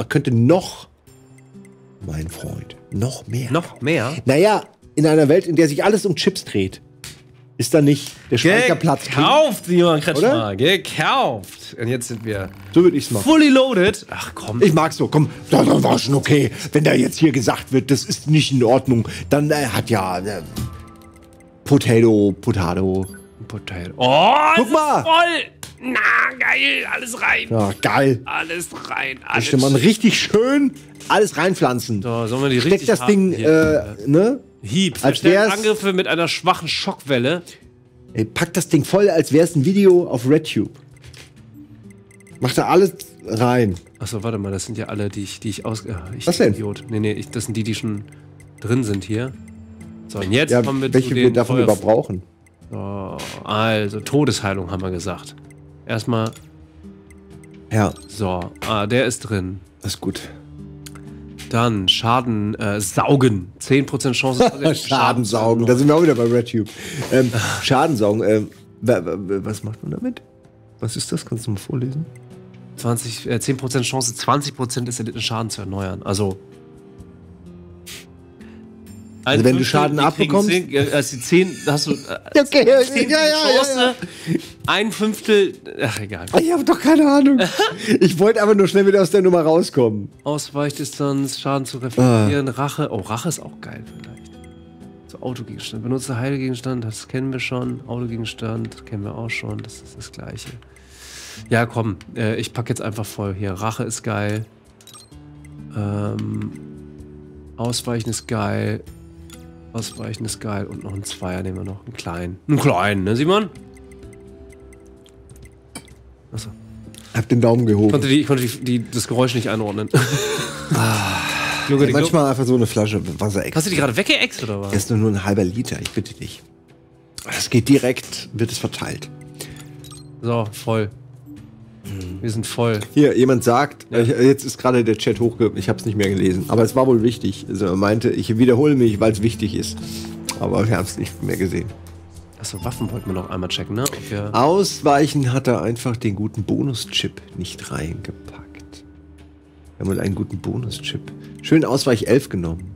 mein Freund, noch mehr. Noch mehr? Naja, in einer Welt, in der sich alles um Chips dreht, ist da nicht der Speicherplatz. Gekauft, Simon Kretschmer. Oder? Gekauft. Und jetzt sind wir So würde ich's machen. fully loaded. Ach komm. Ich mag's so, komm, das war schon okay. Wenn da jetzt hier gesagt wird, das ist nicht in Ordnung, dann hat ja Potato. Potato. Oh, Guck mal. voll. Na, geil. Alles rein. Ja, geil. Alles rein. Da Alles steht man richtig schön alles reinpflanzen. So, sollen wir die Steckt richtig das Ding, ne? Hieb. als Verstärkt wär's- Angriffe mit einer schwachen Schockwelle. Ey, packt das Ding voll, als wäre es ein Video auf RedTube. Macht da alles rein. Achso, warte mal, das sind ja alle, die ich aus... ich Was denn? Idiot. Nee, das sind die schon drin sind hier. So, und jetzt Ja, kommen wir welche zu wir den davon überhaupt brauchen. So, also, Todesheilung haben wir gesagt. Erstmal, Ja, so, der ist drin. das ist gut. Dann Schaden saugen. 10% Chance. Schadensaugen, da sind wir auch wieder bei RedTube. Schadensaugen, was macht man damit? Was ist das? Kannst du mal vorlesen? 10% Chance, 20% des erlittenen Schaden zu erneuern. Also wenn du Schaden abbekommst? Als die 10, hast du Okay, 10 Chance, ein Fünftel, ach egal. Ich habe doch keine Ahnung. Ich wollte aber nur schnell wieder aus der Nummer rauskommen. Ausweichdistanz, Schaden zu reflektieren, Rache. Oh, Rache ist auch geil vielleicht. So, Autogegenstand. Benutzer Heilgegenstand, das kennen wir schon. Autogegenstand, kennen wir auch schon. Das ist das Gleiche. Ja, komm, ich packe jetzt einfach voll hier. Rache ist geil. Ausweichen ist geil. Ausweichen ist geil. Und noch einen Zweier nehmen wir noch. Einen kleinen. Einen kleinen, ne, Simon? Achso. Hab den Daumen gehoben. Ich konnte das Geräusch nicht einordnen. Ja, manchmal einfach so eine Flasche Wasser extra. Hast du die gerade weggeext oder was? Das ist nur ein halber Liter, ich bitte dich. Das geht direkt, wird es verteilt. So, voll. Wir sind voll. Hier, jemand sagt, jetzt ist gerade der Chat hochgekommen, ich habe es nicht mehr gelesen, aber es war wohl wichtig. Also er meinte, ich wiederhole mich, weil es wichtig ist. Aber ich habe es nicht mehr gesehen. Achso, Waffen wollten wir noch einmal checken, ne? Ob wir Ausweichen hat er einfach den guten Bonuschip nicht reingepackt. Wir haben wohl einen guten Bonuschip. Schön Ausweich 11 genommen.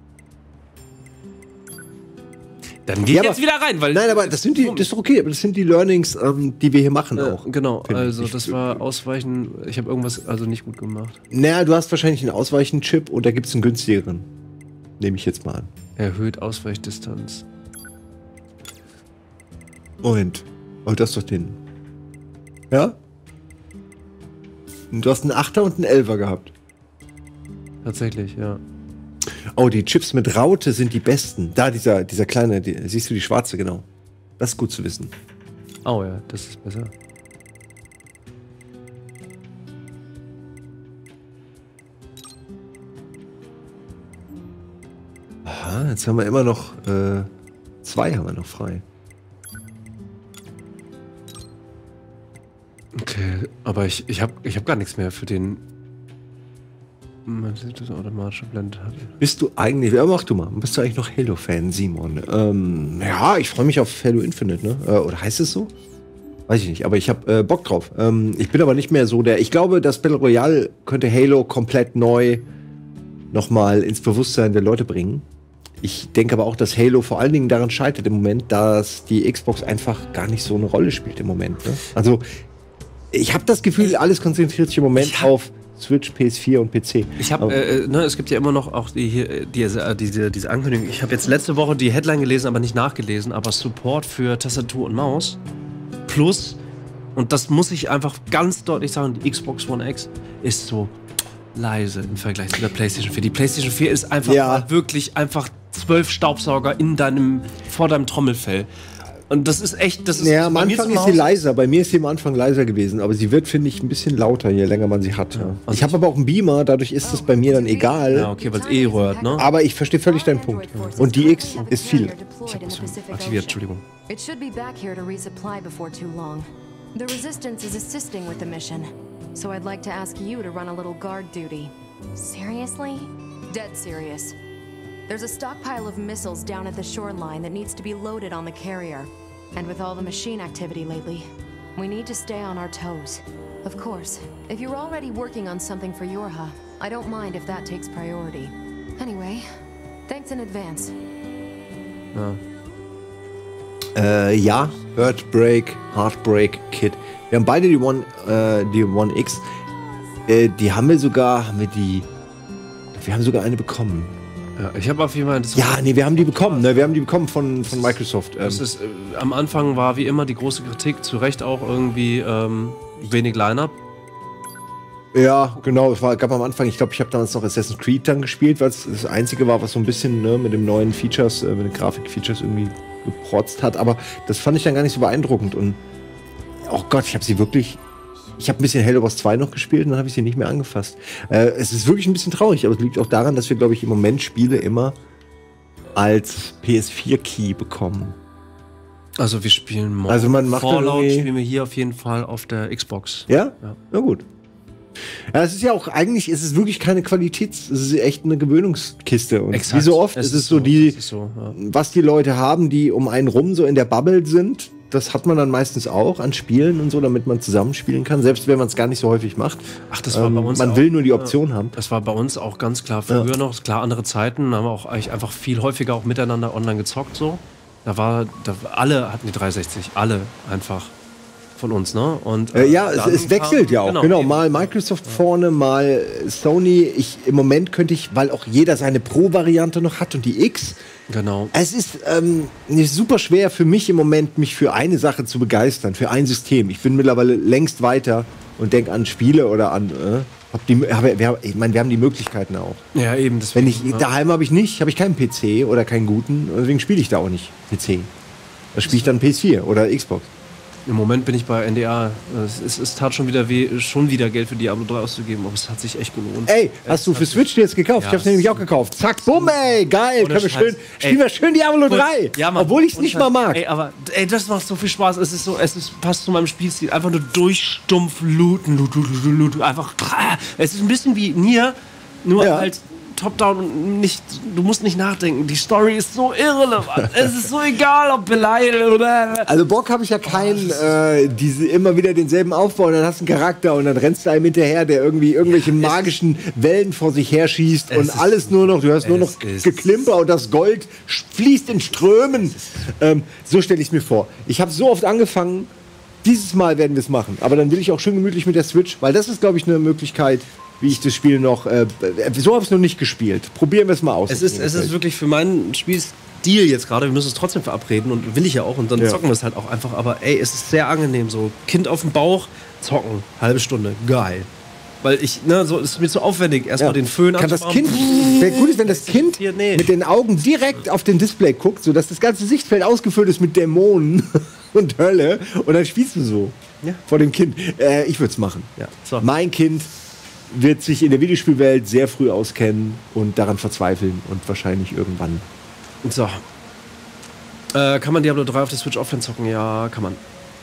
Dann geht Ja, jetzt aber- wieder rein, weil. Nein, aber das ist doch okay, aber das sind die Learnings, die wir hier machen auch. Genau, Finde ich. also das war Ausweichen. Ich habe irgendwas also nicht gut gemacht. Naja, du hast wahrscheinlich einen Ausweichen-Chip und da gibt es einen günstigeren. Nehme ich jetzt mal an. Erhöht Ausweichdistanz. Moment. Oh, das ist doch den. Ja? Und du hast einen 8er und einen 11er gehabt. Tatsächlich, ja. Oh, die Chips mit Raute sind die besten. Da, dieser kleine, siehst du die schwarze, genau. Das ist gut zu wissen. Oh ja, das ist besser. Aha, jetzt haben wir immer noch 2 haben wir noch frei. Okay, aber ich hab gar nichts mehr für den. Man sieht das automatische Blende hat. Bist du eigentlich, mach du mal, bist du eigentlich noch Halo-Fan, Simon? Ja, ich freue mich auf Halo Infinite, ne? Oder heißt es so? Weiß ich nicht, aber ich habe Bock drauf. Ich bin aber nicht mehr so ich glaube, das Battle Royale könnte Halo komplett neu nochmal ins Bewusstsein der Leute bringen. Ich denke aber auch, dass Halo vor allen Dingen daran scheitert im Moment, dass die Xbox einfach gar nicht so eine Rolle spielt im Moment. Ne? Also, ich habe das Gefühl, alles konzentriert sich im Moment auf Switch, PS4 und PC. Ich habe, es gibt ja immer noch auch diese Ankündigung. Ich habe jetzt letzte Woche die Headline gelesen, aber nicht nachgelesen, aber Support für Tastatur und Maus plus, und das muss ich einfach ganz deutlich sagen, die Xbox One X ist so leise im Vergleich zu der PlayStation 4. Die PlayStation 4 ist einfach mal wirklich einfach 12 Staubsauger vor deinem Trommelfell. Und das ist echt, Ja, am Anfang ist sie leiser. Bei mir ist sie am Anfang leiser gewesen. Aber sie wird, finde ich, ein bisschen lauter, je länger man sie hat. Ja. Ich habe aber auch einen Beamer, dadurch ist das bei mir dann egal. Ja, okay, weil es rührt, ne? Aber ich verstehe völlig deinen Punkt. Und die X ist viel. Ich habe das aktiviert, Entschuldigung. It should be back here to resupply before too long. The Resistance is assisting with the mission, so I'd like to ask you to run a little guard duty. Seriously? Dead serious. There's a stockpile of missiles down at the shoreline that needs to be loaded on the carrier. And with all the machine activity lately, we need to stay on our toes. Of course, if you're already working on something for Yorha, I don't mind if that takes priority. Anyway, thanks in advance. Ja, Heartbreak Kid. Wir haben beide die One X. Die haben wir sogar, wir haben sogar eine bekommen. Ja, ich habe auf jeden Fall... wir haben die bekommen. Ne? Wir haben die bekommen von Microsoft. Das ist, am Anfang war wie immer die große Kritik, zu Recht auch irgendwie wenig Line-Up. Ja, genau. Gab am Anfang, ich glaube, ich habe damals noch Assassin's Creed dann gespielt, weil es das einzige war, was so ein bisschen mit den neuen Features, mit den Grafikfeatures irgendwie geprotzt hat. Aber das fand ich dann gar nicht so beeindruckend. Und oh Gott, ich habe ein bisschen Halo Wars 2 noch gespielt und dann habe ich sie nicht mehr angefasst. Es ist wirklich ein bisschen traurig, aber es liegt auch daran, dass wir, glaube ich, im Moment Spiele immer als PS4-Key bekommen. Also wir spielen also man macht Fallout spielen wir hier auf jeden Fall auf der Xbox. Ja? Na gut. Ja, es ist ja auch, eigentlich ist es wirklich keine es ist echt eine Gewöhnungskiste. Und exakt. Wie so oft ist es so, was die Leute haben, die um einen rum so in der Bubble sind, das hat man dann meistens auch an Spielen und so, damit man zusammenspielen kann, selbst wenn man es gar nicht so häufig macht. Ach, das war bei uns man auch, will nur die Option haben. Das war bei uns auch ganz klar früher noch, klar andere Zeiten, haben wir auch eigentlich einfach viel häufiger auch miteinander online gezockt so. Alle hatten die 360, alle einfach von uns, ne? Und es wechselt ja auch. Genau, mal Microsoft vorne, mal Sony. Im Moment könnte ich, weil auch jeder seine Pro-Variante noch hat und die X. Genau. Es ist super schwer für mich im Moment, mich für eine Sache zu begeistern, für ein System. Ich bin mittlerweile längst weiter und denke an Spiele oder an. Ich meine, wir haben die Möglichkeiten auch. Ja, eben. Deswegen, daheim habe ich keinen PC oder keinen guten, deswegen spiele ich da auch nicht PC. Da spiele ich dann PS4 oder Xbox. Im Moment bin ich bei NDA. Es tat schon wieder weh, schon wieder Geld für Diablo 3 auszugeben, aber es hat sich echt gelohnt. Ey, hast du für Switch jetzt gekauft? Ja, ich hab's nämlich auch gekauft. Zack, bumm, ey, geil. Spielen wir schön Diablo 3. Ja, Mann, obwohl ich es nicht mal mag. Ey, aber das macht so viel Spaß. Es passt zu meinem Spielstil. Einfach nur durchstumpf looten. Einfach. Es ist ein bisschen wie Nier, nur halt Top-Down und du musst nicht nachdenken. Die Story ist so irrelevant. Es ist so egal, ob Belial oder... Also Bock habe ich ja keinen, immer wieder denselben Aufbau und dann hast du einen Charakter und dann rennst du einem hinterher, der irgendwie irgendwelche magischen Wellen vor sich her schießt und alles du hörst nur noch Geklimper und das Gold fließt in Strömen. So stelle ich es mir vor. Ich habe so oft angefangen, dieses Mal werden wir es machen. Aber dann will ich auch schön gemütlich mit der Switch, weil das ist, glaube ich, eine Möglichkeit, wie ich das Spiel noch. So habe ich es noch nicht gespielt. Probieren wir es mal aus. Es ist wirklich für meinen Spielstil jetzt gerade. Wir müssen es trotzdem verabreden und will ich ja auch. Und dann zocken wir es halt auch einfach. Aber ey, es ist sehr angenehm so. Kind auf dem Bauch, zocken. Halbe Stunde. Geil. Weil es ist mir zu aufwendig. Erstmal den Föhn anzumachen. Wäre gut ist, wenn das Kind mit den Augen direkt auf den Display guckt, sodass das ganze Sichtfeld ausgefüllt ist mit Dämonen und Hölle. Und dann spielst du so vor dem Kind. Ich würde es machen. Ja. So. Mein Kind wird sich in der Videospielwelt sehr früh auskennen und daran verzweifeln und wahrscheinlich irgendwann. So. Kann man Diablo 3 auf der Switch offline zocken? Ja, kann man.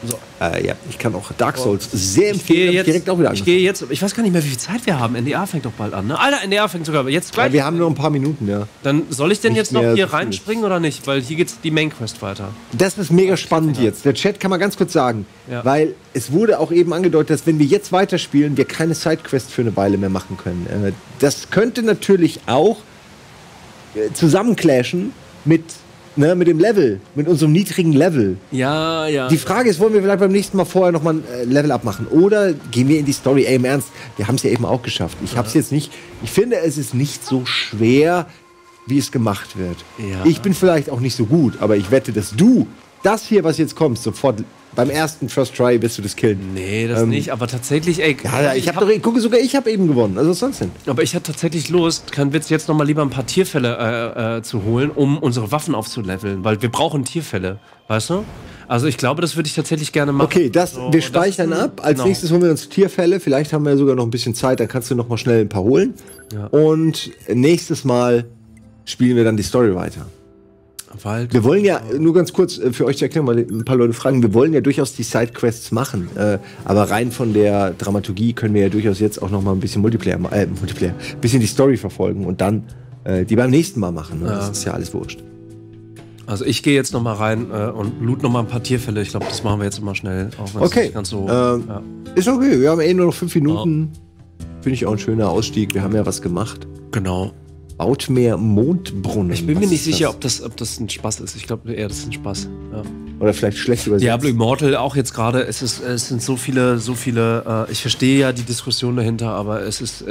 So. Ja, ich kann auch Dark Souls sehr empfehlen. Ich gehe jetzt, ich weiß gar nicht mehr, wie viel Zeit wir haben. NDA fängt doch bald an, ne? Alter, NDA fängt sogar jetzt gleich. Ja, wir haben nur ein paar Minuten, ja. Dann soll ich denn Nicht jetzt noch mehr hier so viel. reinspringen oder nicht? Weil hier geht's die Main Quest weiter. Das ist mega spannend jetzt. Der Chat kann man ganz kurz sagen, Ja. weil es wurde auch eben angedeutet, dass wenn wir jetzt weiterspielen, wir keine Sidequest für eine Weile mehr machen können. Das könnte natürlich auch zusammenclashen mit dem Level, mit unserem niedrigen Level. Ja, ja. Die Frage ist, wollen wir vielleicht beim nächsten Mal vorher nochmal ein Level-Up machen? Oder gehen wir in die Story? Ey, im Ernst, wir haben es ja eben auch geschafft. Ich hab's jetzt nicht. Ich finde, es ist nicht so schwer, wie es gemacht wird. Ja. Ich bin vielleicht auch nicht so gut, aber ich wette, dass du das hier, was jetzt kommt, sofort beim ersten First Try wirst du das killen. Nee, das nicht, aber tatsächlich, ey. Ja, ich habe eben gewonnen. Also was sonst denn? Aber ich hatte tatsächlich Lust, kein Witz, jetzt noch mal lieber ein paar Tierfälle zu holen, um unsere Waffen aufzuleveln, weil wir brauchen Tierfälle, weißt du? Also ich glaube, das würde ich tatsächlich gerne machen. Okay, wir speichern ab. Als nächstes holen wir uns Tierfälle. Vielleicht haben wir sogar noch ein bisschen Zeit, dann kannst du noch mal schnell ein paar holen. Ja. Und nächstes Mal spielen wir dann die Story weiter. Wald. Wir wollen ja, nur ganz kurz für euch zu erklären, weil ein paar Leute fragen, wir wollen ja durchaus die Sidequests machen. Aber rein von der Dramaturgie können wir ja durchaus jetzt auch noch mal ein bisschen Multiplayer, ein bisschen die Story verfolgen und dann die beim nächsten Mal machen. Ne? Ja. Das ist ja alles wurscht. Also ich gehe jetzt noch mal rein und loot noch mal ein paar Tierfälle. Ich glaube, das machen wir jetzt immer schnell. Auch wenn's Okay. nicht ganz so, Ist okay, wir haben nur noch 5 Minuten. Finde ich auch ein schöner Ausstieg. Wir haben ja was gemacht. Genau. Baut mehr Mondbrunnen. Ich bin mir Was nicht ist sicher, das? ob das ein Spaß ist. Ich glaube eher, das ist ein Spaß. Ja. Oder vielleicht schlecht übersetzt. Diablo Immortal auch jetzt gerade. Es sind so viele. Ich verstehe ja die Diskussion dahinter, aber es ist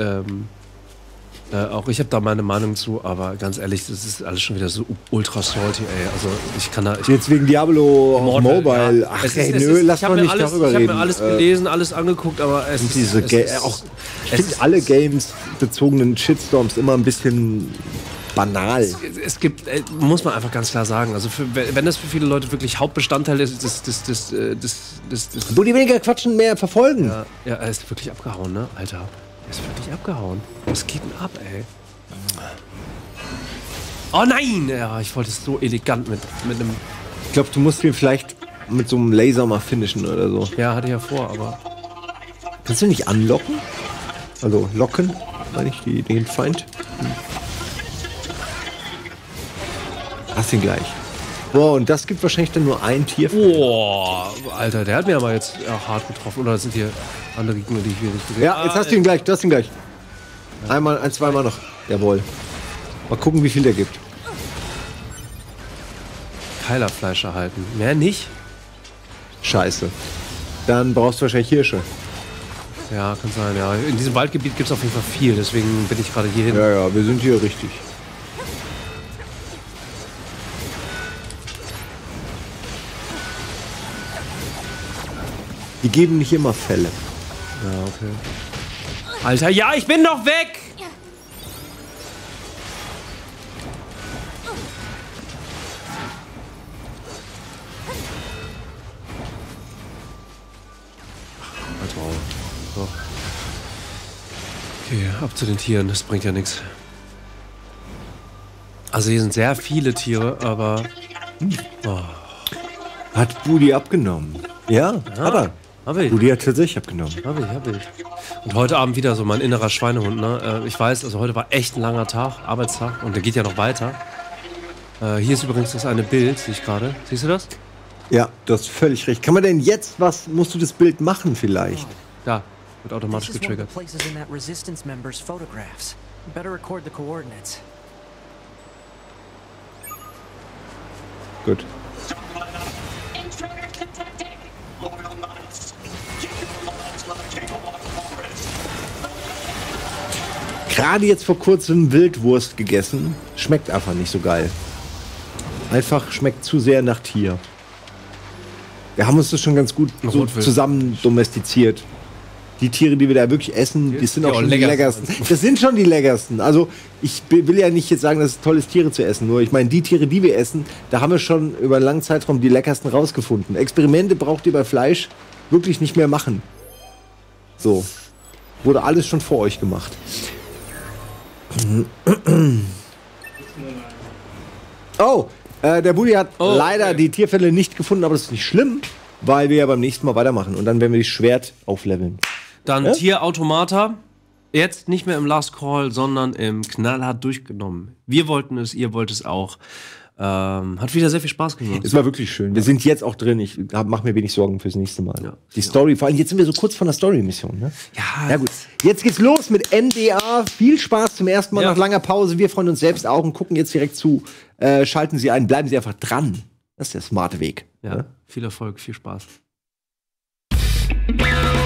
auch ich habe da meine Meinung zu. Aber ganz ehrlich, das ist alles schon wieder so ultra salty, ey. Also ich kann da. Jetzt wegen Diablo auf Immortal, Mobile. ja. Ach, lass doch nicht darüber reden. Ich habe mir alles gelesen, alles angeguckt, aber es ist Diese ich finde alle Games-bezogenen Shitstorms immer ein bisschen banal. Es gibt, muss man einfach ganz klar sagen, also wenn das für viele Leute wirklich Hauptbestandteil ist, das Wo die weniger quatschen, mehr verfolgen. ja, er ist wirklich abgehauen, ne, Alter. Er ist wirklich abgehauen. Was geht denn ab, ey? Oh nein! Ja, ich wollte es so elegant mit einem... Ich glaube, du musst ihn vielleicht mit so einem Laser mal finishen oder so. Ja, hatte ich ja vor, aber... Kannst du nicht anlocken? Also locken, meine ich, den Feind. Hast ihn gleich. Boah, und das gibt wahrscheinlich dann nur ein Tier. Boah, Alter, der hat mir aber jetzt hart getroffen. Oder sind hier andere Gegner, die ich hier nicht gesehen habe? Ja, jetzt hast du ihn gleich, zweimal noch. Jawohl. Mal gucken, wie viel der gibt. Keilerfleisch erhalten. Mehr nicht? Scheiße. Dann brauchst du wahrscheinlich Hirsche. Ja, kann sein, ja. In diesem Waldgebiet gibt es auf jeden Fall viel, deswegen bin ich gerade hier hin. Ja, wir sind hier richtig. Die geben nicht immer Fälle. Ja, okay. Alter, ja, ich bin doch weg! So. Okay, ab zu den Tieren, das bringt ja nichts. Also hier sind sehr viele Tiere, aber... Oh. Hat Budi abgenommen? Ja, hat er. Hab ich. Budi hat tatsächlich abgenommen. Hab ich. Und heute Abend wieder so mein innerer Schweinehund, ne? Ich weiß, also heute war echt ein langer Tag, Arbeitstag, und der geht ja noch weiter. Hier ist übrigens das eine Bild, sehe ich gerade. Siehst du das? Ja, du hast völlig recht. Kann man denn jetzt musst du das Bild machen vielleicht? Da, wird automatisch getriggert. Gut. Gerade jetzt vor kurzem Wildwurst gegessen. Schmeckt einfach nicht so geil. Einfach schmeckt zu sehr nach Tier. Wir haben uns das schon ganz gut so zusammen domestiziert. Die Tiere, die wir da wirklich essen, die sind auch schon die leckersten. Das sind schon die leckersten. Also ich will ja nicht jetzt sagen, dass es toll ist, Tiere zu essen. Nur ich meine, die Tiere, die wir essen, da haben wir schon über einen langen Zeitraum die leckersten rausgefunden. Experimente braucht ihr bei Fleisch wirklich nicht mehr machen. So. Wurde alles schon vor euch gemacht. Oh, der Budi hat leider die Tierfälle nicht gefunden, aber das ist nicht schlimm. weil wir ja beim nächsten Mal weitermachen. Und dann werden wir das Schwert aufleveln. Dann Tier Automata. Jetzt nicht mehr im Last Call, sondern im knallhart durchgenommen. Wir wollten es, ihr wollt es auch. Hat wieder sehr viel Spaß gemacht. Es war wirklich schön. Wir sind jetzt auch drin. Ich mache mir wenig Sorgen fürs nächste Mal. Ja. Die Story, vor allem jetzt sind wir so kurz von der Story-Mission. Ne? Ja, gut. Jetzt geht's los mit NDA. Viel Spaß zum ersten Mal nach langer Pause. Wir freuen uns selbst auch und gucken jetzt direkt zu. Schalten Sie ein, bleiben Sie einfach dran. Das ist der smarte Weg. Ja, viel Erfolg, viel Spaß.